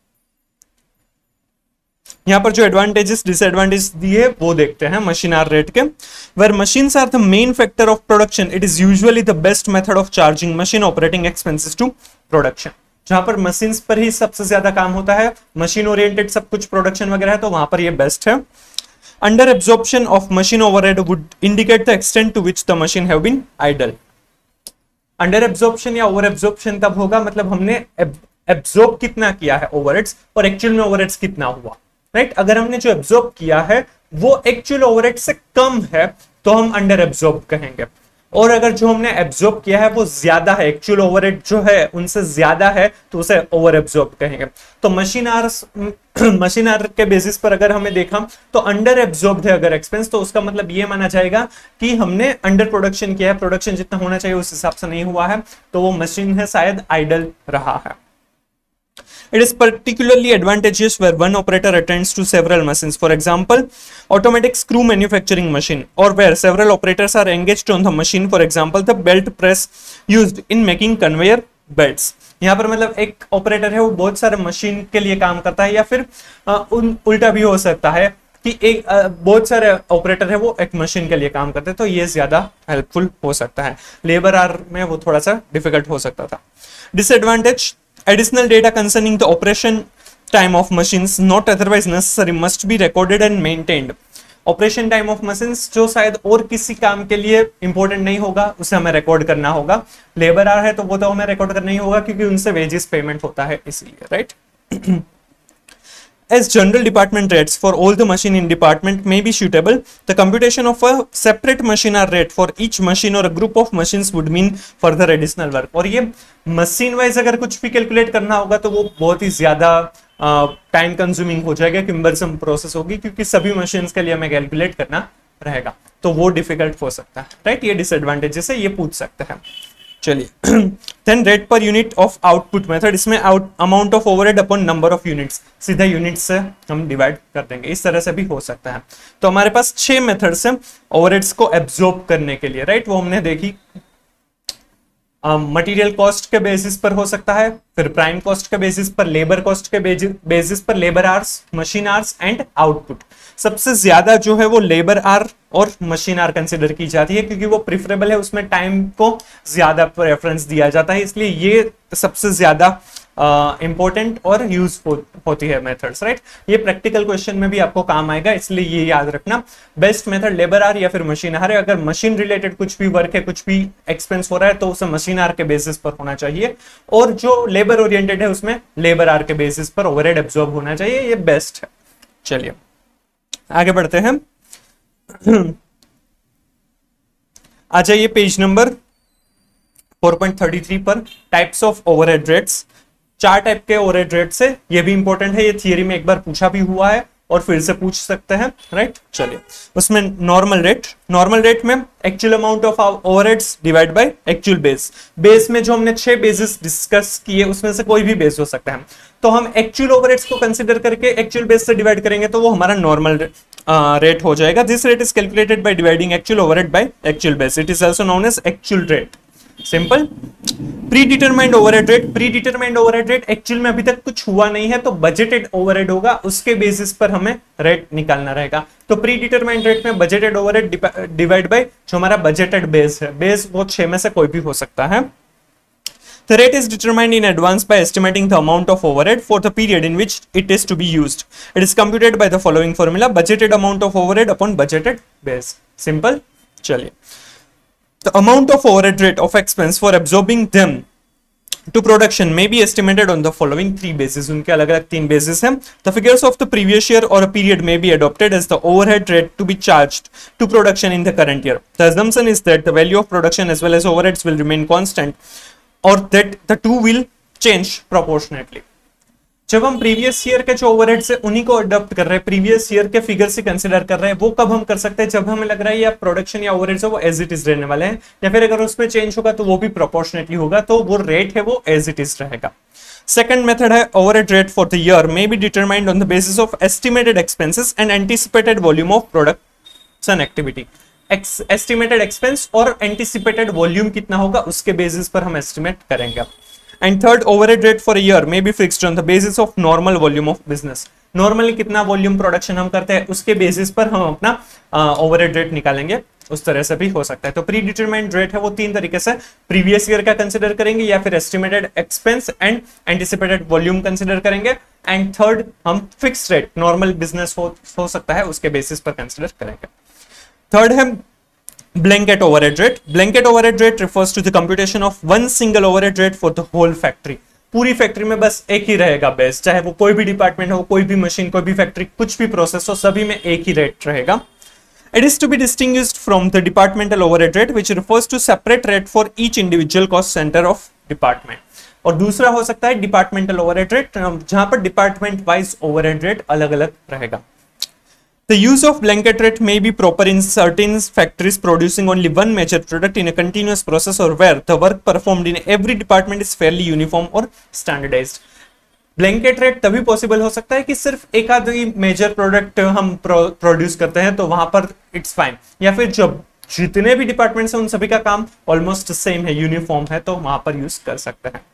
यहाँ पर जो एडवांटेजेस डिसएडवांटेज दिए वो देखते हैं मशीन आवर रेट के। Where machines are the main factor of production, it is usually the best method of charging machine operating expenses to production. जहां पर मशीन्स पर ही सबसे ज्यादा काम होता है, मशीन ओरिएंटेड सब कुछ प्रोडक्शन वगैरह है, तो वहां पर ये बेस्ट है। Under absorption of machine overhead would indicate the extent to which the machine have been idle। Under absorption या over absorption तब होगा मतलब हमने absorb कितना किया है overheads और actual में overheads कितना हुआ, राइट। अगर हमने जो absorb किया है वो actual overhead से कम है तो हम under absorb कहेंगे, और अगर जो हमने एब्जॉर्ब किया है वो ज्यादा है, एक्चुअल ओवरहेड जो है उनसे ज्यादा है, तो उसे ओवर एब्जॉर्ब कहेंगे। तो मशीन आवर के बेसिस पर अगर हमें देखा तो अंडर एब्जॉर्ब्ड है अगर एक्सपेंस, तो उसका मतलब ये माना जाएगा कि हमने अंडर प्रोडक्शन किया है, प्रोडक्शन जितना होना चाहिए उस हिसाब से नहीं हुआ है, तो वो मशीन है शायद आइडल रहा है। It is particularly advantageous where one operator attends to several machines, for example, automatic screw manufacturing machine, or where several operators are engaged on the machine, for example, the belt press used in making conveyor belts। यहाँ पर मतलब एक operator है वो बहुत सारे machine के लिए काम करता है, या फिर उल्टा भी हो सकता है कि एक बहुत सारे ऑपरेटर है वो एक मशीन के लिए काम करते हैं, तो ये ज्यादा हेल्पफुल हो सकता है। लेबर आवर में वो थोड़ा सा डिफिकल्ट हो सकता था। Disadvantage, additional data concerning the operation time of machines not otherwise necessary must be recorded and maintained। Operation time of machines जो शायद और किसी काम के लिए इंपॉर्टेंट नहीं होगा उसे हमें रिकॉर्ड करना होगा। लेबर आवर है तो वो तो हमें रिकॉर्ड करना ही होगा क्योंकि उनसे वेजेस पेमेंट होता है इसलिए, right. As general department rates for all the machine in department may be suitable, the computation of a separate machine hour rate for each machine or a group of machines would mean further additional work। और ये machine wise अगर कुछ भी calculate करना होगा तो वो बहुत ही ज्यादा टाइम कंज्यूमिंग हो जाएगा, किम्बरसम प्रोसेस होगी क्योंकि सभी मशीन्स के लिए हमें कैलकुलेट करना रहेगा, तो वो डिफिकल्ट हो सकता है, राइट। ये डिसएडवांटेजेस है, ये पूछ सकते हैं। चलिए then rate per unit of output method, इसमें amount of overhead upon number of units, सीधा यूनिट से हम डिवाइड कर देंगे, इस तरह से भी हो सकता है। तो हमारे पास 6 मेथड्स हैं ओवरहेड्स को एब्जॉर्ब करने के लिए, राइट। वो हमने देखी, मटेरियल कॉस्ट के बेसिस पर हो सकता है, फिर प्राइम कॉस्ट के बेसिस पर, लेबर कॉस्ट के बेसिस पर, labour hours, machine hours and output. सबसे ज्यादा जो है वो लेबर आवर और मशीन आवर कंसिडर की जाती है क्योंकि वो प्रिफरेबल है, उसमें टाइम को ज्यादा प्रेफरेंस दिया जाता है, इसलिए ये सबसे ज्यादा इंपॉर्टेंट और यूज होती है मेथड्स, राइट। ये प्रैक्टिकल क्वेश्चन में भी आपको काम आएगा, इसलिए ये याद रखना। बेस्ट मेथड लेबर आवर या फिर मशीन आवर है। अगर मशीन रिलेटेड कुछ भी वर्क है, कुछ भी एक्सपेंस हो रहा है तो उसे मशीन आवर के बेसिस पर होना चाहिए, और जो लेबर ओरिएंटेड है उसमें लेबर आवर के बेसिस पर ओवरहेड एब्जॉर्ब होना चाहिए, ये बेस्ट है। चलिए आगे बढ़ते हैं। आ जाइए पेज नंबर 4.33 पर, types of overhead rates. 4 type के ओवरहेड रेट्स है, ये भी इंपॉर्टेंट है, ये थियरी में एक बार पूछा भी हुआ है और फिर से पूछ सकते हैं, राइट। चलिए उसमें नॉर्मल रेट में actual amount of overheads divide by actual base. Base में जो हमने 6 बेसिस डिस्कस किए उसमें से कोई भी बेस हो सकता है, तो हम एक्चुअल ओवरहेड्स को कंसीडर करके एक्चुअल बेस से डिवाइड करेंगे तो वो हमारा नॉर्मल रेट हो जाएगा। This rate is calculated by dividing actual overhead by actual base, it is also known as actual rate, simple. Predetermined overhead rate actual में अभी तक कुछ हुआ नहीं है तो बजटेड ओवरहेड होगा, उसके बेसिस पर हमें रेट निकालना रहेगा। तो प्री डिटरमाइंड रेट में बजटेड ओवरहेड डिवाइड बाय जो हमारा बजटेड बेस है, बेस वो 6 में से कोई भी हो सकता है। The rate is determined in advance by estimating the amount of overhead for the period in which it is to be used. It is computed by the following formula: budgeted amount of overhead upon budgeted base. Simple. चलिए, the amount of overhead rate of expense for absorbing them to production may be estimated on the following 3 bases. उनके अलग-अलग 3 bases हैं. The figures of the previous year or a period may be adopted as the overhead rate to be charged to production in the current year. The assumption is that the value of production as well as overheads will remain constant, और that the two will change proportionately. जब हम previous year के जो overheads है उन्हीं को adopt कर रहे हैं, प्रीवियस ईयर के फिगर से कंसीडर कर रहे हैं, वो कब हम कर सकते हैं? जब हमें लग रहा है या प्रोडक्शन या ओवरहेड्स है वो एज इट इज रहने वाले हैं, या फिर अगर उसमें चेंज होगा तो वो भी प्रोपोर्शनेटली होगा, तो वो रेट है वो एज इट इज रहेगा। सेकंड मेथड है overhead rate for the year may be determined on the basis of estimated expenses and anticipated volume of production activity. Estimated expense और एंटिसिपेटेड वॉल्यूम कितना होगा उसके बेसिस पर हम एस्टिमेट करेंगे। And third, overhead rate for year may be fixed on the basis of normal volume of business. Normally कितना volume production हम करते हैं उसके बेसिस पर हम अपना ओवरहेड रेट निकालेंगे, उस तरह से भी हो सकता है। तो प्री डिटरमाइंड रेट है वो 3 तरीके से, प्रीवियस ईयर का कंसिडर करेंगे या फिर estimated expense and anticipated volume consider करेंगे, एंड थर्ड हम फिक्स्ड रेट नॉर्मल बिजनेस हो सकता है उसके बेसिस पर कंसिडर करेंगे। थर्ड है blanket overhead rate. Blanket overhead rate refers to the computation of one single overhead rate for the whole factory. पूरी फैक्ट्री में बस एक ही रहेगा बेस, चाहे वो कोई भी डिपार्टमेंट हो, कोई भी मशीन, कोई भी फैक्ट्री, कुछ भी प्रोसेस हो, सभी में एक ही रेट रहेगा। It is to be distinguished from the departmental overhead rate, which refers to separate rate for each individual cost center of department. और दूसरा हो सकता है डिपार्टमेंटल ओवरहेड रेट, जहां पर डिपार्टमेंट वाइज ओवरहेड रेट अलग अलग रहेगा। The use of blanket rate may be proper in certain factories producing only one major product in a continuous process, or where the work performed in every department is fairly uniform or standardized. Blanket rate तभी possible हो सकता है कि सिर्फ एक आधी major product हम produce करते हैं तो वहां पर इट्स फाइन, या फिर जब जितने भी डिपार्टमेंट्स हैं उन सभी का काम ऑलमोस्ट सेम है, यूनिफॉर्म है, तो वहां पर यूज कर सकते हैं।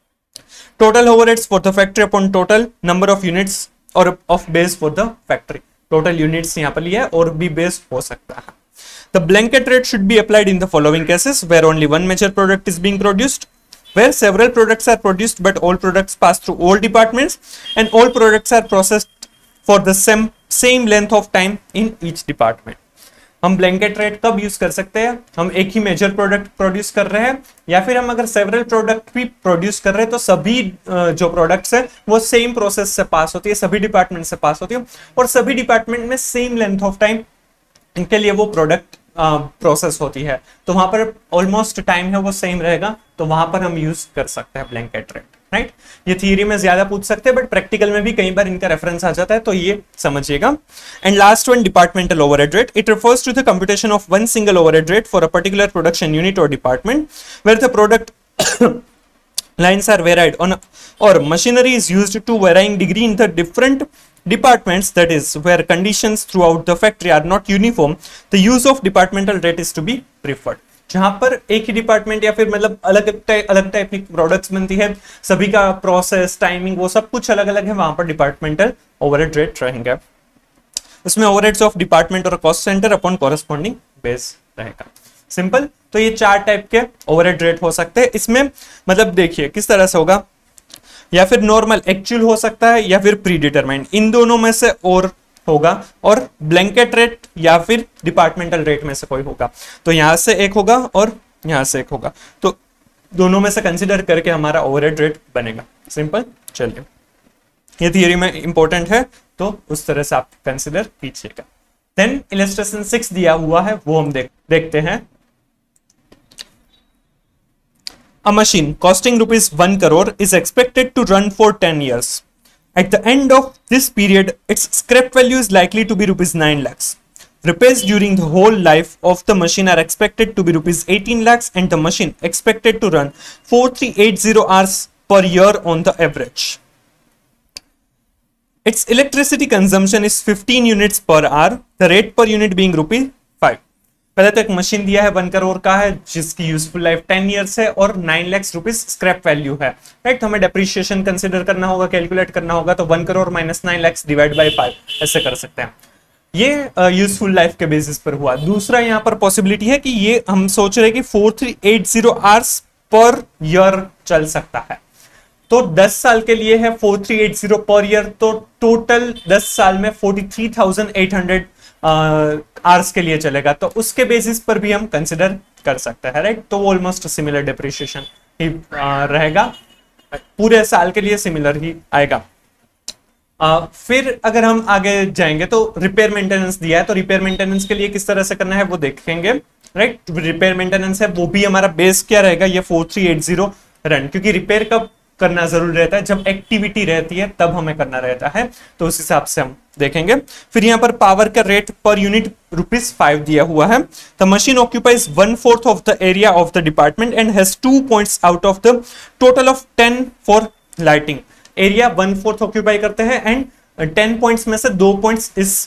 Total overheads for the factory upon total number of units और of base for the factory. Total units यहाँ पर लिया है और भी बेस हो सकता है। The blanket rate should be applied in the following cases: where only one major product is being produced, where several products are produced but all products pass through all departments, and all products are processed for the same length of time in each department. हम blanket rate कब use कर सकते हैं? हम एक ही major product produce कर रहे हैं, या फिर हम अगर सेवरल प्रोडक्ट भी प्रोड्यूस कर रहे हैं तो सभी जो प्रोडक्ट्स है वो सेम प्रोसेस से पास होती है, सभी डिपार्टमेंट से पास होती है, और सभी डिपार्टमेंट में सेम लेंथ ऑफ टाइम इनके लिए वो प्रोडक्ट प्रोसेस होती है, तो वहां पर ऑलमोस्ट टाइम है वो सेम रहेगा, तो वहां पर हम यूज कर सकते हैं ब्लैंकेट रेट, राइट। ये थियरी में ज्यादा पूछ सकते हैं, बट प्रैक्टिकल में भी कई बार इनका रेफरेंस आ जाता है, तो ये समझिएगा। And last one, departmental overhead rate. It refers to the computation of one single overhead rate for a particular production unit और department where the product lines are varied on or machinery is used to varying degree in the different departments, that is where conditions throughout the factory are not uniform, the use of departmental rate is to be preferred। जहां पर एक ही department या फिर मतलब अलग type की products बनती है, सभी का प्रोसेस, टाइमिंग, वो सब कुछ अलग अलग है, वहां पर डिपार्टमेंटल ओवरहेड रेट रहेंगे। उसमें ओवरहेड्स ऑफ डिपार्टमेंट और cost centre upon corresponding base रहेगा। सिंपल। तो ये 4 टाइप के ओवरहेड रेट हो सकते हैं। इसमें मतलब देखिए किस तरह से होगा, या फिर नॉर्मल एक्चुअल हो सकता है या फिर प्री डिटरमाइंड, इन दोनों में से और होगा, और ब्लैंकेट रेट या फिर डिपार्टमेंटल रेट में से कोई होगा। तो यहां से एक होगा और यहां से एक होगा, तो दोनों में से कंसिडर करके हमारा ओवरहेड रेट बनेगा। सिंपल। चलिए, ये थियरी में इंपॉर्टेंट है, तो उस तरह से आप कंसिडर कीजिएगा। देन इलस्ट्रेशन 6 दिया हुआ है, वो हम देखते हैं। A machine costing rupees 1 crore is expected to run for 10 years. At the end of this period, its scrap value is likely to be rupees 9 lakhs. Repairs during the whole life of the machine are expected to be rupees 18 lakhs and the machine expected to run 4380 hours per year on the average. Its electricity consumption is 15 units per hour, the rate per unit being rupees 5. पहले तो एक machine दिया है 1 करोड़ का है, जिसकी useful life 10 years है और 9 लाख रुपीस स्क्रैप वैल्यू है, राइट। तो हमें डेप्रिसिएशन कंसीडर करना होगा, कैलकुलेट करना होगा, तो 1 crore minus 9 lakh divide by 5 ऐसे कर सकते हैं। ये यूजफुल लाइफ के बेसिस पर हुआ। दूसरा यहाँ पर पॉसिबिलिटी है कि ये हम सोच रहे हैं कि 4380 आवर्स पर ईयर चल सकता है, तो 10 साल के लिए है 4380 पर ईयर, तो टोटल 10 साल में 43,800 आवर्स के लिए चलेगा, तो उसके बेसिस पर भी हम कंसिडर कर सकते हैं, राइट। तो ऑलमोस्ट सिमिलर डेप्रिसिएशन ही रहेगा, पूरे साल के लिए सिमिलर ही आएगा। फिर अगर हम आगे जाएंगे तो रिपेयर मेंटेनेंस दिया है, तो रिपेयर मेंटेनेंस के लिए किस तरह से करना है वो देखेंगे, राइट। रिपेयर मेंटेनेंस है वो भी हमारा बेस क्या रहेगा, ये 4380 रन, क्योंकि रिपेयर कब करना जरूरी रहता है, जब एक्टिविटी रहती है तब हमें करना रहता है, तो उस हिसाब से हम देखेंगे। फिर यहाँ पर पावर का रेट पर यूनिट रुपीज 5 दिया हुआ है। The machine occupies 1/4 of the area of the department and has 2 points out of the total of 10 for lighting. Area 1/4 occupy करते हैं एंड 10 पॉइंट्स में से 2 पॉइंट्स इस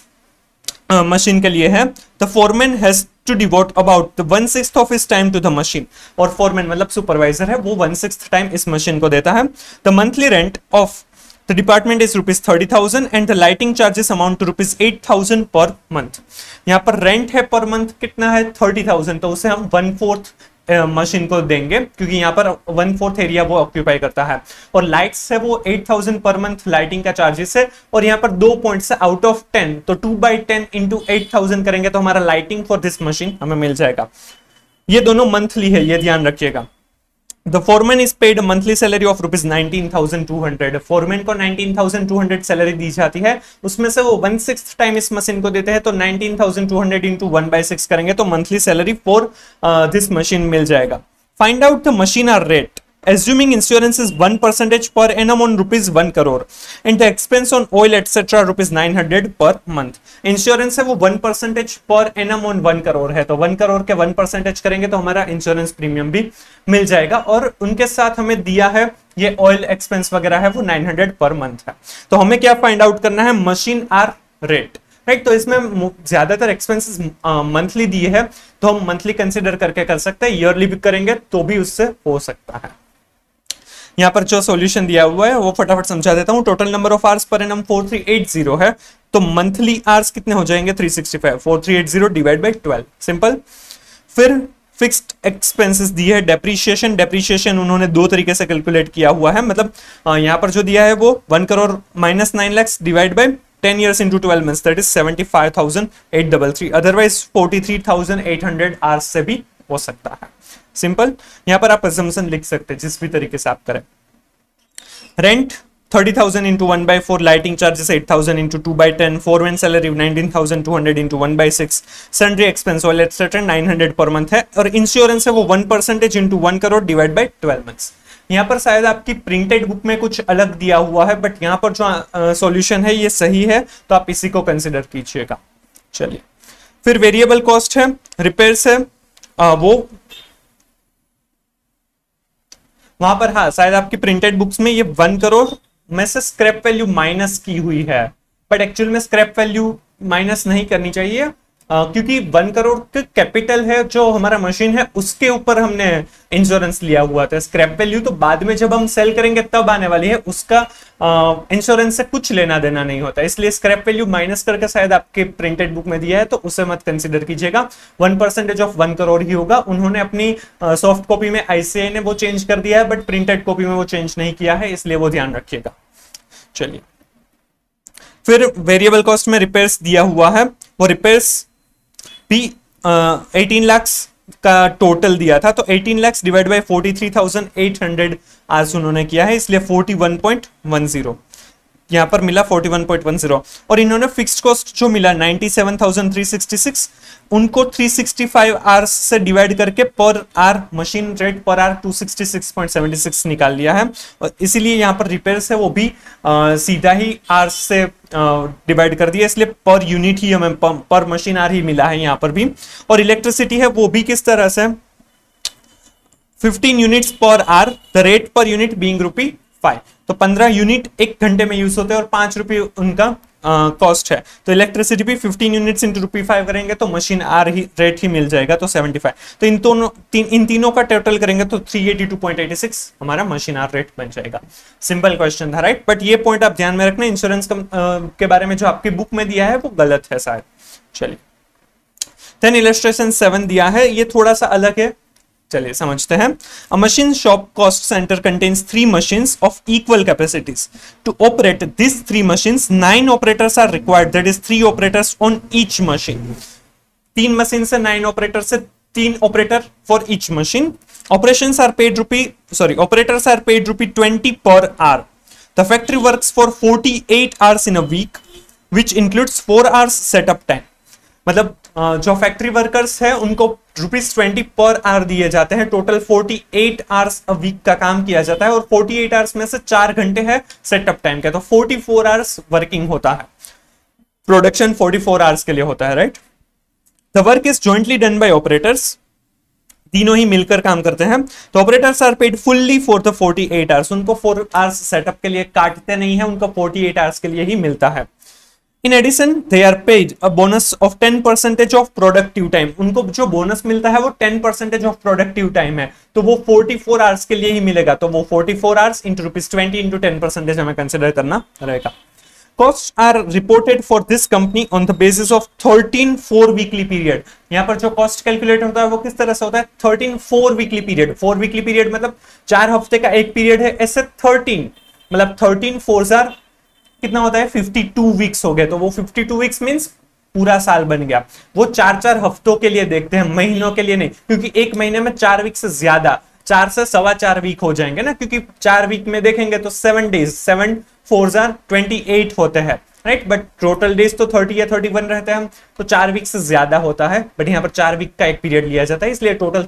मशीन के लिए है। The foreman has to devote about 1/6 of his time to the machine, और foreman मतलब सुपरवाइजर है, वो 1/6 टाइम इस मशीन को देता है। The monthly rent of the department is rupees 30,000 and the lighting charges amount to rupees 8,000 per month. यहाँ पर रेंट है पर मंथ कितना है 30,000, तो उसे हम 1/4 मशीन को देंगे, क्योंकि यहाँ पर 1/4 एरिया वो ऑक्यूपाई करता है, और लाइट्स है वो 8,000 पर मंथ लाइटिंग का चार्जेस है, और यहाँ पर 2 पॉइंट्स है आउट ऑफ 10, तो 2/10 इंटू 8,000 करेंगे तो हमारा लाइटिंग फॉर दिस मशीन हमें मिल जाएगा। ये दोनों मंथली है, ये ध्यान रखिएगा। The foreman is paid a monthly salary of rupees 19,200. Foreman को 19,200 सैलरी दी जाती है, उसमें से वो 1/6 टाइम इस मशीन को देते हैं, तो 19,200 इंटू 1/6 करेंगे तो monthly salary for this machine मिल जाएगा। Find out the machine hour rate assuming insurance is 1% per annum on rupees 1 crore and the expense on oil etc rupees 900 per month। Insurance है वो 1% per annum on 1 crore है, तो 1 crore के 1% करेंगे तो हमारा इंश्योरेंस प्रीमियम भी मिल जाएगा, और उनके साथ हमें दिया है ये ऑयल एक्सपेंस वगैरह है वो 900 पर मंथ है। तो हमें क्या फाइंड आउट करना है, मशीन आर रेट, राइट। तो इसमें ज्यादातर एक्सपेंसेस मंथली दिए है, तो हम मंथली कंसिडर करके कर सकते हैं, ईयरली भी करेंगे तो भी उससे हो सकता है। यहाँ पर जो सॉल्यूशन दिया हुआ है वो फटाफट समझा देता हूँ। Total number of hours per annum 4380 है, तो मंथली आवर्स कितने हो जाएंगे 365, 4380 डिवाइड बाय 12, सिंपल। फिर फिक्स्ड एक्सपेंसेस दिए है, डेप्रीशिएशन उन्होंने 2 तरीके से कैलकुलेट किया हुआ है, मतलब यहाँ पर जो दिया है वो 1 crore minus 9 lakh divide by 10 years into 12 months, that is 75,833. Otherwise 43,800 hours से भी हो सकता है. सिंपल. यहां पर आप assumption लिख सकते हैं जिस भी तरीके से आप करें. Rent 30,000 into 1/4, lighting charges 8,000 into 2/10, foreman salary 19,200 into 1/6, sundry expense all etc 900 per month है, और इंश्योरेंस है वो 1% into 1 crore divide by 12 months. यहाँ पर शायद आपकी प्रिंटेड बुक में कुछ अलग दिया हुआ है, बट यहाँ पर जो सॉल्यूशन है ये सही है, तो आप इसी को कंसिडर कीजिएगा. चलिए, फिर वेरिएबल कॉस्ट है, रिपेयर्स है, वो वहां पर हाँ शायद आपकी प्रिंटेड बुक्स में ये 1 करोड़ में से स्क्रैप वैल्यू माइनस की हुई है, बट एक्चुअल में स्क्रैप वैल्यू माइनस नहीं करनी चाहिए, क्योंकि 1 करोड़ का कैपिटल है जो हमारा मशीन है, उसके ऊपर हमने इंश्योरेंस लिया हुआ था. स्क्रैप वैल्यू तो बाद में जब हम सेल करेंगे तब आने वाली है, उसका इंश्योरेंस से कुछ लेना देना नहीं होता. इसलिए स्क्रैप वैल्यू माइनस करके शायद आपके प्रिंटेड बुक में दिया है, तो उसे मत कंसिडर कीजिएगा. 1% ऑफ 1 करोड़ ही होगा. उन्होंने अपनी सॉफ्ट कॉपी में ICAI ने वो चेंज कर दिया है, बट प्रिंटेड कॉपी में वो चेंज नहीं किया है, इसलिए वो ध्यान रखिएगा. चलिए, फिर वेरिएबल कॉस्ट में रिपेयर्स दिया हुआ है, वो रिपेयर्स भी 18 लाख का टोटल दिया था, तो 18 लाख डिवाइड बाय 43,800 आज उन्होंने किया है, इसलिए 41.10 यहां पर मिला 41.10. और इन्होंने फिक्स्ड कॉस्ट जो मिला 97,366, उनको 365 आवर्स से डिवाइड करके per hour machine rate per hour 266.76 निकाल लिया है, और इसीलिए यहां पर रिपेयर्स है वो भी सीधा ही आवर्स से डिवाइड कर दिया, इसलिए पर यूनिट ही हमें पर मशीन आवर ही मिला है यहां पर भी. और इलेक्ट्रिसिटी है वो भी किस तरह से 15 units per hour, the rate per unit being ₹5, तो 15 यूनिट एक घंटे में यूज होते हैं और ₹5 उनका कॉस्ट है. तो इलेक्ट्रिसिटी भी 15 यूनिट्स इंटू ₹5 करेंगे तो मशीन आर ही रेट ही मिल जाएगा, तो 75. तो इन तीनों का टोटल करेंगे तो 382.86 हमारा मशीन आर रेट बन जाएगा. सिंपल क्वेश्चन था, राइट. बट ये पॉइंट आप ध्यान में रखना, इंश्योरेंस के बारे में जो आपकी बुक में दिया है वो गलत है शायद. चलिए, देन इलस्ट्रेशन 7 दिया है, ये थोड़ा सा अलग है. चलिए समझते हैं. A machine shop cost center contains 3 machines of equal capacities. To operate these 3 machines, 9 operators are required. That is 3 operators on each machine. 3 machine से 9 operators से 3 operator for each machine. Operators are paid ₹20 per hour. The factory works for 48 hours in a week, which includes 4 hours setup time. मतलब जो factory workers है उनको ₹20 per hour दिए जाते हैं. Total 48 hours a week का काम किया जाता है, और 48 आवर्स में से 4 घंटे है सेटअप टाइम का, तो 44 आवर्स वर्किंग होता है. प्रोडक्शन 44 आवर्स के लिए होता है, right. The work is jointly done by operators, तीनों ही मिलकर काम करते हैं. तो operators are paid fully for the 48 hours, उनको 4 आवर्स सेटअप के लिए काटते नहीं है, उनको 48 आवर्स के लिए ही मिलता है. In addition, they are paid a bonus of 10% of productive time. उनको जो बोनस मिलता है वो 10% of productive time है, तो वो 44 आवर्स के लिए ही मिलेगा, तो वो 44 आवर्स इंटू ₹20 इंटू 10% हमें कंसिडर करना रहेगा. Costs are reported for this company on the basis of 13 4-weekly period. यहाँ पर जो कॉस्ट कैलकुलेट होता है वो किस तरह से होता है, 13 4-weekly period. 4-weekly period मतलब 4 हफ्ते का एक पीरियड है, ऐसे 13 मतलब 13 4 कितना होता है 52 वीक्स हो गए, तो वो 52 वीक्स मींस पूरा साल बन गया. वो 4-4 हफ्तों के लिए देखते हैं, महीनों के लिए नहीं, क्योंकि एक महीने में 4 वीक से ज्यादा 4 से 4.25 वीक हो जाएंगे ना, क्योंकि 4 वीक में देखेंगे तो 7 डेज 7 4 28 होते हैं, राइट. बट टोटल डेज तो 30 या 31 रहते हैं, तो 4 वीक से ज्यादा होता है, बट यहाँ पर 4 वीक का एक पीरियड लिया जाता है, इसलिए टोटल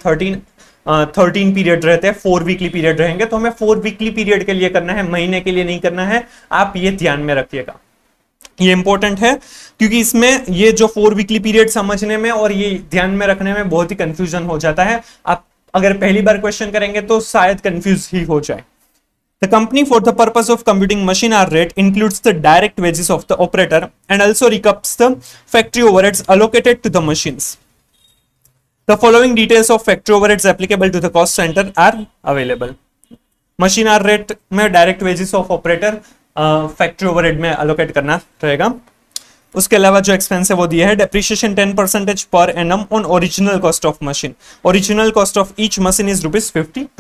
13 पीरियड रहते हैं. 4 वीकली पीरियड रहेंगे, तो हमें 4 वीकली पीरियड के लिए करना है, महीने के लिए नहीं करना है. आप ये ध्यान में रखिएगा, ये इंपॉर्टेंट है, क्योंकि इसमें ये जो 4 वीकली पीरियड समझने में और ये ध्यान में रखने में बहुत ही कंफ्यूजन हो जाता है. आप अगर पहली बार क्वेश्चन करेंगे तो शायद कंफ्यूज ही हो जाए. The company for the purpose of computing machine hour rate includes the direct wages of the operator and also recoups the factory overheads allocated to the machines. The following details of factory overheads applicable to the cost center are available. Machine hour rate में direct wages of operator factory overhead में allocate करना रहेगा. उसके अलावा जो expense है वो दिया है. Depreciation 10% per annum on original cost of machine. Original cost of each machine is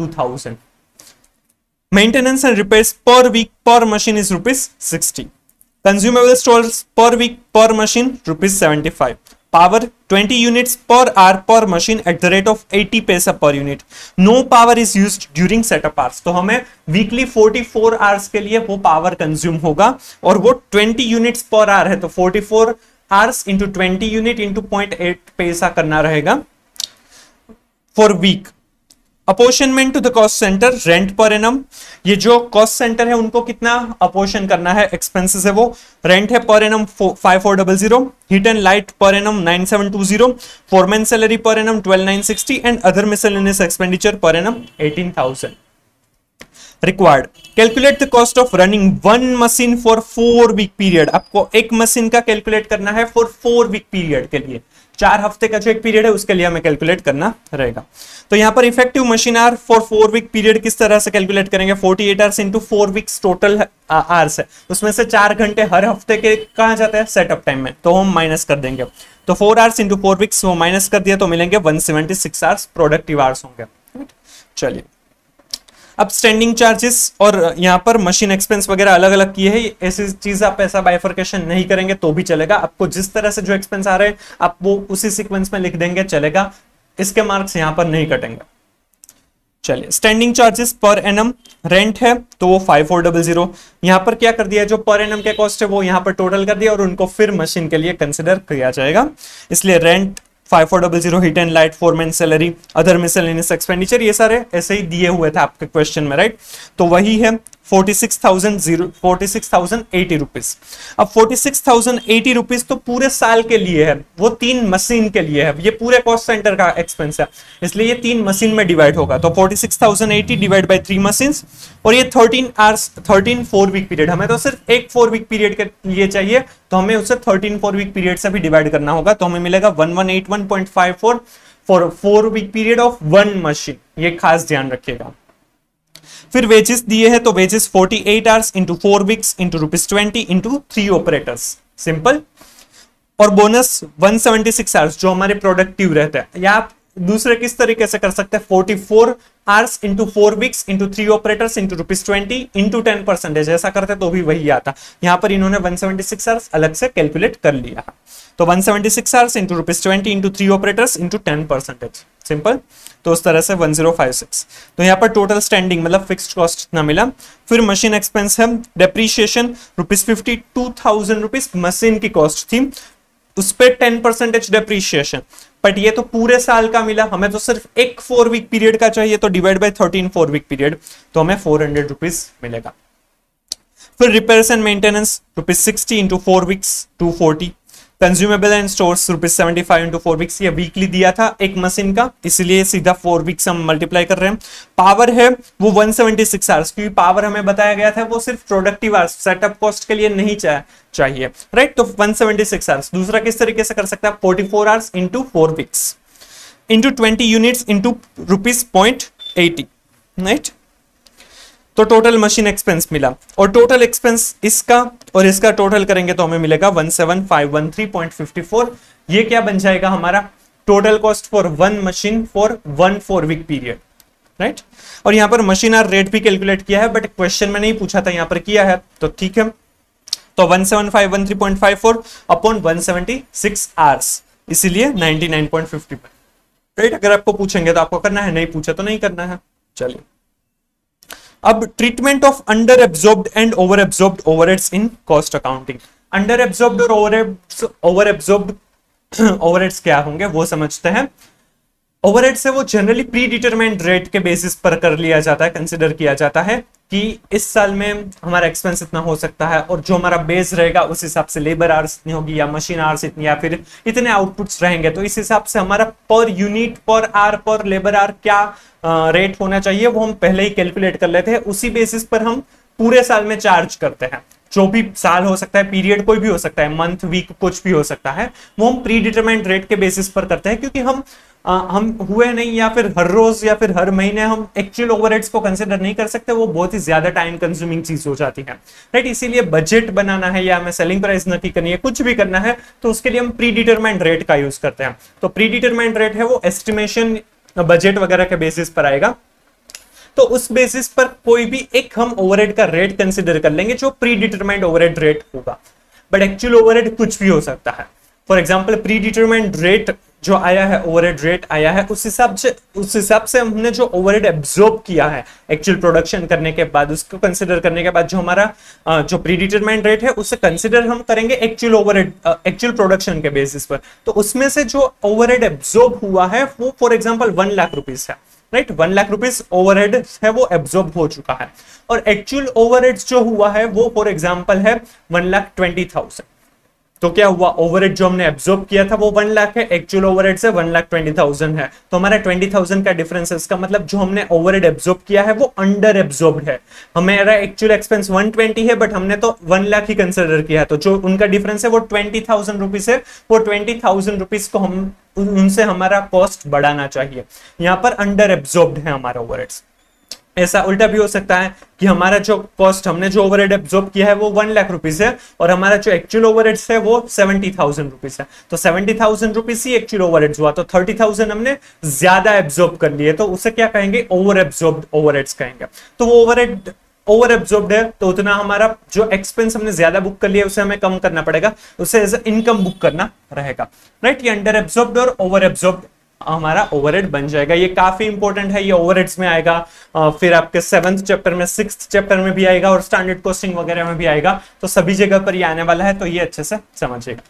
₹52,000. Maintenance and repairs per week per machine is ₹60. Consumable stores per week per machine ₹75, power 20 units per hour per machine at the rate of 80 paisa per unit, no power is used during setup hours. तो हमें weekly 44 hours के लिए वो power consume होगा और वो 20 units per our है, तो 44 hours into 20 unit into 0.8 paisa करना रहेगा for week. Apportionment to the cost centre, rent per annum, ये जो कॉस्ट सेंटर है उनको कितना अपोर्शन करना है, एक्सपेंसेस है वो, रेंट है per annum 5400, heat and light per annum 9720, foreman salary per annum 12960 and other miscellaneous expenditure per annum 18000 required. Calculate the cost of running one machine for 4 week period. आपको एक machine का calculate करना है for 4 week period के लिए, 4 हफ्ते का जो एक पीरियड है उसके लिए हमें कैलकुलेट करना रहेगा। तो यहाँ पर effective machine hour for 4 week period किस तरह से कैलकुलेट करेंगे, 48 hours into 4 weeks total hours है, उसमें से 4 घंटे हर हफ्ते के कहाँ जाते हैं, सेटअप टाइम में, तो हम माइनस कर देंगे। तो 4 आवर्स इंटू 4 वीक्स वो माइनस कर दिया तो मिलेंगे 176 आवर्स प्रोडक्टिव आवर्स होंगे। चलिए अब स्टैंडिंग चार्जेस और यहाँ पर मशीन एक्सपेंस वगैरह अलग अलग किए हैं, ऐसी चीज आप ऐसा बाइफर्केशन नहीं करेंगे तो भी चलेगा, आपको जिस तरह से जो एक्सपेंस आ रहे हैं आप वो उसी सीक्वेंस में लिख देंगे चलेगा, इसके मार्क्स यहाँ पर नहीं कटेंगे। चलिए स्टैंडिंग चार्जेस पर एनम, रेंट है तो वो 5400, यहाँ पर क्या कर दिया, जो पर एनम के कॉस्ट है वो यहाँ पर टोटल कर दिया और उनको फिर मशीन के लिए कंसिडर किया जाएगा, इसलिए rent 5400, heat and light, foreman salary, other miscellaneous expenditure, ये सारे ऐसे ही दिए हुए थे आपके क्वेश्चन में, राइट। तो वही है 46,080 रुपीज। अब 46,080 रुपीज तो पूरे साल के लिए है, वो 3 मशीन के लिए है, ये पूरे कॉस्ट सेंटर का एक्सपेंस है, इसलिए ये 3 मशीन में डिवाइड होगा। तो 46,080 डिवाइड बाय 3 मशीन, और ये 13 आवर्स 13 4 वीक पीरियड, हमें तो सिर्फ एक 4 वीक पीरियड के लिए चाहिए, तो हमें उसे 13 4 वीक पीरियड से भी डिवाइड करना होगा, तो हमें मिलेगा 1181.54 for 4 week period of 1 machine, ये खास ध्यान रखिएगा। फिर वेजेस दिए हैं, तो wages 48 hours into 4 weeks into ₹20 into 3 operators, simple. और बोनस 176 आवर्स जो हमारे प्रोडक्टिव रहते हैं, या आप दूसरे किस तरीके से कर सकते हैं, 44 hours into 4 weeks into 3 operators into ₹20 into 10%, ऐसा करते तो भी वही आता। यहाँ पर इन्होंने 176 आवर्स अलग से कैलकुलेट कर लिया, तो 176 hours into ₹20 into 3 operators into 10%, simple. तो उस तरह से 1056। तो यहाँ पर टोटल स्टैंडिंग मतलब फिक्स्ड कॉस्ट इतना मिला। फिर मशीन एक्सपेंस है, डेप्रीशिएशन ₹52,000 मशीन की कॉस्ट थी, उस पर 10% डेप्रीशिएशन, बट ये तो पूरे साल का मिला, हमें तो सिर्फ एक 4 वीक पीरियड का चाहिए, तो डिवाइड बाय 13 4 वीक पीरियड, तो हमें ₹400 मिलेगा। फिर repairs and maintenance ₹60 into 4 weeks 240, consumable and stores ₹75 into 4 weeks, ये वीकली दिया था एक मशीन का, इसलिए सीधा 4 वीक्स हम मल्टीप्लाई कर रहे हैं। पावर है वो 176 आवर्स, क्योंकि पावर हमें बताया गया था वो सिर्फ प्रोडक्टिव आवर्स, सेटअप कॉस्ट के लिए नहीं चाहिए, राइट। तो 176 आवर्स, दूसरा किस तरीके से कर सकते हैं, 44 hours into 4 weeks into 20 units into ₹0.80, right. तो टोटल मशीन एक्सपेंस मिला, और टोटल एक्सपेंस इसका और इसका टोटल करेंगे तो हमें मिलेगा 17513.54। ये क्या बन जाएगा हमारा total cost for 1 machine for 1 4 week period, right. और यहाँ पर मशीन आर रेट भी कैलकुलेट किया है, बट क्वेश्चन में नहीं पूछा था, यहाँ पर किया है, तो ठीक है। तो 17513.54 अपॉन 176 आवर्स, इसीलिए 99.50, राइट। अगर आपको पूछेंगे तो आपको करना है, नहीं पूछा तो नहीं करना है। चलिए अब treatment of under absorbed and over absorbed overheads in cost accounting. Under absorbed और ओवर एब्जॉर्ब्ड ओवरहेड्स क्या होंगे वो समझते हैं। ओवरहेड से वो जनरली प्री डिटरमाइंड रेट के बेसिस पर कर लिया जाता है, कंसिडर किया जाता है कि इस साल में हमारा एक्सपेंस इतना हो सकता है, और जो हमारा बेस रहेगा उस हिसाब से लेबर आवर्स इतनी होगी, या मशीन आवर्स इतनी, या फिर इतने आउटपुट्स रहेंगे, तो इस हिसाब से हमारा पर यूनिट पर आवर पर लेबर आवर क्या रेट होना चाहिए वो हम पहले ही कैलकुलेट कर लेते हैं, उसी बेसिस पर हम पूरे साल में चार्ज करते हैं। जो भी साल हो सकता है, पीरियड कोई भी हो सकता है, मंथ वीक कुछ भी हो सकता है, वो हम प्री डिटरमाइंड रेट के बेसिस पर करते हैं, क्योंकि हम हुए नहीं या फिर हर रोज या फिर हर महीने हम एक्चुअल ओवरहेड्स को कंसिडर नहीं कर सकते, वो बहुत ही ज्यादा टाइम कंज्यूमिंग चीज हो जाती है, राइट। इसीलिए बजट बनाना है या हमें सेलिंग प्राइस नक्की करनी है, कुछ भी करना है, तो उसके लिए हम प्री डिटरमाइंड रेट का यूज करते हैं। तो प्री डिटरमाइंड रेट है वो एस्टिमेशन बजट वगैरह के बेसिस पर आएगा। तो उस बेसिस पर कोई भी एक हम ओवरहेड का रेट कंसिडर कर लेंगे जो प्री डिटरमाइंड ओवरहेड रेट होगा, बट एक्चुअल ओवरहेड कुछ भी हो सकता है। For example pre determined rate जो आया है, ओवरहेड रेट आया है, उस हिसाब से हमने जो ओवरहेड एब्जॉर्ब किया है एक्चुअल प्रोडक्शन करने के बाद, उसको कंसिडर करने के बाद जो हमारा जो प्री डिटरमाइंड रेट है उसे कंसिडर हम करेंगे एक्चुअल ओवरहेड एक्चुअल प्रोडक्शन के बेसिस पर। तो उसमें से जो ओवरहेड एब्जॉर्ब हुआ है वो फॉर एग्जाम्पल 1 लाख रुपीज है, राइट। 1 लाख रुपीज ओवरहेड है वो एब्जॉर्ब हो चुका है, और एक्चुअल ओवरहेड जो हुआ है वो फॉर एग्जाम्पल है 1,20,000। तो क्या हुआ, ओवरहेड जो हमने एब्जॉर्ब किया था वो 1 लाख है, एक्चुअल ओवरहेड से 1,20,000 है, तो हमारा 20,000 का डिफरेंस है। इसका मतलब जो हमने ओवरहेड एब्जॉर्ब किया है वो अंडर एब्जॉर्ब्ड है। हमारा एक्चुअल एक्सपेंस 120 है, बट हमने तो 1 लाख ही कंसिडर किया है, तो जो उनका डिफरेंस है वो 20,000 रुपीज है। वो 20,000 रुपीज को हम उनसे हमारा कॉस्ट बढ़ाना चाहिए, यहाँ पर अंडर एब्जॉर्ब्ड है हमारा ओवरहेड्स। ऐसा उल्टा भी हो सकता है कि हमारा जो कॉस्ट हमने जो ओवरहेड एब्जॉर्ब किया है वो 1 लाख रुपीज है, और हमारा जो एक्चुअल ओवरहेड्स है वो 70,000 रुपीज है, तो 70,000 रुपीज ही एक्चुअल ओवरहेड्स हुआ, तो 30,000 हमने ज्यादा एब्जॉर्ब कर लिए, तो उसे क्या कहेंगे, ओवर एब्जॉर्ब्ड ओवरहेड्स कहेंगे। तो वो ओवरहेड ओवर एब्जॉर्ब्ड है, तो उतना हमारा जो एक्सपेंस हमने ज्यादा बुक कर लिया उसे हमें कम करना पड़ेगा, उसे एज इनकम बुक करना रहेगा, राइट। ये अंडर एब्जॉर्ब्ड और ओवर एब्जॉर्ब्ड हमारा ओवरहेड बन जाएगा। ये काफी इंपॉर्टेंट है, ये ओवरहेड्स में आएगा, फिर आपके 7th चैप्टर में, 6th चैप्टर में भी आएगा, और स्टैंडर्ड कॉस्टिंग वगैरह में भी आएगा, तो सभी जगह पर ये आने वाला है, तो ये अच्छे से समझिएगा।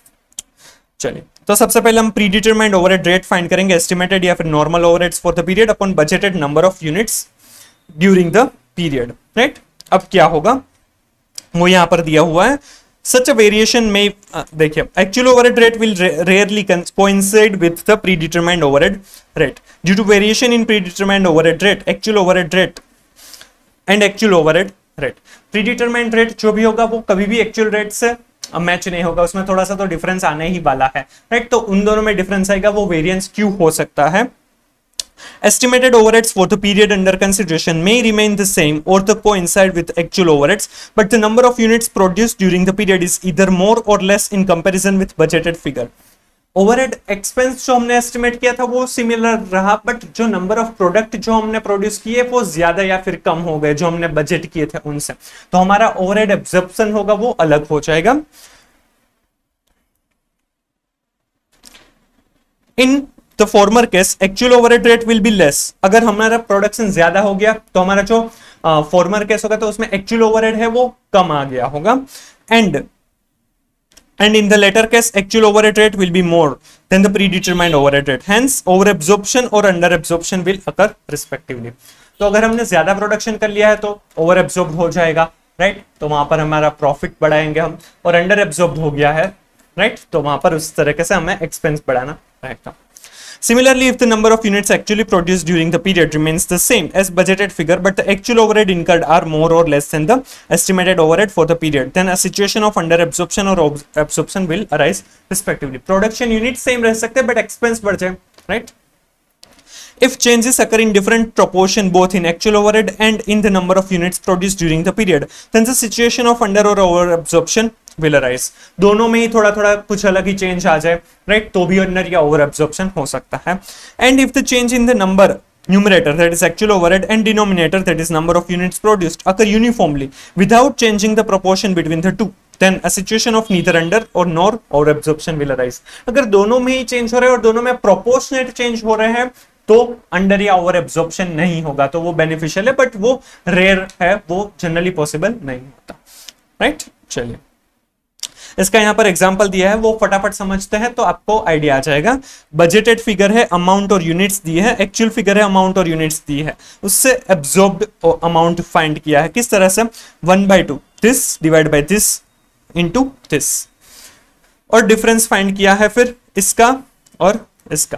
चलिए, तो सबसे पहले हम predetermined overhead rate find करेंगे, एस्टिमेटेड या फिर normal overheads for the period upon budgeted number of units during the period, right. अब क्या होगा वो यहां पर दिया हुआ है, such a variation may देखिए, actual overhead rate will rarely coincide with the predetermined overhead rate due to variation in predetermined overhead rate, actual overhead rate and actual overhead rate। predetermined rate जो भी होगा वो कभी भी actual rate से match नहीं होगा, उसमें थोड़ा सा तो डिफरेंस आने ही वाला है, राइट। तो उन दोनों में डिफरेंस आएगा, वो वेरिएंस क्यों हो सकता है। Estimated overheads for the period under consideration may remain the same or to coincide with actual overheads, but the number of units produced during the period is either more or less in comparison with budgeted figure। Overhead expense जो हमने estimate किया था वो similar रहा, but जो number of product जो हमने produce किए वो ज्यादा या फिर कम हो गए जो हमने बजट किए थे उनसे, तो हमारा ओवरहेड एब्जॉर्प्शन होगा वो अलग हो जाएगा। इन तो former case actual overhead rate will be less. अगर हमारा प्रोडक्शन ज्यादा हो गया तो हमारा जो फॉर्मर केस होगा तो उसमें एक्चुअल ओवरहेड है वो कम आ गया होगा, and in the later case actual overhead rate will be more than the predetermined overhead rate, hence over absorption or under absorption will occur respectively। तो अगर हमने ज्यादा प्रोडक्शन कर लिया है तो ओवर एब्जॉर्ब हो जाएगा, राइट, तो वहां पर हमारा प्रॉफिट बढ़ाएंगे हम, और अंडर एब्जॉर्ब हो गया है, राइट, तो वहां पर उस तरीके से हमें एक्सपेंस बढ़ाना रहेगा। Similarly, if the number of units actually produced during the period remains the same as budgeted figure, but the actual overhead incurred are more or less than the estimated overhead for the period, then a situation of under absorption or absorption will arise respectively। Production unit same रह सकते हैं, but expense बढ़ जाए, right? If changes occur in different proportion both in actual overhead and in the number of units produced during the period, then the situation of under or over absorption will arise। दोनों में ही थोड़ा थोड़ा कुछ अलग ही change आ जाए, right, तो भी under या ओवर एब्जॉर्प्शन हो सकता है। And if the change in the number numerator that is actual overhead and denominator that is number of units produced occur uniformly without changing the proportion between the two, then a situation of neither under or nor over absorption will arise। अगर दोनों में ही change हो रहे हैं और दोनों में proportionate change हो रहे हैं तो अंडर या ओवर एब्जॉर्प्शन नहीं होगा, तो वो बेनिफिशियल है, बट वो रेयर है, वो जनरली पॉसिबल नहीं होता, राइट। चलिए, इसका यहां पर एग्जांपल दिया है, वो फटाफट समझते हैं तो आपको आइडिया आ जाएगा। बजटेड फिगर है, अमाउंट और यूनिट्स दी है, एक्चुअल फिगर है, अमाउंट और यूनिट्स दी है, उससे एब्जॉर्ब्ड अमाउंट फाइंड किया है, किस तरह से, 1/2 this divide by this into this, और डिफरेंस फाइंड किया है फिर इसका और इसका।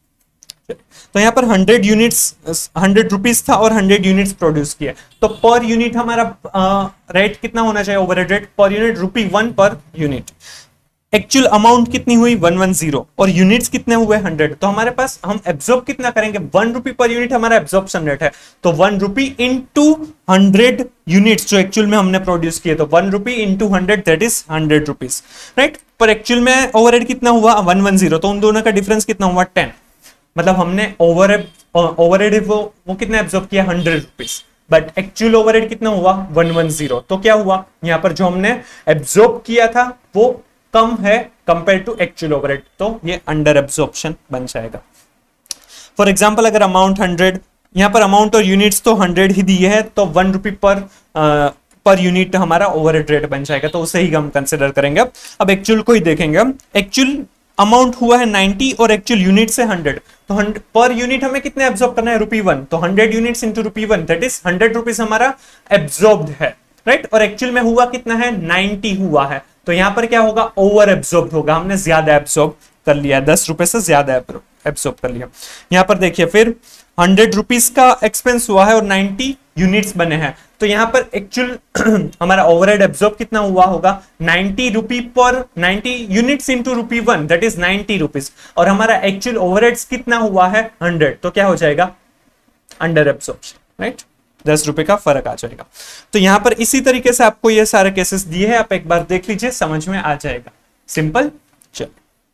तो यहाँ पर 100 यूनिट्स 100 रुपीज था और 100 यूनिट्स प्रोड्यूस किया, तो पर यूनिट हमारा रेट कितना होना चाहिए, overhead rate per unit ₹1 per unit. Actual amount कितनी हुई 110 और यूनिट्स कितने हुए 100, तो हमारे पास हम एब्जॉर्ब कितना करेंगे, ₹1 पर यूनिट हमारा एब्जॉर्प्शन रेट है, तो ₹1 इंटू 100 यूनिट्स जो एक्चुअल में हमने प्रोड्यूस किए, तो ₹1 into 100 that is 100 rupees, right. पर एक्चुअल में ओवरहेड कितना हुआ 110, तो उन दोनों का डिफरेंस कितना हुआ 10, मतलब हमने ओवरहेड वो कितना एब्जॉर्ब किया 100 रुपीज, बट एक्चुअल ओवरहेड कितना हुआ 110। तो क्या हुआ यहाँ पर जो हमने एब्जॉर्ब किया था वो कम है कंपेयर टू एक्चुअल ओवरहेड, तो ये अंडर एब्जॉर्प्शन बन जाएगा। फॉर एग्जाम्पल अगर अमाउंट 100, यहाँ पर अमाउंट और यूनिट्स तो 100 ही दिए है, तो 1 रुपी पर यूनिट हमारा ओवरहेड रेट बन जाएगा, तो उसे ही हम कंसिडर करेंगे। अब एक्चुअल को ही देखेंगे हम। एक्चुअल अमाउंट हुआ है 90 और एक्चुअल यूनिट से 100, तो पर यूनिट हमें कितने एब्जॉर्ब करना है ₹1, तो 100 units into ₹1, that is 100 rupees हमारा एब्जॉर्ब्ड है, राइट। और एक्चुअल में हुआ कितना है 90 हुआ है, तो यहां पर क्या होगा ओवर एब्जॉर्ब होगा, हमने ज्यादा एब्जॉर्ब कर लिया, 10 रुपए से ज्यादा एब्जॉर्ब कर लिया। यहां पर देखिए फिर 100 रुपीज का एक्सपेंस हुआ है और 90 यूनिट्स बने हैं, तो यहां पर एक्चुअल हमारा ओवरहेड एब्जॉर्ब कितना हुआ होगा 90 रुपी पर 90 units into ₹1, that is 90 rupees, और हमारा एक्चुअल ओवरहेड्स कितना हुआ है 100, तो क्या हो जाएगा अंडर एब्जॉर्प्शन, राइट। 10 रुपए का फर्क आ जाएगा। तो यहां पर इसी तरीके से आपको ये सारे केसेस दिए हैं, आप एक बार देख लीजिए, समझ में आ जाएगा, सिंपल। चलिए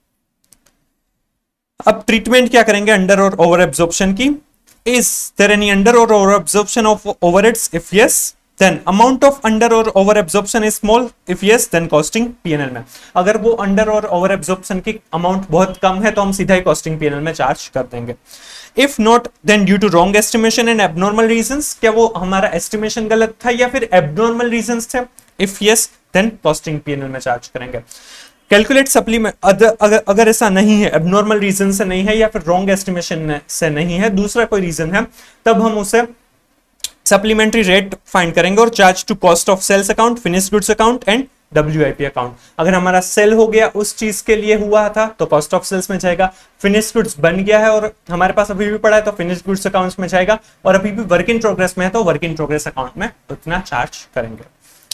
अब ट्रीटमेंट क्या करेंगे अंडर और ओवर एब्जॉर्प्शन की। इज देयर एनी अंडर और over absorption of overheads? If yes then amount of under और over absorption is small, if yes then costing P N L में। अगर वो अंडर और ओवर एब्जॉर्प्शन की अमाउंट बहुत कम है तो हम सीधा ही कॉस्टिंग पीएनएल में चार्ज कर देंगे। If not then due to wrong estimation and abnormal reasons, क्या वो हमारा एस्टिमेशन गलत था या फिर एबनॉर्मल रीजंस थे? If yes then costing P N L में चार्ज करेंगे। कैलकुलेट सप्लीमेंट, अगर ऐसा नहीं है, एबनॉर्मल रीजन से नहीं है या फिर रॉन्ग एस्टिमेशन से नहीं है, दूसरा कोई रीजन है, तब हम उसे सप्लीमेंट्री रेट फाइंड करेंगे और charge to cost of sales account, finished goods account and WIP account. अगर हमारा सेल हो गया उस चीज के लिए हुआ था तो कॉस्ट ऑफ सेल्स में जाएगा, फिनिश्ड गुड्स बन गया है और हमारे पास अभी भी पड़ा है तो फिनिश्ड गुड्स अकाउंट्स में जाएगा, और अभी भी वर्क इन प्रोग्रेस में है तो वर्क इन प्रोग्रेस अकाउंट में उतना चार्ज करेंगे।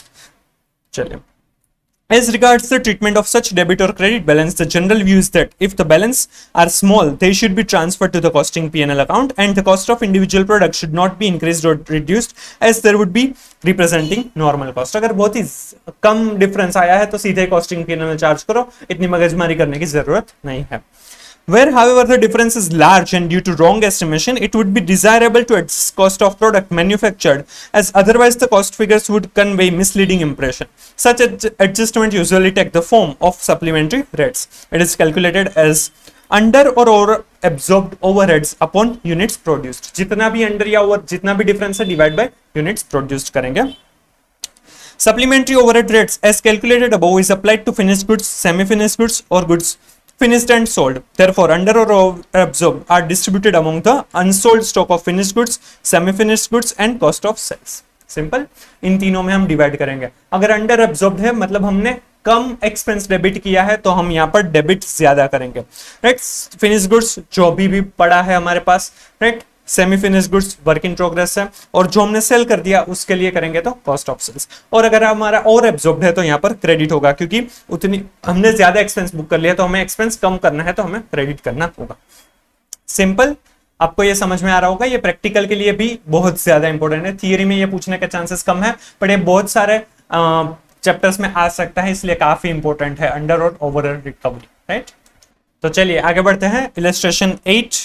चलिए, as regards the treatment of such debit or credit balance, the general view is that if the balance are small, they should be transferred to the costing P&L account, and the cost of individual product should not be increased or reduced, as there would be representing normal cost. अगर बहुत ही कम difference आया है तो सीधे costing P&L में charge करो, इतनी मगजमारी करने की जरूरत नहीं है। Where, however, the difference is large and due to wrong estimation, it would be desirable to adjust cost of product manufactured, as otherwise the cost figures would convey misleading impression. Such adjustment usually take the form of supplementary rates. It is calculated as under or over absorbed overheads upon units produced. जितना भी under या over जितना भी difference है divide by units produced करेंगे। Supplementary overhead rates as calculated above is applied to finished goods, semi-finished goods or goods finished and sold. Therefore, under or absorbed are distributed among the unsold stock of finished goods, semi-finished goods and cost of sales. Simple. इन तीनों में हम divide करेंगे। अगर under absorbed है मतलब हमने कम expense debit किया है तो हम यहाँ पर डेबिट ज्यादा करेंगे, राइट। फिनिश गुड्स जो भी पड़ा है हमारे पास, right. Semi finish goods work in progress है, और जो हमने सेल कर दिया उसके लिए करेंगे तो कॉस्ट ऑफ सेल्स। और अगर हमारा और एब्जॉर्ब्ड है तो यहाँ पर क्रेडिट होगा, क्योंकि उतनी हमने ज्यादा एक्सपेंस बुक कर लिया तो हमें एक्सपेंस कम करना है तो हमें क्रेडिट करना होगा। सिंपल, आपको ये समझ में आ रहा होगा। ये प्रैक्टिकल के लिए भी बहुत ज्यादा इंपॉर्टेंट है, थियरी में ये पूछने के चांसेस कम है, बट ये बहुत सारे चैप्टर्स में आ सकता है, इसलिए काफी इंपॉर्टेंट है अंडर और ओवर रिकवरी, राइट। तो चलिए आगे बढ़ते हैं। Illustration 8।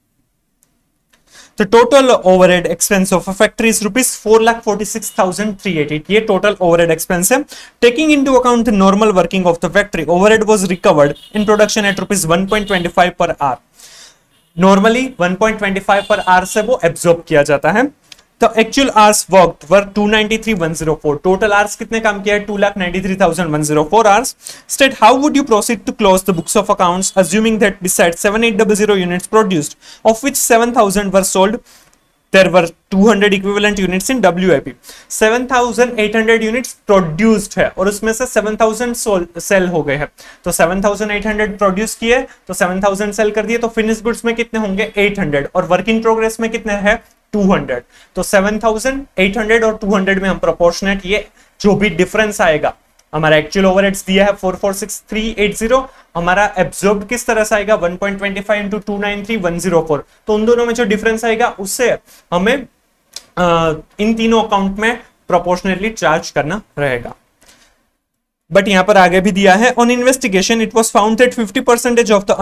The total overhead expense of a factory is ₹4,46,388. ये total overhead expense है। Taking into account the normal working of the factory, overhead was recovered in production at ₹1.25 per hour. Normally 1.25 per hour से वो absorb किया जाता है। The actual hours worked were 293,104. Total hours कितने काम किया है? 2,93,104 hours. State how would you proceed to close the books of accounts, assuming that besides 7,800 units produced, of which 7,000 were sold, there were 200 equivalent units in WIP. 7,800 units produced है और उसमें से 7,000 cell हो गए हैं, तो 7,800 प्रोड्यूस किए तो 7,000 सेल कर दिए, तो फिनिश गुड्स में कितने होंगे 800, और वर्क इन प्रोग्रेस में कितने हैं 200। तो 7,800 और 200 में हम प्रोपोर्शनेट, ये जो भी डिफरेंस आएगा, हमारा एक्चुअल ओवरहेड्स दिया है 446,380, हमारा एब्जॉर्ब किस तरह से आएगा 1.25 इंटू 293,104, तो उन दोनों में जो डिफरेंस आएगा उससे हमें इन तीनों अकाउंट में प्रोपोर्शनेटली चार्ज करना रहेगा। बट यहां पर आगे भी दिया है, on investigation it was found that 50% of the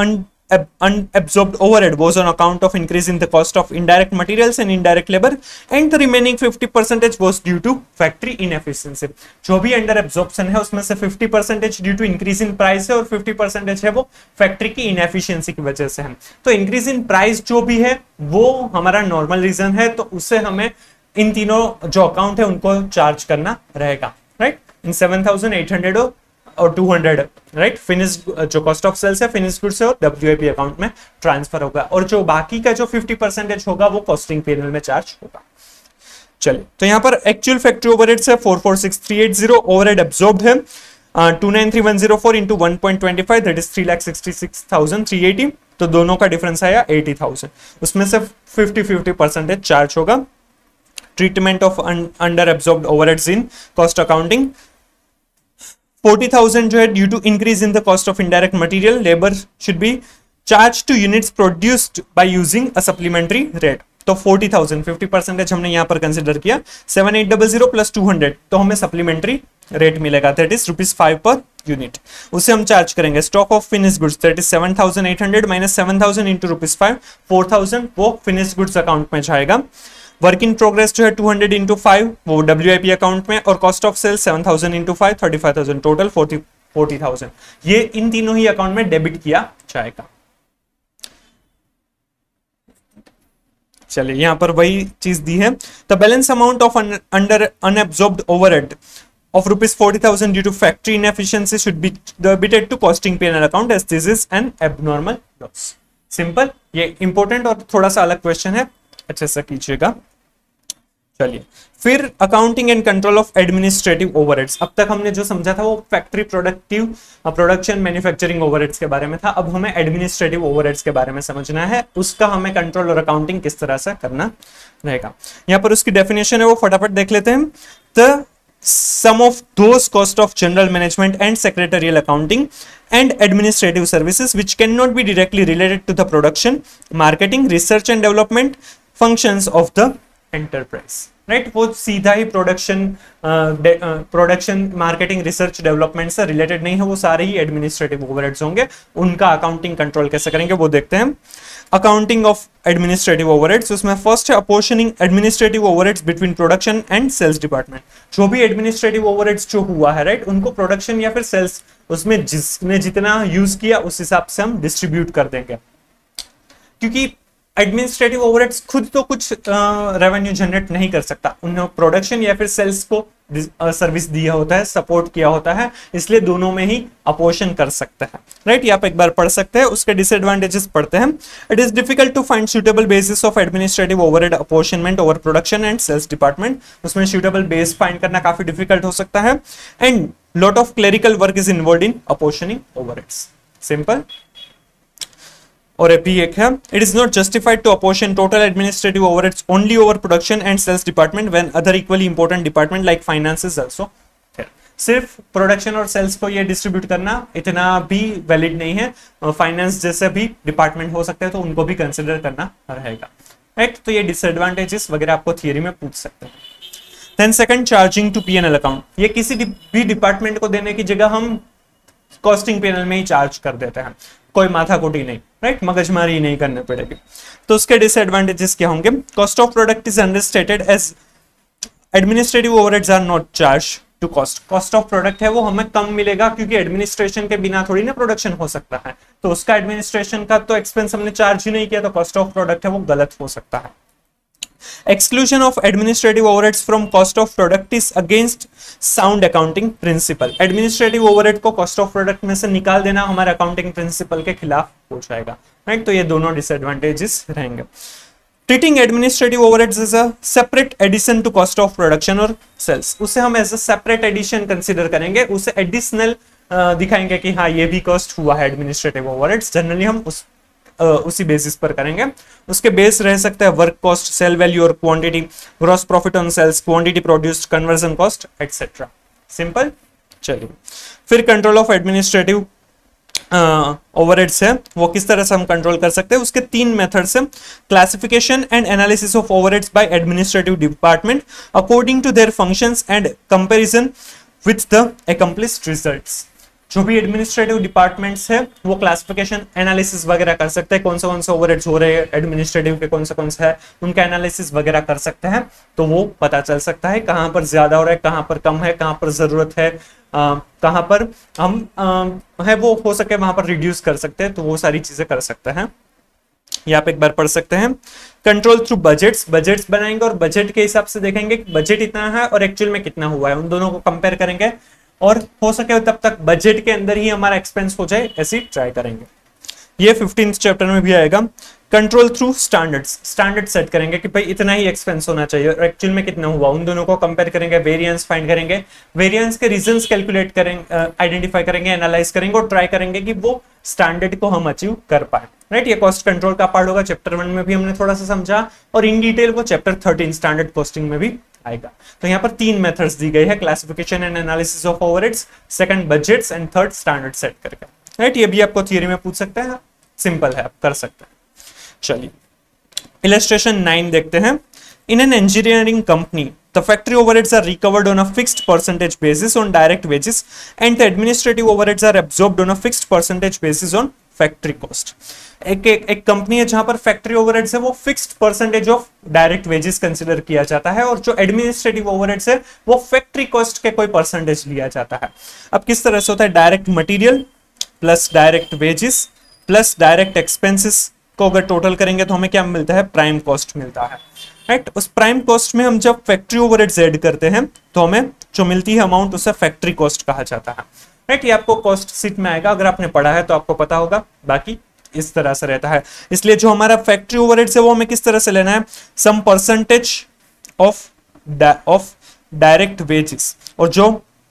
unabsorbed overhead was on account of increase in the cost of indirect materials and indirect labor, and the remaining 50% was due to factory inefficiency. जो भी under absorption है उसमें से 50% due to increase in price है और 50% है वो factory की इनएफिशिएंसी की वजह से है। तो इंक्रीज इन प्राइस जो भी है वो हमारा नॉर्मल रीजन है, तो उससे हमें इन तीनों जो अकाउंट है उनको चार्ज करना रहेगा, राइट। इन 7,800 और 200, राइट, फिनिश्ड जो कॉस्ट ऑफ सेल्स है फिनिश्ड गुड्स है और WIP अकाउंट में ट्रांसफर होगा, और जो बाकी का जो 50% होगा वो कॉस्टिंग P&L में चार्ज होगा। चलिए, तो यहाँ पर एक्चुअल फैक्ट्री ओवरहेड्स है 446,380, ओवरहेड एब्जॉर्ब्ड है 293,104 इंटू 1.25 दैट इज 3,66,380, तो दोनों का डिफरेंस आया 80,000, उसमें से 50% चार्ज होगा। Treatment of under absorbed overheads in cost accounting, 40,000 जो है due to increase in the cost of indirect material, labour should be charge to units produced by using a supplementary rate, तो 40,000 50% हमने यहां पर कंसिडर किया। 7,800 plus 200 तो हमें supplementary rate मिलेगा, दैट इज ₹5 पर यूनिट, उसे हम चार्ज करेंगे। Stock of finished goods that is 7,800 minus 7,000 into ₹5, 4,000 वो फिनिश्ड गुड्स अकाउंट में जाएगा। वर्क इन प्रोग्रेस जो है 200 इंटू 5 वो WIP अकाउंट में, और cost of sales 7,000 into 5 35,000, total 40,000, ये इन तीनों ही अकाउंट में डेबिट किया जाएगा। चलिए, यहां पर वही चीज दी है, the balance amount of under unabsorbed overhead of ₹40,000 due to factory inefficiency should be debited to costing P&L account as this is an abnormal loss. Simple, ये इंपॉर्टेंट और थोड़ा सा अलग क्वेश्चन है, अच्छे से कीजिएगा। चलिए, फिर accounting and control of administrative overheads. अब तक हमने जो समझा था वो फैक्ट्री प्रोडक्शन मैन्युफैक्चरिंग ओवरहेड्स के बारे में था, अब हमें एडमिनिस्ट्रेटिव ओवरहेड्स के बारे में समझना है, उसका हमें कंट्रोल और अकाउंटिंग किस तरह से करना रहेगा। यहाँ पर उसकी डेफिनेशन है वो फटाफट देख लेते हैं। The sum of those cost of general management and secretarial accounting and administrative services which cannot be directly related to the production, marketing, research and development functions of the enterprise, right? वो सीधा ही production marketing research development से related नहीं है, वो सारे ही administrative overheads होंगे, उनका अकाउंटिंग कंट्रोल कैसे करेंगे वो देखते हैं। अकाउंटिंग ऑफ एडमिनिस्ट्रेटिव ओवरहेड्स, उसमें फर्स्ट है apportioning administrative overheads between production and sales department. जो भी एडमिनिस्ट्रेटिव ओवरहेड्स जो हुआ है, राइट, उनको प्रोडक्शन या फिर सेल्स उसमें जिसने जितना यूज किया उस हिसाब से हम डिस्ट्रीब्यूट कर देंगे, क्योंकि एडमिनिस्ट्रेटिव ओवरहेड्स खुद तो कुछ रेवेन्यू जनरेट नहीं कर सकता, उन्होंने प्रोडक्शन या फिर सेल्स को सर्विस दिया होता है, सपोर्ट किया होता है, इसलिए दोनों में ही अपोर्शन कर सकते हैं, राइट। ये आप एक बार पढ़ सकते हैं, उसके डिसएडवांटेजेस पढ़ते हैं। It is difficult to find suitable basis of administrative overhead apportionment over production and sales department, उसमें सूटेबल बेस फाइंड करना काफी डिफिकल्ट हो सकता है, and lot of clerical work is involved in apportioning overheads. Simple. और भी एक है, it is not justified to apportion total administrative overheads only over production and sales department when other equally important department like finance is also there. सिर्फ production और sales को ये distribute करना इतना भी वैलिड नहीं है, फाइनेंस जैसे भी डिपार्टमेंट हो सकते हैं तो उनको भी कंसिडर करना रहेगा, राइट। तो ये डिसएडवांटेजेस वगैरह आपको थियरी में पूछ सकते हैं। Then second, charging to P&L account, ये किसी भी डिपार्टमेंट को देने की जगह हम कॉस्टिंग P&L में ही चार्ज कर देते हैं, कोई माथाकुटी नहीं, राइट, मगजमारी नहीं करनी पड़ेगी। तो उसके डिसएडवांटेजेस क्या होंगे? Cost of product is understated as administrative overheads are not charge to cost. Cost of product है वो हमें कम मिलेगा, क्योंकि एडमिनिस्ट्रेशन के बिना थोड़ी ना प्रोडक्शन हो सकता है, तो उसका एडमिनिस्ट्रेशन का तो एक्सपेंस हमने चार्ज ही नहीं किया, तो कॉस्ट ऑफ प्रोडक्ट है वो गलत हो सकता है। Exclusion of administrative overheads from cost of product is against sound accounting principle. Administrative overhead को cost of product में से निकाल देना हमारे accounting principle के खिलाफ हो जाएगा, right? तो ये दोनों disadvantages रहेंगे। Treating administrative overheads as a separate addition to cost of production or sales, उसे हम as a separate addition consider करेंगे, उसे additional दिखाएंगे कि हाँ ये भी cost हुआ है administrative overheads। Generally हम उसी बेसिस पर करेंगे। उसके बेस रह सकते हैं वर्क कॉस्ट, सेल वैल्यू और quantity, gross profit on sales, quantity produced, conversion cost etcetera. Simple. चलिए, फिर कंट्रोल ऑफ एडमिनिस्ट्रेटिव ओवरहेड्स है, वो किस तरह से हम कंट्रोल कर सकते हैं, उसके 3 मेथड्स हैं। Classification and analysis of overheads by administrative department according to their functions and comparison with the accomplished results. जो भी एडमिनिस्ट्रेटिव डिपार्टमेंट्स है वो क्लासिफिकेशन एनालिसिस वगैरह कर सकते हैं, कौन से ओवरहेड्स हो रहे हैं एडमिनिस्ट्रेटिव के, कौन से है उनका एनालिसिस वगैरह कर सकते हैं। तो वो पता चल सकता है कहाँ पर ज्यादा हो रहा है, कहाँ पर कम है, कहाँ पर जरूरत है, कहाँ पर हम है वो हो सके वहां पर रिड्यूस कर सकते हैं। तो वो सारी चीजें कर सकते हैं। यहाँ पे एक बार पढ़ सकते हैं, कंट्रोल थ्रू बजट्स बनाएंगे और बजट के हिसाब से देखेंगे कि बजट इतना है और एक्चुअल में कितना हुआ है, उन दोनों को कंपेयर करेंगे और हो सके तब तक बजट के अंदर ही हमारा एक्सपेंस हो जाए ऐसी ट्राई करेंगे। ये 15th चैप्टर में भी आएगा। कंट्रोल थ्रू स्टैंडर्ड सेट करेंगे कि भाई इतना ही एक्सपेंस होना चाहिए और एक्चुअल में कितना हुआ, उन दोनों को कंपेयर करेंगे, वेरिएंस फाइंड करेंगे, वेरिएंस के रीजंस कैलकुलेट करेंगे, आइडेंटिफाई करेंगे, एनालाइज करेंगे और ट्राई करेंगे कि वो स्टैंडर्ड को हम अचीव कर पाए। राइट, ये कॉस्ट कंट्रोल का पार्ट होगा। चैप्टर 1 में भी हमने थोड़ा सा समझा और इन डिटेल वो चैप्टर 13 स्टैंडर्ड कॉस्टिंग में भी आएगा। तो यहाँ पर 3 मेथड्स दी गई है, classification and analysis of overheads, second budgets and third standard set करके। राइट, ये भी आपको थियरी में पूछ सकते हैं, सिंपल है, आप कर सकते हैं। चलिए इलस्ट्रेशन 9 देखते हैं। In an engineering company the factory overheads are recovered on a fixed percentage basis on direct wages and the administrative overheads are absorbed on a fixed percentage basis on factory cost. एक company है जहां पर factory overheads है वो fixed percentage of direct wages consider किया जाता है और जो एडमिनिस्ट्रेटिव ओवरहेड्स है वो फैक्ट्री कॉस्ट के कोई परसेंटेज लिया जाता है। अब किस तरह से होता है, direct material plus direct wages plus direct expenses को अगर टोटल करेंगे तो हमें क्या मिलता है, प्राइम कॉस्ट मिलता है। राइट, उस प्राइम कॉस्ट में हम जब फैक्ट्री ओवरहेड्स ऐड करते हैं तो हमें जो मिलती है अमाउंट उसे फैक्ट्री कॉस्ट कहा जाता है। राइट, ये आपको कॉस्ट शीट में आएगा, अगर आपने पढ़ा है तो आपको पता होगा, बाकी इस तरह से रहता है। इसलिए जो हमारा फैक्ट्री ओवरहेड्स है वो हमें किस तरह से लेना है, some percentage of direct wages, और जो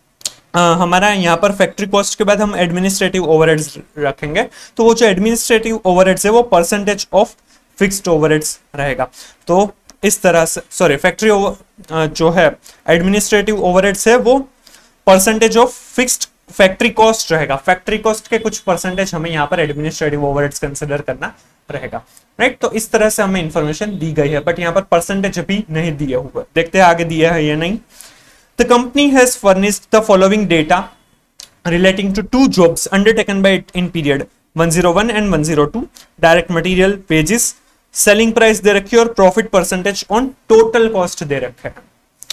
हमारा यहाँ पर फैक्ट्री कॉस्ट के बाद हम एडमिनिस्ट्रेटिव ओवरहेड्स रखेंगे तो वो जो एडमिनिस्ट्रेटिव ओवरहेड्स है वो परसेंटेज ऑफ फिक्स्ड ओवरहेड्स रहेगा। तो इस तरह से फैक्ट्री जो है एडमिनिस्ट्रेटिव ओवरहेड्स है वो percentage of fixed factory cost रहेगा। फैक्ट्री कॉस्ट के कुछ परसेंटेज हमें यहाँ पर एडमिनिस्ट्रेटिव ओवरहेड्स कंसिडर करना रहेगा। राइट, तो इस तरह से हमें इंफॉर्मेशन दी गई है, बट यहाँ पर परसेंटेज अभी नहीं दिया हुआ, देखते हैं आगे दिया है या नहीं। The company has furnished the following data relating to 2 jobs undertaken by it in period 101 and 102. Direct material, wages, selling price दे रखी है और profit percentage on total cost दे रखा है।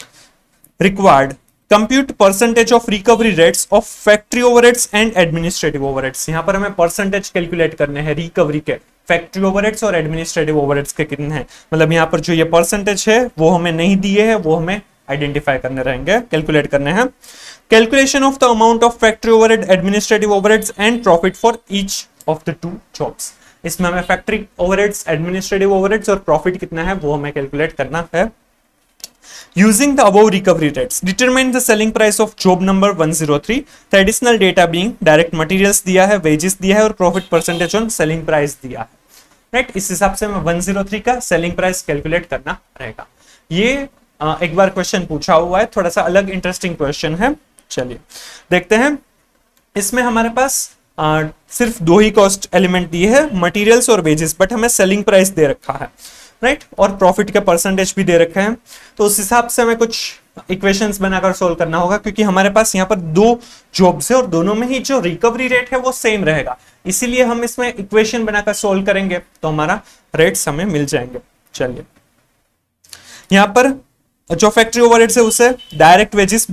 Required compute percentage of recovery rates of factory overheads and administrative overheads. यहाँ पर हमें percentage calculate करने हैं रिकवरी के, फैक्ट्री ओवरहेड्स और एडमिनिस्ट्रेटिव ओवरहेड्स के कितने हैं। मतलब यहाँ पर जो ये परसेंटेज है वो हमें नहीं दिए है, वो हमें आइडेंटिफाई करने रहेंगे, कैलकुलेट करने हैं। Calculation of the amount of factory overhead, administrative overheads and profit for each of the 2 jobs. इसमें हमें फैक्ट्री ओवरहेड्स, एडमिनिस्ट्रेटिव ओवरहेड्स और प्रॉफिट कितना है वो हमें कैलकुलेट करना है। Using the above recovery rates determine the selling price of job number 103, the additional data being direct materials दिया है, वेजेस दिया है और profit percentage on selling price दिया है। राइट, इस हिसाब से हमें 103 का सेलिंग प्राइस कैलकुलेट करना रहेगा। ये एक बार क्वेश्चन पूछा हुआ है, थोड़ा सा अलग इंटरेस्टिंग क्वेश्चन है। चलिए देखते हैं। इसमें हमारे पास सिर्फ 2 ही कॉस्ट एलिमेंट दिए है, मटेरियल्स और वेजेस, बट हमें सेलिंग प्राइस दे रखा है। राइट, और प्रॉफिट के परसेंटेज भी दे रखे हैं। तो उस हिसाब से हमें कुछ इक्वेशंस बनाकर सोल्व करना होगा, क्योंकि हमारे पास यहाँ पर 2 जॉब्स है और दोनों में ही जो रिकवरी रेट है वो सेम रहेगा। इसीलिए हम इसमें इक्वेशन बनाकर सोल्व करेंगे तो हमारा रेट्स हमें मिल जाएंगे। चलिए यहाँ पर जो फैक्ट्री ओवरहेड्स है उसे डायरेक्ट वेजेस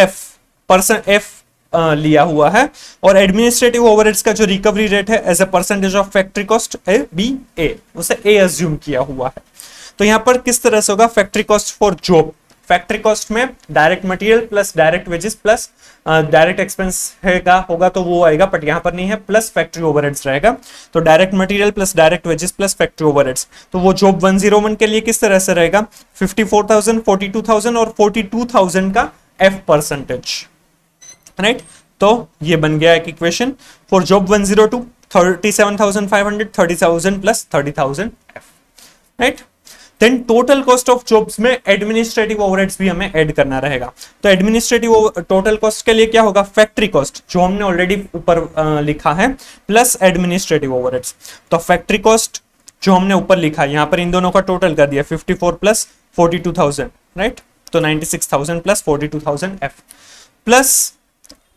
एफ लिया हुआ है और एडमिनिस्ट्रेटिव ओवरहेड्स का जो रिकवरी रेट है as a percentage of factory cost A, उसे ए अज्यूम किया हुआ है। तो यहाँ पर किस तरह से होगा, factory cost for job, factory cost में direct material plus direct wages plus direct expense होगा तो वो आएगा, बट यहाँ पर नहीं है, प्लस फैक्ट्री ओवरहेड्स रहेगा। तो direct material plus direct wages plus factory overheads, तो वो जॉब 101 के लिए किस तरह से रहेगा, 54,000, 42,000 और 42,000 का एफ परसेंटेज। राइट, तो ये बन गया एक equation. For job 102 37,500, 30,000 plus 30,000 F. Right, then total cost of jobs में एडमिनिस्ट्रेटिव ओवरहेड्स भी हमें ऐड करना रहेगा। तो एडमिनिस्ट्रेटिव टोटल कॉस्ट के लिए क्या होगा, फैक्ट्री कॉस्ट जो हमने ऑलरेडी ऊपर लिखा है प्लस एडमिनिस्ट्रेटिव ओवरहेड्स। तो फैक्ट्री कॉस्ट जो हमने ऊपर लिखा है यहाँ पर इन दोनों का टोटल कर दिया 54 प्लस 42,000। राइट, तो 96,000 प्लस 42,000 एफ प्लस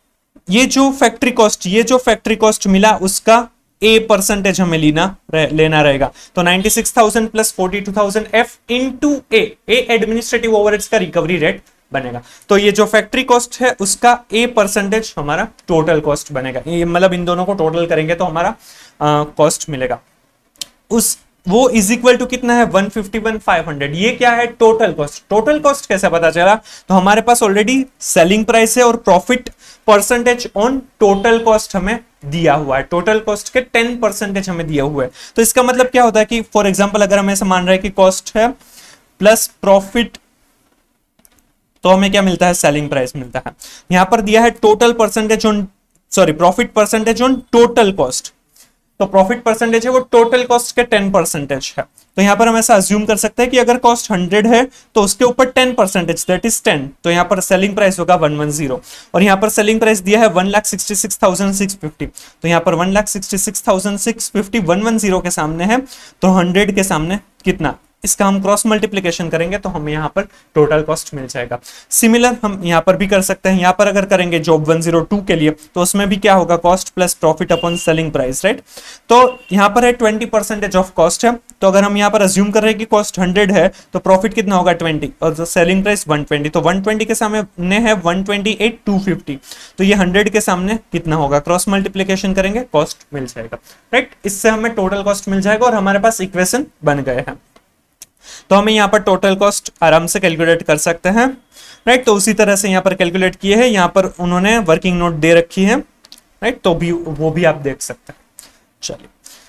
ये जो फैक्ट्री कॉस्ट मिला उसका ए परसेंटेज हमें लेना रहेगा। तो 96,000 plus 42,000 F into A administrative overheads का रिकवरी रेट बनेगा। तो ये जो फैक्ट्री कॉस्ट है उसका ए परसेंटेज हमारा टोटल कॉस्ट बनेगा। ये मतलब इन दोनों को टोटल करेंगे तो हमारा कॉस्ट मिलेगा। वो इज इक्वल टू कितना है 151,500। ये क्या है टोटल कॉस्ट। टोटल कॉस्ट कैसे पता चला, तो हमारे पास ऑलरेडी सेलिंग प्राइस है और profit percentage on total cost हमें दिया हुआ है। टोटल कॉस्ट के 10% हमें दिया हुआ है। तो इसका मतलब क्या होता है कि फॉर एग्जांपल अगर हम ऐसा मान रहे हैं कि कॉस्ट है प्लस प्रॉफिट, तो हमें क्या मिलता है सेलिंग प्राइस मिलता है। यहां पर दिया है total percentage on profit percentage on total cost. तो प्रॉफिट परसेंटेज है वो टोटल कॉस्ट के 10% है। तो यहां पर हम ऐसा अज्यूम कर सकते हैं कि अगर कॉस्ट 100 है तो उसके ऊपर 10% दैट इज 10, तो यहां पर सेलिंग प्राइस होगा 110 और यहां पर सेलिंग प्राइस दिया है 1,66,650। तो यहां पर 1,66,650 110 के सामने है, तो 100 के सामने कितना, इसका हम क्रॉस मल्टीप्लिकेशन करेंगे तो हमें यहाँ पर टोटल कॉस्ट मिल जाएगा। सिमिलर हम यहाँ पर भी कर सकते हैं। यहाँ पर अगर करेंगे जॉब 102 के लिए तो उसमें भी क्या होगा cost plus profit upon selling price, right. तो यहाँ पर है 20% ऑफ कॉस्ट है। तो अगर हम यहाँ पर अज्यूम कर रहे हैं कि कॉस्ट 100 है तो प्रॉफिट कितना होगा 20 और सेलिंग प्राइस 120। तो 120 के सामने है 128,250। तो ये 100 के सामने कितना होगा, क्रॉस मल्टीप्लिकेशन करेंगे कॉस्ट मिल जाएगा, राइट। इससे हमें टोटल कॉस्ट मिल जाएगा और हमारे पास इक्वेशन बन गए हैं। तो हमें यहाँ पर टोटल कॉस्ट आराम से कैलकुलेट कर सकते हैं, राइट। तो उसी तरह से यहाँ पर कैलकुलेट किए हैं। यहाँ पर उन्होंने वर्किंग नोट दे रखी है, राइट, तो वो भी आप देख सकते हैं। चलिए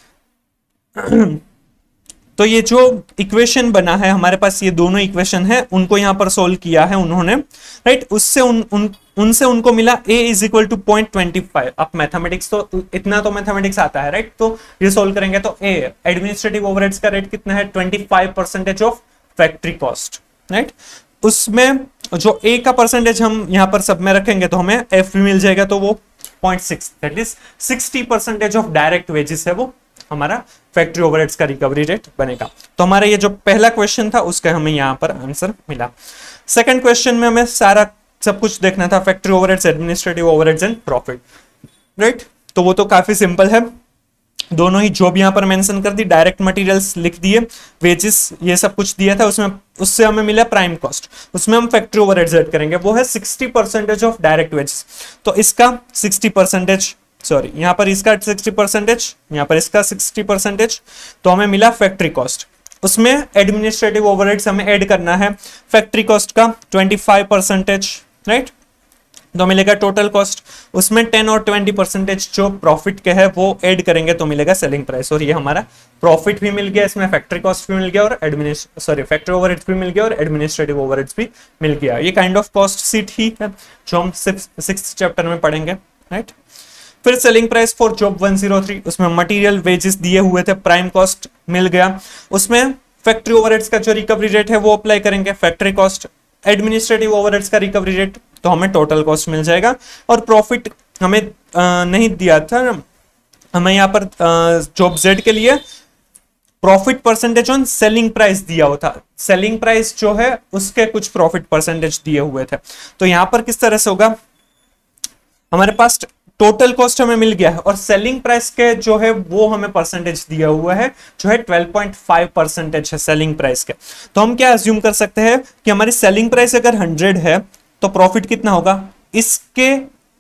तो ये जो इक्वेशन बना है हमारे पास, ये दोनों इक्वेशन है उनको यहाँ पर सोल्व किया है उन्होंने, राइट। उससे उनसे उनको मिला a इज इक्वल टू 0.25। अब मैथमेटिक्स तो इतना तो मैथमेटिक्स आता है, राइट। तो ये सोल्व करेंगे तो a एडमिनिस्ट्रेटिव ओवरहेड्स का रेट कितना है 25% ऑफ फैक्ट्री कॉस्ट, राइट। उसमें जो a का परसेंटेज हम यहाँ पर सब में रखेंगे तो हमें f भी मिल जाएगा, तो वो 0.6 that is 60% of direct wages है वो हमारा फैक्ट्री ओवरहेड्स का रिकवरी रेट बनेगा। तो हमारा ये जो पहला क्वेश्चन था उसका हमें यहाँ पर आंसर मिला। सेकंड क्वेश्चन में हमें सारा सब कुछ देखना था, factory overheads, administrative overheads and profit, right. तो वो तो काफी सिंपल है, दोनों ही जॉब यहाँ पर मेंशन कर दी, डायरेक्ट मटेरियल्स लिख दिए, वेजेस ये सब कुछ दिया था उसमें, उससे हमें मिला प्राइम कॉस्ट। उसमें हम फैक्ट्री ओवरहेड्स ऐड करेंगे, वो है 60% ऑफ डायरेक्ट वेजेस। तो इसका 60%, सॉरी यहाँ पर इसका 60%, यहाँ पर इसका 60%, तो हमें मिला फैक्ट्री कॉस्ट। उसमें एडमिनिस्ट्रेटिव ओवरहेड्स हमें ऐड करना है, फैक्ट्री कॉस्ट का 25%, राइट। तो मिलेगा टोटल कॉस्ट। उसमें 10 और 20% जो प्रॉफिट के है वो ऐड करेंगे तो मिलेगा सेलिंग प्राइस। और ये हमारा प्रॉफिट भी मिल गया, इसमें फैक्ट्री कॉस्ट भी मिल गया और फैक्ट्री ओवरहेड्स भी मिल गया और एडमिनिस्ट्रेटिव ओवरहेड्स भी मिल गया। ये काइंड ऑफ कॉस्ट सीट ही है जो हम 6th चैप्टर में पढ़ेंगे, राइट। फिर सेलिंग प्राइस फॉर जॉब 103, उसमें मटेरियल वेजेस दिए हुए थे, प्राइम कॉस्ट मिल गया। उसमें फैक्ट्री ओवरहेड्स का जो रिकवरी रेट है वो अप्लाई करेंगे, फैक्ट्री कॉस्ट, एडमिनिस्ट्रेटिव ओवरहेड्स का रिकवरी रेट, तो हमें टोटल कॉस्ट मिल जाएगा। और प्रॉफिट हमें नहीं दिया था, हमें यहाँ पर जॉब जेड के लिए profit percentage on selling price दिया हुआ था, सेलिंग प्राइस जो है उसके कुछ प्रॉफिट परसेंटेज दिए हुए थे। तो यहाँ पर किस तरह से होगा, हमारे पास टोटल कॉस्ट हमें मिल गया है और सेलिंग प्राइस के जो है वो हमें परसेंटेज दिया हुआ है जो है 12.5% है सेलिंग प्राइस के। तो हम क्या अज्यूम कर सकते हैं कि हमारी सेलिंग प्राइस अगर 100 है तो प्रॉफिट कितना होगा इसके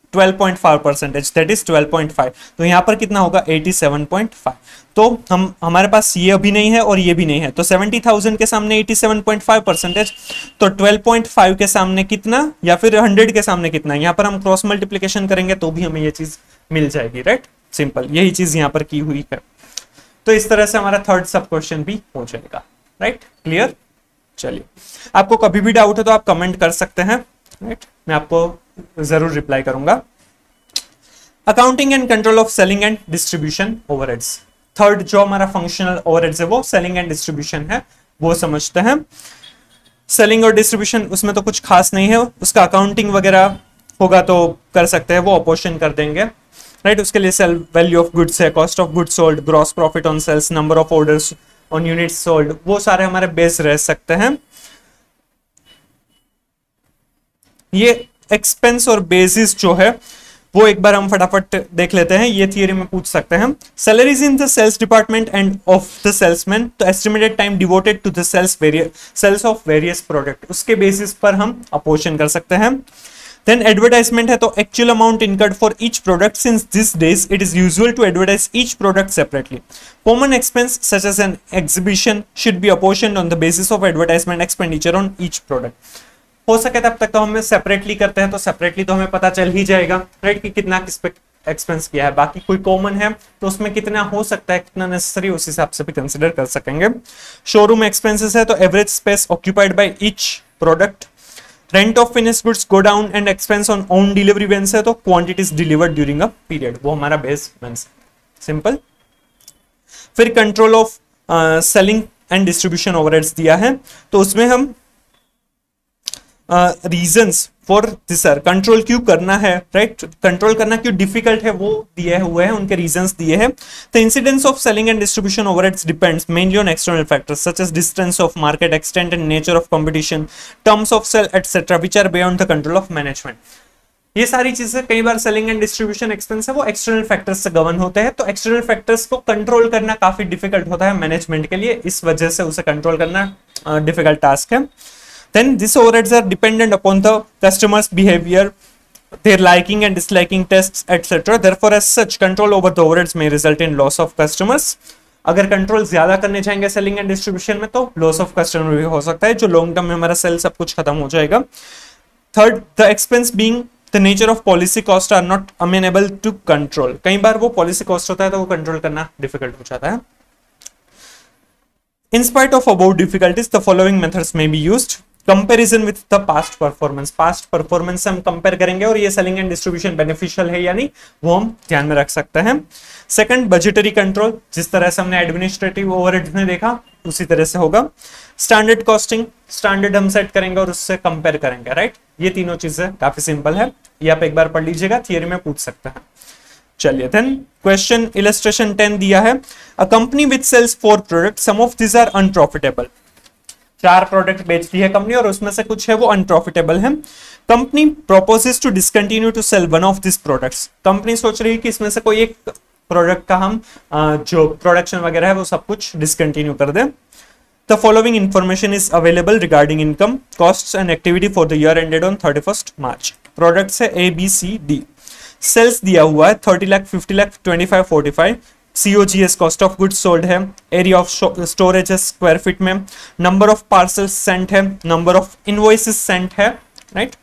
12.5%, दैट इज 12.5। तो यहाँ पर कितना होगा 87.5। तो हमारे पास ये अभी नहीं है और ये भी नहीं है, तो 70,000 के सामने 87.5%, तो 12.5 के सामने कितना या फिर 100 के सामने कितना, यहाँ पर हम क्रॉस मल्टीप्लिकेशन करेंगे तो भी हमें ये चीज मिल जाएगी, राइट। सिंपल यही चीज यहाँ पर की हुई है। तो इस तरह से हमारा थर्ड सब क्वेश्चन भी हो जाएगा, राइट। क्लियर। चलिए, आपको कभी भी डाउट है तो आप कमेंट कर सकते हैं, राइट, मैं आपको जरूर रिप्लाई करूंगा। Accounting and control of selling and distribution overheads, third जो हमारा फंक्शनल ओवरहेड्स है वो सेलिंग एंड डिस्ट्रीब्यूशन है, वो समझते हैं। सेलिंग और डिस्ट्रीब्यूशन उसमें तो कुछ खास नहीं है, उसका अकाउंटिंग वगैरह होगा तो कर सकते हैं, वो अपोर्शन कर देंगे, राइट। उसके लिए सेल वैल्यू ऑफ गुड्स है, cost of goods sold, gross profit on sales, number of orders on units sold, वो सारे हमारे बेस रह सकते हैं। ये एक्सपेंस और बेसिस जो है वो एक बार हम फटाफट देख लेते हैं। ये थियरी में पूछ सकते हैं, salaries in the sales department and of the salesman तो estimated time devoted to the sales of various product, उसके बेसिस पर हम अपोर्शन कर सकते हैं। देन एडवर्टाइजमेंट है तो actual amount incurred for each product since this days it is usual to advertise each product separately. Common expense such as an exhibition should be apportioned on the basis of advertisement expenditure on each product. हो सके तब तक तो हम separately करते हैं, तो separately तो हमें पता चल ही जाएगा, राइट, कि कितना किस पे एक्सपेंस किया है। बाकी कोई कॉमन है तो उसमें कितना हो सकता है, कितना नेसेसरी, उस हिसाब से भी कंसिडर कर सकेंगे। शोरूम एक्सपेंसेस है तो average space occupied by each product. Rent of finished goods godown and expense on own delivery vans है तो quantities delivered during a period, वो हमारा बेस वेन्स, सिंपल। फिर control of selling and distribution overheads दिया है, तो उसमें हम reasons for this sir control क्यों करना है, राइट, कंट्रोल करना क्यों डिफिकल्ट है वो दिए हुए हैं, उनके रीजंस दिए हैं। The incidence of selling and distribution overheads depends mainly on external factors such as distance of market, extent and nature of competition, terms of sale etcetera which are beyond the control of management. ये सारी चीजें, कई बार selling and distribution expense है वो external factors से govern होते हैं, तो एक्सटर्नल फैक्टर्स को कंट्रोल करना काफी डिफिकल्ट होता है मैनेजमेंट के लिए, इस वजह से उसे कंट्रोल करना डिफिकल्ट टास्क है। Then these overheads are dependent upon the customer's behavior, their liking and disliking tests, etc. Therefore, as such, control over the overheads may result in loss of customers. अगर control ज्यादा करने चाहेंगे selling and distribution में तो loss of customer भी हो सकता है, जो लॉन्ग टर्म में हमारा सेल सब कुछ खत्म हो जाएगा। Third, the expense being the nature of policy cost are not amenable to control. कई बार वो पॉलिसी कॉस्ट होता है तो वो कंट्रोल करना डिफिकल्ट हो जाता है। In spite of above difficulties, the following methods may be used. Comparison with the past performance. Past performance हम कंपेयर करेंगे और ये सेलिंग एंड डिस्ट्रीब्यूशन बेनिफिशियल है या नहीं वो हम ध्यान में रख सकते हैं। सेकंड, बजटरी कंट्रोल, जिस तरह से हमने एडमिनिस्ट्रेटिव ओवरहेड्स में देखा उसी तरह से होगा। स्टैंडर्ड कॉस्टिंग, स्टैंडर्ड हम सेट करेंगे और उससे कंपेयर करेंगे, राइट। ये तीनों चीजें काफी सिंपल है, ये आप एक बार पढ़ लीजिएगा, थियरी में पूछ सकते हैं। चलिए, देन क्वेश्चन इलस्ट्रेशन 10 दिया है, a company which sells 4 product, some of this are unprofitable. 4 product बेचती है कंपनी और उसमें से कुछ है वो अनप्रॉफिटेबल है। Company proposes to discontinue to sell one of this products. Company सोच रही है कि इसमें से कोई एक प्रोडक्ट का हम जो प्रोडक्शन वगैरह है वो सब कुछ डिसकंटिन्यू कर दें। The following information is available regarding income, costs and activity for the year ended on 31st March. Products है A, B, C, D. Sales दिया हुआ है 30 lakh, 50 lakh, 25, 45. COGS cost of goods sold है, area of storage है square feet में, number of parcels sent है, number of invoices sent है, right?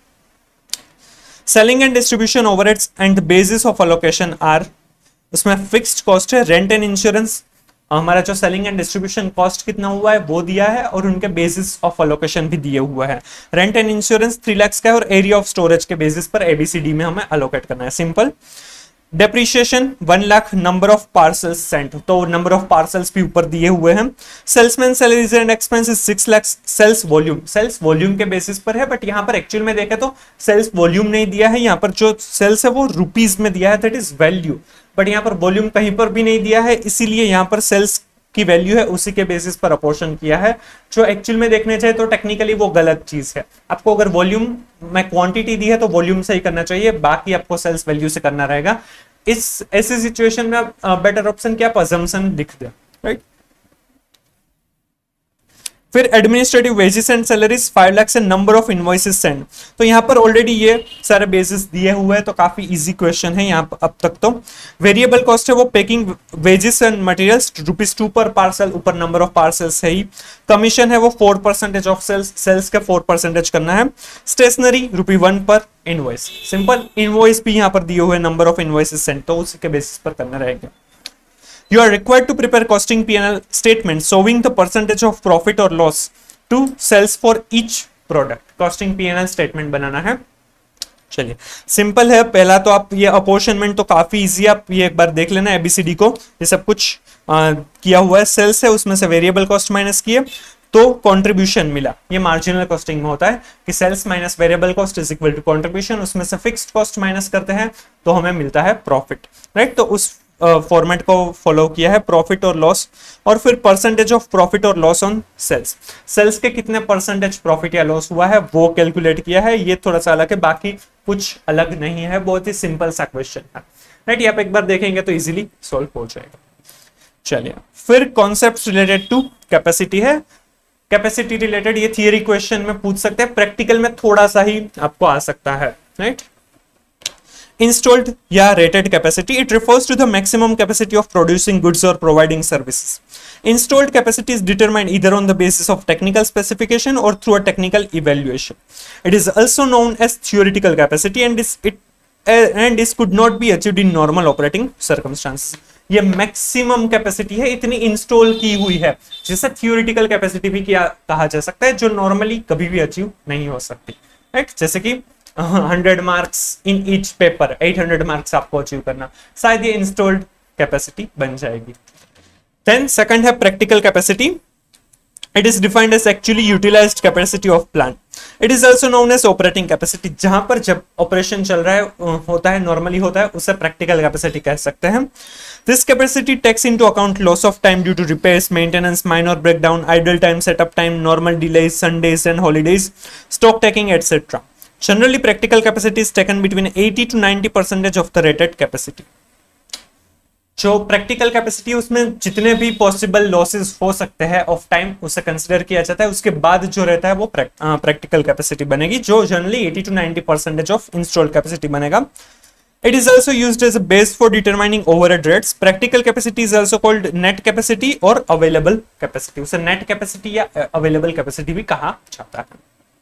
Selling and distribution overheads and the basis of allocation are, उसमें fixed cost है, rent and insurance, हमारा जो selling and distribution cost कितना हुआ है वो दिया है और उनके बेसिस ऑफ अलोकेशन भी दिए हुआ है। रेंट एंड इंश्योरेंस 3 लाख का है और एरिया ऑफ स्टोरेज के बेसिस पर एबीसीडी में हमें अलोकेट करना है, simple. Depreciation 1 lakh, number of parcels sent, तो नंबर ऑफ पार्सल्स भी ऊपर दिए हुए हैं। Salesman salaries and expenses 6 lakh. Sales volume के बेसिस पर है, बट यहाँ पर एक्चुअल में देखें तो सेल्स वॉल्यूम नहीं दिया है, यहाँ पर जो सेल्स है वो रुपीज में दिया है, दैट इज वैल्यू, बट यहाँ पर वॉल्यूम कहीं पर भी नहीं दिया है, इसीलिए यहाँ पर सेल्स की वैल्यू है उसी के बेसिस पर अपोर्शन किया है। जो एक्चुअल में देखने चाहिए तो टेक्निकली वो गलत चीज है। आपको अगर वॉल्यूम में क्वांटिटी दी है तो वॉल्यूम से ही करना चाहिए, बाकी आपको सेल्स वैल्यू से करना रहेगा। इस ऐसी सिचुएशन में बेटर ऑप्शन क्या, आप अजम्पशन लिख दे, राइट। फिर administrative wages and salaries 5 lakh से नंबर ऑफ इनवॉइसेस सेंड, तो यहाँ पर ऑलरेडी ये सारे बेसिस दिए हुए हैं तो काफी इजी क्वेश्चन है यहाँ अब तक। तो वेरिएबल कॉस्ट है वो पैकिंग वेजेस एंड मटेरियल्स ₹2 पर पार्सल, ऊपर नंबर ऑफ पार्सल्स है ही। कमीशन है वो 4% ऑफ सेल्स का 4% करना है। स्टेशनरी ₹1 पर इनवॉइस, सिंपल। इनवॉइस भी यहाँ पर दिए हुए नंबर ऑफ इनवॉइसेस सेंड, तो उसी के बेसिस पर करना रहेगा। You are required to prepare costing P&L statement showing the percentage of profit or loss to sales for each product. Costing P&L statement बनाना है। चलिए, सिंपल है। पहला तो आप ये अपॉर्शनमेंट तो काफी इजी है, आप ये एक बार देख लेना एबीसीडी को, ये सब कुछ किया हुआ है। सेल्स है उसमें से वेरिएबल कॉस्ट माइनस किए तो कंट्रीब्यूशन मिला, ये मार्जिनल कॉस्टिंग में होता है कि sales minus variable cost is equal to contribution, उसमें से फिक्स्ड कॉस्ट माइनस करते हैं तो हमें मिलता है प्रॉफिट, राइट। तो उस फॉर्मेट को फॉलो किया है, प्रॉफिट और लॉस। और फिर परसेंटेज ऑफ प्रॉफिट और लॉस ऑन सेल्स, सेल्स के कितने परसेंटेज प्रॉफिट या लॉस हुआ है वो कैलकुलेट किया है। ये थोड़ा सा अलग है, बाकी कुछ अलग नहीं है, बहुत ही सिंपल सा क्वेश्चन है, राइट। ये आप एक बार देखेंगे तो इजीली सॉल्व हो जाएगा। चलिए फिर कॉन्सेप्ट्स रिलेटेड टू कैपेसिटी है। कैपेसिटी रिलेटेड ये थियरी क्वेश्चन में पूछ सकते हैं, प्रैक्टिकल में थोड़ा सा ही आपको आ सकता है, राइट। इंस्टॉल्ड या rated capacity, it refers to the maximum capacity of producing goods और providing services. Installed capacity is determined either on the basis of technical specification or through a technical evaluation. It is also known as theoretical capacity and this could not be achieved in normal operating circumstances. ये maximum capacity है, इतनी install की हुई है, जिसे theoretical capacity भी कहा जा सकता है, जो नॉर्मली कभी भी अचीव नहीं हो सकती, राइट। जैसे कि 100 marks in each paper, 800 marks आपको अचीव करना, शायद ये इंस्टॉल्ड कैपेसिटी बन जाएगी। Then second है practical capacity. It is defined as actually utilized capacity of plant. It is also known as operating capacity. जहां पर जब ऑपरेशन चल रहा है होता है, नॉर्मली होता है, उसे practical capacity कह सकते हैं। This capacity takes into account loss of time due to repairs, maintenance, minor breakdown, idle time, setup time, normal delays, Sundays and holidays, stock taking, etc. Generally, practical capacity is taken between 80 to 90% of the rated capacity. जो practical capacity है उसमें जितने भी possible losses हो सकते हैं of time उसे consider किया जाता है, उसके बाद जो रहता है वो प्रैक्टिकल कैपेसिटी बनेगी, जो generally 80 to 90% of installed capacity बनेगा। It is also used as a base for determining overhead rates. Practical capacity is also called net capacity और available capacity. उसे net capacity या available capacity भी कहा जाता है।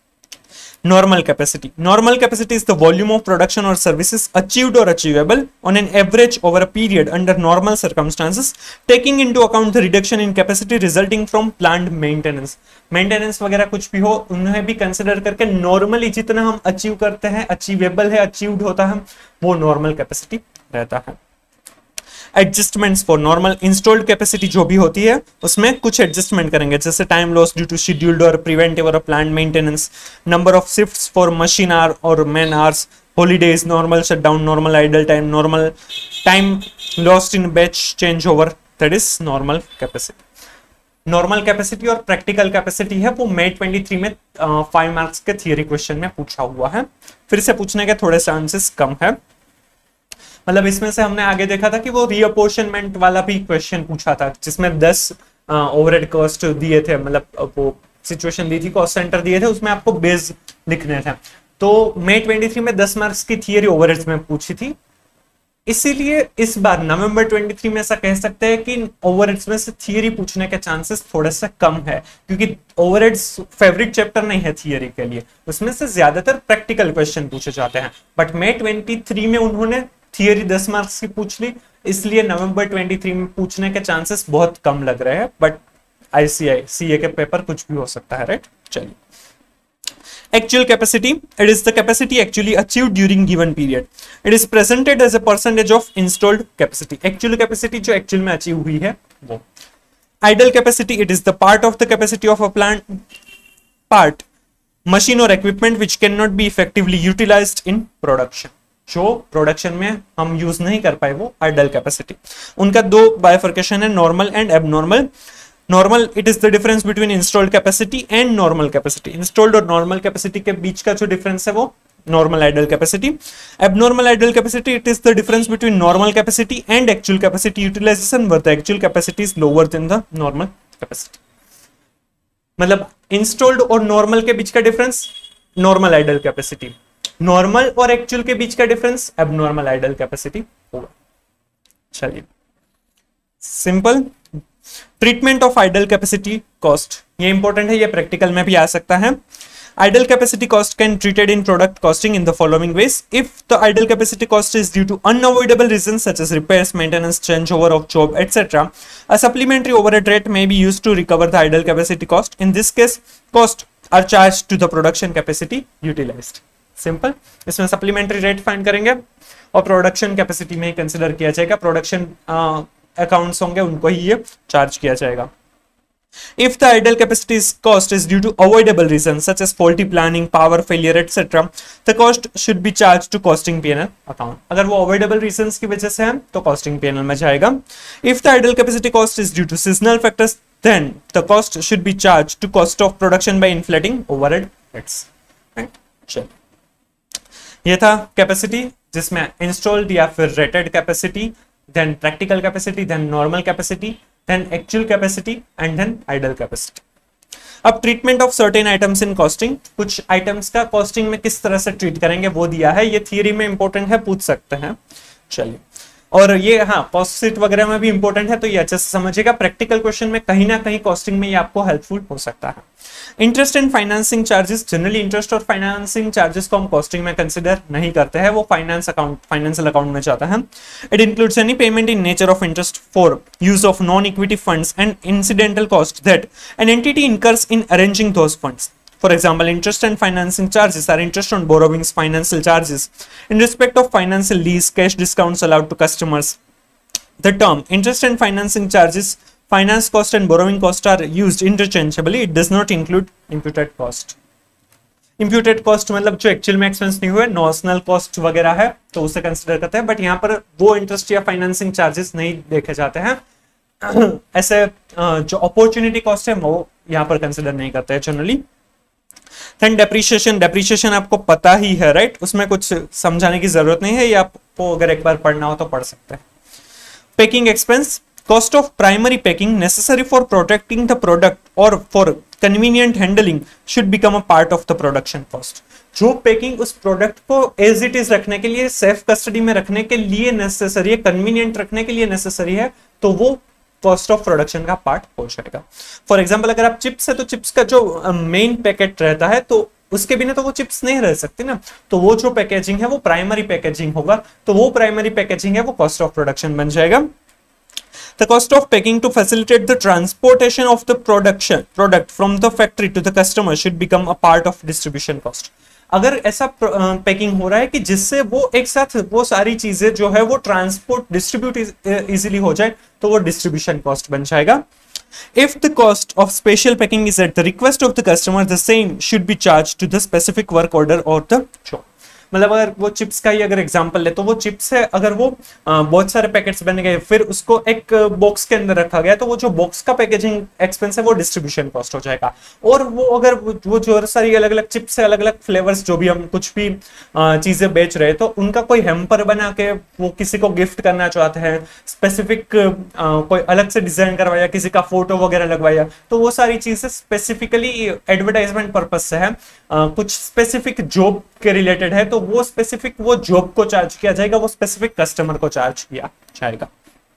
Normal capacity. Normal capacity is the volume of production or services achieved or achievable on an average over a period under normal circumstances, taking into account the reduction in capacity resulting from planned maintenance. Maintenance वगैरह कुछ भी हो, उन्हें भी consider करके normally जितना हम achieve करते हैं, अचीवेबल है, अचीव्ड होता है, वो नॉर्मल कैपेसिटी रहता है। Adjustments for normal installed capacity जो भी होती है उसमें कुछ एडजस्टमेंट करेंगे, जैसे time loss due to scheduled और प्रिवेंटिव और planned maintenance, number of shifts for machine hour और man hours, holidays, normal shutdown, normal idle time, normal time lost in batch change over, that is normal capacity. Normal capacity और practical capacity है वो May 23 में 5 marks के theory question में पूछा हुआ है, फिर से पूछने के थोड़े चांसेस कम है। मतलब इसमें से हमने आगे देखा था कि वो रीअपोर्शनमेंट वाला भी क्वेश्चन पूछा था, जिसमें 10 ओवरहेड कॉस्ट दिए थे, मतलब वो सिचुएशन दी थी, कॉस्ट सेंटर दिए थे, उसमें आपको बेस लिखने थे। तो May 23 में 10 मार्क्स की थियरी ओवरहेड्स में पूछी थी, इसीलिए इस बार नवंबर 23 में ऐसा कह सकते हैं कि ओवरहेड्स में से थियरी पूछने के चांसेस थोड़े से कम है, क्योंकि ओवरहेड्स फेवरेट चैप्टर नहीं है थियरी के लिए, उसमें से ज्यादातर प्रैक्टिकल क्वेश्चन पूछे जाते हैं। बट May 23 में उन्होंने थियरी 10 मार्क्स की पूछ ली, इसलिए नवंबर 23 में पूछने के चांसेस बहुत कम लग रहे हैं, बट ICI CA के पेपर कुछ भी हो सकता है, राइट। चलिए actual capacity, it is the capacity actually achieved during given period. It is presented as a percentage of installed capacity. Actual capacity जो actual में अचीव हुई है वो। Idle capacity, it is the part of the capacity of a plant, machine or equipment which cannot be effectively utilized in production. जो production में हम use नहीं कर पाए वो आइडल कैपेसिटी। उनका दो बाइफर्केशन है, normal and abnormal. Normal, it is the difference between installed capacity and normal capacity. Installed और नॉर्मल कैपेसिटी के बीच का जो डिफरेंस है वो normal idle capacity. Abnormal idle capacity, it is the difference between normal capacity and actual capacity utilization, but the actual capacity is lower than the normal capacity. मतलब installed और normal के बीच का difference normal idle capacity, normal और actual के बीच का difference abnormal idle capacity होगा। चलिए simple. Treatment of idle capacity cost, ये इंपॉर्टेंट है, ये प्रैक्टिकल में भी आ सकता है। Idle capacity cost can treated in product costing in the following ways. If the idle capacity cost is due to unavoidable reasons such as repairs, maintenance, change over of job etcetera, a supplementary overhead rate may be used to recover the idle capacity cost. In this case, costs are charged to the production capacity utilized. सिंपल। इसमें supplementary rate find करेंगे और production capacity में ही consider किया जाएगा, production accounts होंगे उनको ही ये चार्ज किया जाएगा। If the idle capacity cost is due to avoidable reasons such as faulty planning, power failure, etc., the cost should be charged to costing P&L account. अगर वो avoidable reasons की वजह से है तो costing P&L में जाएगा। If the idle capacity cost is due to seasonal factors, then the cost should be charged to cost of production by inflating overhead rates. Right? चलिए ये था कैपेसिटी, जिसमें इंस्टॉल्ड या फिर rated capacity, then practical capacity, then normal capacity, then actual capacity and then idle capacity. अब treatment of certain items in costing, कुछ items का costing में किस तरह से ट्रीट करेंगे वो दिया है, ये थियरी में इंपॉर्टेंट है, पूछ सकते हैं। चलिए, और ये हाँ कॉस्ट शीट वगैरह में भी इंपॉर्टेंट है, तो ये अच्छे से समझिएगा। प्रैक्टिकल क्वेश्चन में कहीं ना कहीं कॉस्टिंग में ये आपको हेल्पफुल हो सकता है। Interest and financing charges, generally interest और फाइनेंसिंग चार्जेस को हम कॉस्टिंग में कंसिडर नहीं करते हैं, वो फाइनेंशियल अकाउंट में जाता है। It includes any payment in nature of interest for use of non equity funds and incidental cost that an entity incurs in arranging those funds. For example, interest and financing charges are interest on borrowings, financial charges in respect of financial lease, cash discounts allowed to customers. The term interest and financing charges, finance cost and borrowing cost are used interchangeably. It does not include imputed cost. Imputed cost मतलब जो actual में expense नहीं हुए, notional cost वगैरह है तो उसे consider करते हैं, बट यहाँ पर वो इंटरेस्ट या फाइनेंसिंग चार्जेस नहीं देखे जाते हैं। ऐसे जो अपॉर्चुनिटी कॉस्ट है वो यहाँ पर कंसिडर नहीं करते हैं जनरली। देन डेप्रिसिएशन आपको पता ही है, राइट, उसमें कुछ समझाने की जरूरत नहीं है, ये आपको अगर एक बार पढ़ना हो तो पढ़ सकते हैं। Packing expense, cost of primary packing necessary for protecting the product और for convenient handling should become a part of the production cost. जो पैकिंग उस प्रोडक्ट को एज इट इज रखने के लिए, सेफ कस्टडी में रखने के लिए नेसेसरी है, कन्वीनियंट रखने के लिए नेसेसरी है, तो वो कॉस्ट ऑफ प्रोडक्शन का पार्ट हो जाएगा। फॉर एग्जांपल, अगर आप चिप्स है तो चिप्स का जो मेन पैकेट रहता है तो उसके बिना तो वो चिप्स नहीं रह सकती ना, तो वो जो पैकेजिंग है वो प्राइमरी पैकेजिंग होगा, तो वो प्राइमरी पैकेजिंग है वो कॉस्ट ऑफ प्रोडक्शन बन जाएगा। The cost of packing to facilitate the transportation of the product from the factory to the customer should become a part of distribution cost. अगर ऐसा packing हो रहा है कि जिससे वो एक साथ वो सारी चीजें जो है वो ट्रांसपोर्ट डिस्ट्रीब्यूट इजीली हो जाए, तो वो डिस्ट्रीब्यूशन कॉस्ट बन जाएगा। If the cost of special packing is at the request of the customer, the same should be charged to the specific work order or the job. मतलब अगर वो chips का ही अगर एग्जांपल ले तो वो चिप्स है, अगर वो बहुत सारे पैकेट्स बन गए फिर उसको एक बॉक्स के अंदर रखा गया, तो वो जो बॉक्स का पैकेजिंग एक्सपेंस है वो डिस्ट्रीब्यूशन कॉस्ट हो जाएगा। और वो अगर वो जो सारी अलग अलग चिप्स है, अलग अलग फ्लेवर्स, जो भी हम कुछ भी चीजें बेच रहे हैं, तो उनका कोई हैम्पर बना के वो किसी को गिफ्ट करना चाहते हैं, स्पेसिफिक कोई अलग से डिजाइन करवाया, किसी का फोटो वगैरह लगवाया, तो वो सारी चीजें स्पेसिफिकली एडवर्टाइजमेंट पर्पज से है, कुछ स्पेसिफिक जॉब के रिलेटेड है, तो वो स्पेसिफिक वो जॉब को चार्ज किया जाएगा, वो स्पेसिफिक कस्टमर को चार्ज किया जाएगा।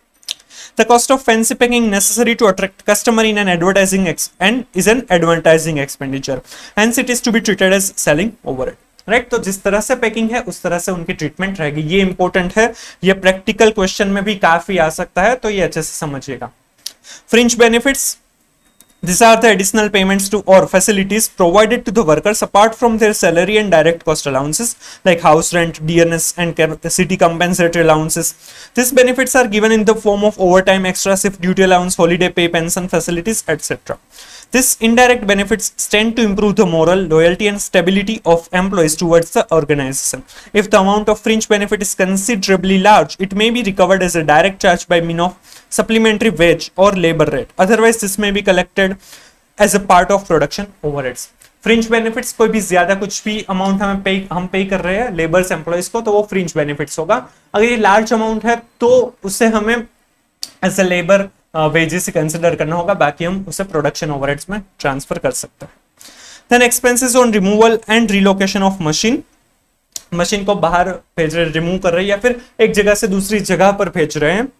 The cost of fancy packing necessary to attract customer in an advertising and is an advertising expenditure. Hence it is to be treated as selling overhead. Right, तो जिस तरह से पैकिंग है उस तरह से उनकी ट्रीटमेंट रहेगी। ये इंपॉर्टेंट है, ये प्रैक्टिकल क्वेश्चन में भी काफी आ सकता है, तो ये अच्छे से समझिएगा। Fringe benefits, these are the additional payments to or facilities provided to the workers apart from their salary and direct cost allowances like house rent, DNS and city compensatory allowances. These benefits are given in the form of overtime, extra shift duty allowance, holiday pay, pension facilities, etc. These indirect benefits tend to improve the moral, loyalty and stability of employees towards the organization. If the amount of fringe benefit is considerably large, it may be recovered as a direct charge by means of supplementary wage or labor rate. Otherwise, this may be collected as a part of production overheads. Fringe benefits, कोई भी ज्यादा कुछ भी amount हम पे कर रहे हैं लेबर्स एम्प्लॉइज को, तो वो फ्रिंज बेनिफिट्स होगा। अगर ये लार्ज अमाउंट है तो उसे हमें एज ए लेबर वेजेस से कंसिडर करना होगा, बाकी हम उसे प्रोडक्शन ओवरहेड्स में ट्रांसफर कर सकते हैं। Then expenses on removal and relocation of machine, machine को बाहर भेज रहे, रिमूव कर रहे हैं या फिर एक जगह से दूसरी जगह पर भेज रहे हैं।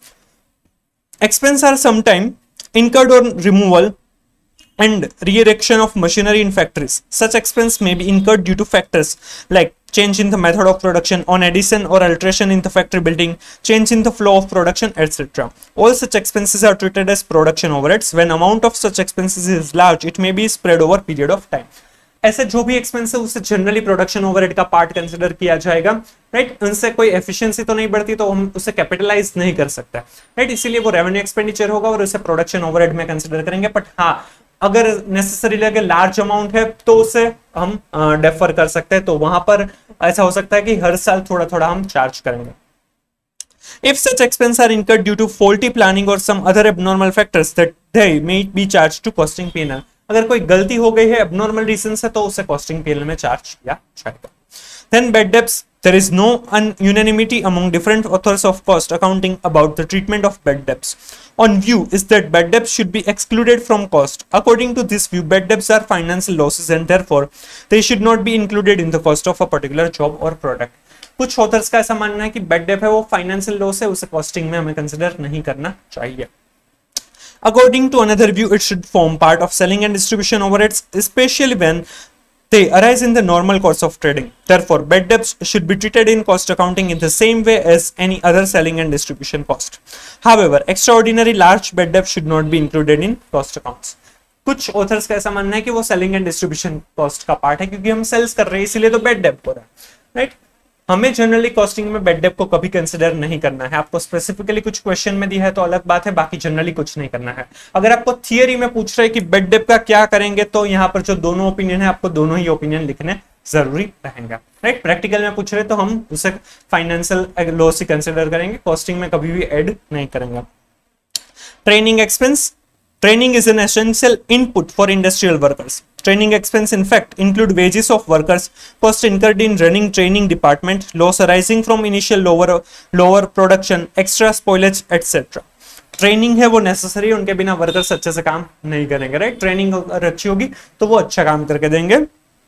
Expense are sometime incurred on removal and re-erection of machinery in factories. Such expense may be incurred due to factors like change in the method of production, on addition or alteration in the factory building, change in the flow of production, etc. All such expenses are treated as production overheads. When amount of such expenses is large, it may be spread over period of time. ऐसे जो भी expense है उसे generally production overhead का part consider किया जाएगा, right. उनसे कोई एफिशिएंसी तो नहीं बढ़ती, तो हम उसे कैपिटलाइज नहीं कर सकते, राइट। इसीलिए वो रेवेन्यू एक्सपेंडिचर होगा और उसे प्रोडक्शन ओवरहेड में कंसिडर करेंगे। बट हाँ, अगर नेसेसरीली अगर लार्ज अमाउंट है तो उसे हम डेफर कर सकते हैं, तो वहां पर ऐसा हो सकता है कि हर साल थोड़ा थोड़ा हम चार्ज करेंगे। If such expenses are incurred due to faulty planning or some other abnormal factors, that they may be charged to costing P&L. अगर कोई गलती हो गई है, एबनॉर्मल रीजन से, तो उसे कॉस्टिंग पीएल में चार्ज किया जाएगा। Then bad debts. There is no unanimity among different authors of cost accounting about the treatment of bad debts. On view is that bad debts should be excluded from cost. According to this view, bad debts are financial losses and therefore they should not be included in the cost of a particular job or product. कुछ authors का ऐसा मानना है कि bad debt है वो financial loss है, उसे कॉस्टिंग में हमें कंसिडर नहीं करना चाहिए. According to another view, it should form part of selling and distribution overheads, especially when they arise in the normal course of trading. Therefore, bad debts should be treated in cost accounting in the same way as any other selling and distribution cost. However, extraordinary large bad debts should not be included in cost accounts. कुछ authors का ऐसा मानना है कि वो selling and distribution cost का part है क्योंकि हम सेल्स कर रहे हैं इसीलिए तो बैड डेट हो रहा है, राइट. हमें जनरली कॉस्टिंग में बैड डेट को कभी कंसिडर नहीं करना है. आपको स्पेसिफिकली कुछ क्वेश्चन में दिया है तो अलग बात है, बाकी जनरली कुछ नहीं करना है. अगर आपको थियरी में पूछ रहे हैं कि बैड डेट का क्या करेंगे तो यहाँ पर जो दोनों ओपिनियन है आपको दोनों ही ओपिनियन लिखने जरूरी रहेंगे, राइट. प्रैक्टिकल में पूछ रहे तो हम उसे फाइनेंशियल लॉस ही कंसिडर करेंगे, कॉस्टिंग में कभी भी ऐड नहीं करेंगे. Training expense. Training is an essential input for industrial workers. Training expense in fact include wages of workers, cost incurred in running training department, loss arising from initial lower production, extra spoilage, etc. Training है वो necessary, उनके बिना workers अच्छे से काम नहीं करेंगे, right. Training अगर अच्छी होगी तो वो अच्छा काम करके देंगे.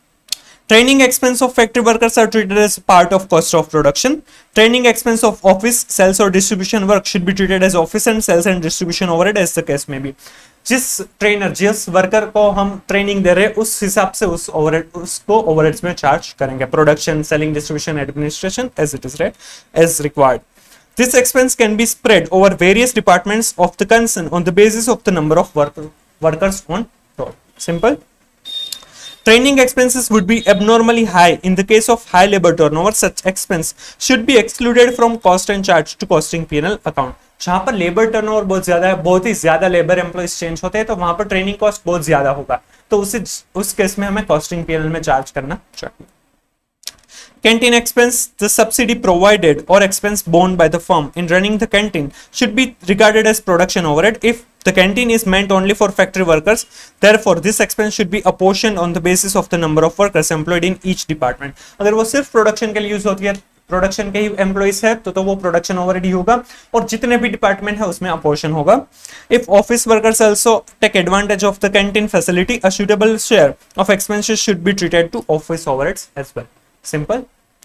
Training expense of factory workers are treated as part of cost of production. Training expense of office, sales or distribution work should be treated as office and sales and distribution overhead as the case may be. जिस trainer जिस worker को हम training दे रहे हैं उस हिसाब से उस ओवरहेड उसको ओवरहेड्स में चार्ज करेंगे. Production, selling, distribution, administration as it is as required. This expense can be spread over various departments of the concern on the basis of the number of workers on total. Simple. Training expenses would be abnormally high in the case of high labor turnover. Such expense should be excluded from cost and charged to costing P&L account. जहां पर labour turnover बहुत ज्यादा है, बहुत ही ज्यादा labour employees change होते हैं तो वहां पर ट्रेनिंग कॉस्ट बहुत ज्यादा होगा, तो उस केस में हमें कॉस्टिंग P&L में चार्ज करना चाहिए. Canteen expense. The subsidy provided or expense borne by the firm in running the canteen should be regarded as production overhead if the canteen is meant only for factory workers. Therefore, this expense should be apportioned on the basis of the number of workers employed in each department. अगर वो सिर्फ production के लिए use होती है, production के ही employees है तो वो प्रोडक्शन ओवरहेड ही होगा और जितने भी डिपार्टमेंट है उसमें अपोर्शन होगा. If office workers also take advantage of the canteen facility, a suitable share of expenses should be treated to office overheads as well. Simple.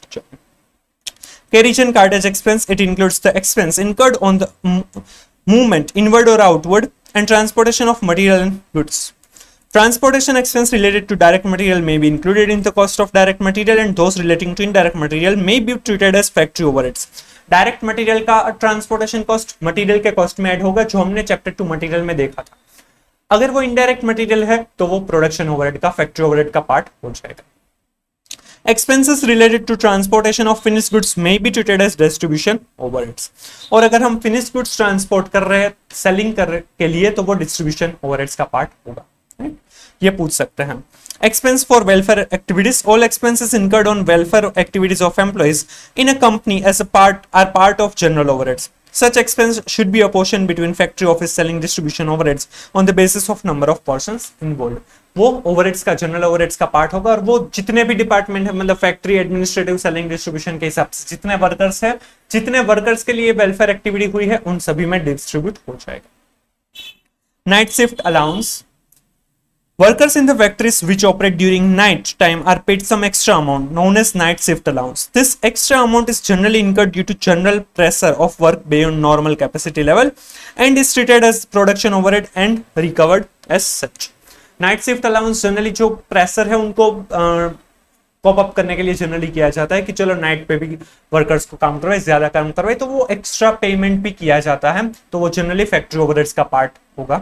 Carriage and cartage expense. It includes the expense incurred on the movement inward or outward and transportation of material and goods. Transportation expense related to direct material may be included in the cost of direct material and those relating to indirect material may be treated as factory overheads. Direct material का transportation cost material के cost में add होगा जो हमने chapter 2 material में देखा था. अगर वो इनडायरेक्ट मटेरियल है तो वो प्रोडक्शन ओवरहेड का फैक्ट्री ओवरहेड का पार्ट हो जाएगा. Expenses related to transportation of finished goods may be treated as distribution overheads. और अगर हम finished goods ट्रांसपोर्ट कर रहे हैं सेलिंग के लिए तो वो डिस्ट्रीब्यूशन ओवरहेड्स का पार्ट होगा. ये पूछ सकते हैं. Expense for welfare activities. All expenses incurred on welfare activities of employees in a company as a part of general overheads. Such expense should be apportioned between factory, office, selling, distribution overheads on the basis of number of persons involved. वो overheads का general overheads का part होगा और वो जितने भी department है मतलब फैक्ट्री, एडमिनिस्ट्रेटिव, सेलिंग, डिस्ट्रीब्यूशन के हिसाब से जितने वर्कर्स है जितने वर्कर्स के लिए वेलफेयर एक्टिविटी हुई है उन सभी में डिस्ट्रीब्यूट हो जाएगा. Night shift allowance. Workers in the factories which operate during night time are paid some extra amount known as night shift allowance. This extra amount is generally incurred due to general pressure of work beyond normal capacity level and is treated as production overhead and recovered as such. Night shift allowance generally जो pressure है उनको cope up करने के लिए generally किया जाता है कि चलो नाइट पे भी वर्कर्स को काम करवाए, ज्यादा काम करवाए, तो वो एक्स्ट्रा पेमेंट भी किया जाता है तो वो जनरली फैक्ट्री ओवरहेड्स का पार्ट होगा.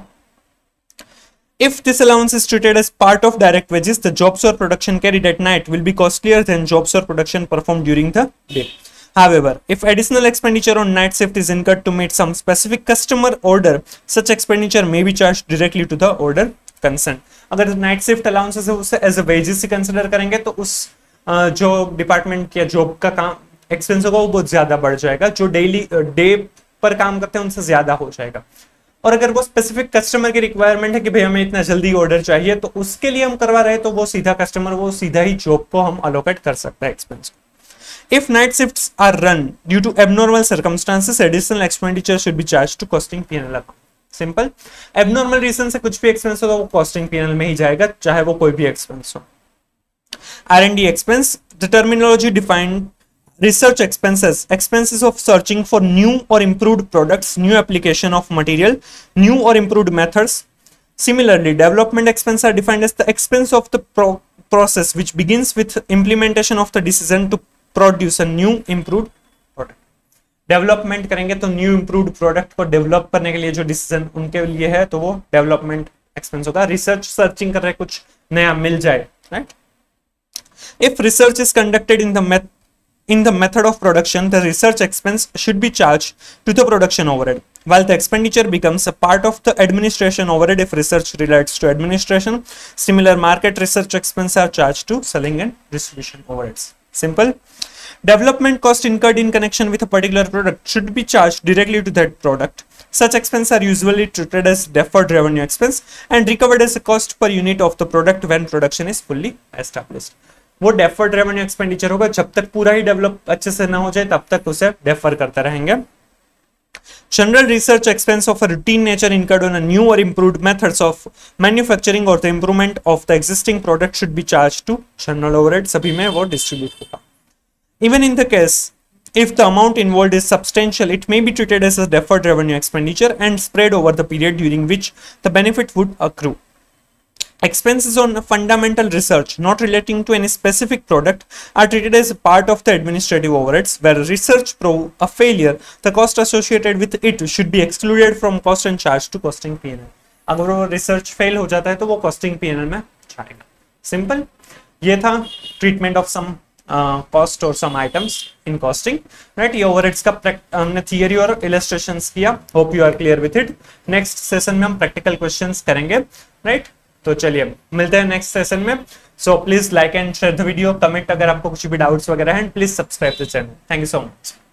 If this allowance is treated as part of direct wages, the jobs or production carried at night will be costlier than jobs or production performed during the day. However, if additional expenditure on night shift is incurred to meet some specific customer order, such expenditure may be charged directly to the order concerned. अगर night shift allowances है उसे as a wages से consider करेंगे तो उस जो department या job का काम एक्सपेंस होगा वो बहुत ज्यादा बढ़ जाएगा, जो डेली डे पर काम करते हैं उनसे ज्यादा हो जाएगा. और अगर वो स्पेसिफिक कस्टमर की रिक्वायरमेंट है कि भाई हमें इतना जल्दी ऑर्डर चाहिए तो उसके लिए हम करवा रहे हैं तो वो सीधा कस्टमर वो सीधा ही जॉब को हम अलोकेट कर सकते हैं एक्सपेंस को. If night shifts are run due to abnormal circumstances, additional expenditure should be charged to costing P&L account. Simple, abnormal reason से कुछ भी एक्सपेंस होगा वो कॉस्टिंग P&L में ही जाएगा, चाहे वो कोई भी एक्सपेंस हो. R&D expense, the terminology defined research expenses, expenses of searching for new or improved products, new application of material, new or improved methods. Similarly, development expenses are defined as the expense of the process which begins with implementation of the decision to produce a new improved product. Development करेंगे तो new improved product को develop करने के लिए जो decision उनके लिए है तो वो डेवलपमेंट एक्सपेंस होगा. रिसर्च सर्चिंग कर रहे कुछ नया मिल जाए, right. If research is conducted in the method of production, the research expense should be charged to the production overhead, while the expenditure becomes a part of the administration overhead if research relates to administration. Similar market research expenses are charged to selling and distribution overheads. Simple. Development cost incurred in connection with a particular product should be charged directly to that product. Such expenses are usually treated as deferred revenue expense and recovered as a cost per unit of the product when production is fully established. वो deferred revenue expenditure होगा, जब तक पूरा ही develop अच्छे से ना हो जाए तब तक उसे डेफर करते रहेंगे. General research expense of a routine nature incurred on a new or improved methods of manufacturing or the improvement of the existing product should be charged to general overhead. सभी में वो डिस्ट्रीब्यूट होगा. Even in the case if the amount involved is substantial, it may be treated as a deferred revenue expenditure and spread over the period during which the benefit would accrue. Expenses on fundamental research not relating to any specific product are treated as a part of the administrative overheads. Where research prove a failure, the cost associated with it should be excluded from cost and charged to costing P&L. अगर वो research fail हो जाता है तो वो costing P&L में जाएगा. Simple. ये था ट्रीटमेंट ऑफ सम कॉस्ट और some items in costing, right. ये ओवरहेड्स का हमने थियरी और इलस्ट्रेशंस किया. Hope you are clear with it. Next session में हम प्रैक्टिकल क्वेश्चंस करेंगे, राइट. तो चलिए मिलते हैं नेक्स्ट सेशन में. So please like and share the video, comment अगर आपको कुछ भी डाउट्स वगैरह हैं, please subscribe the channel. Thank you so much.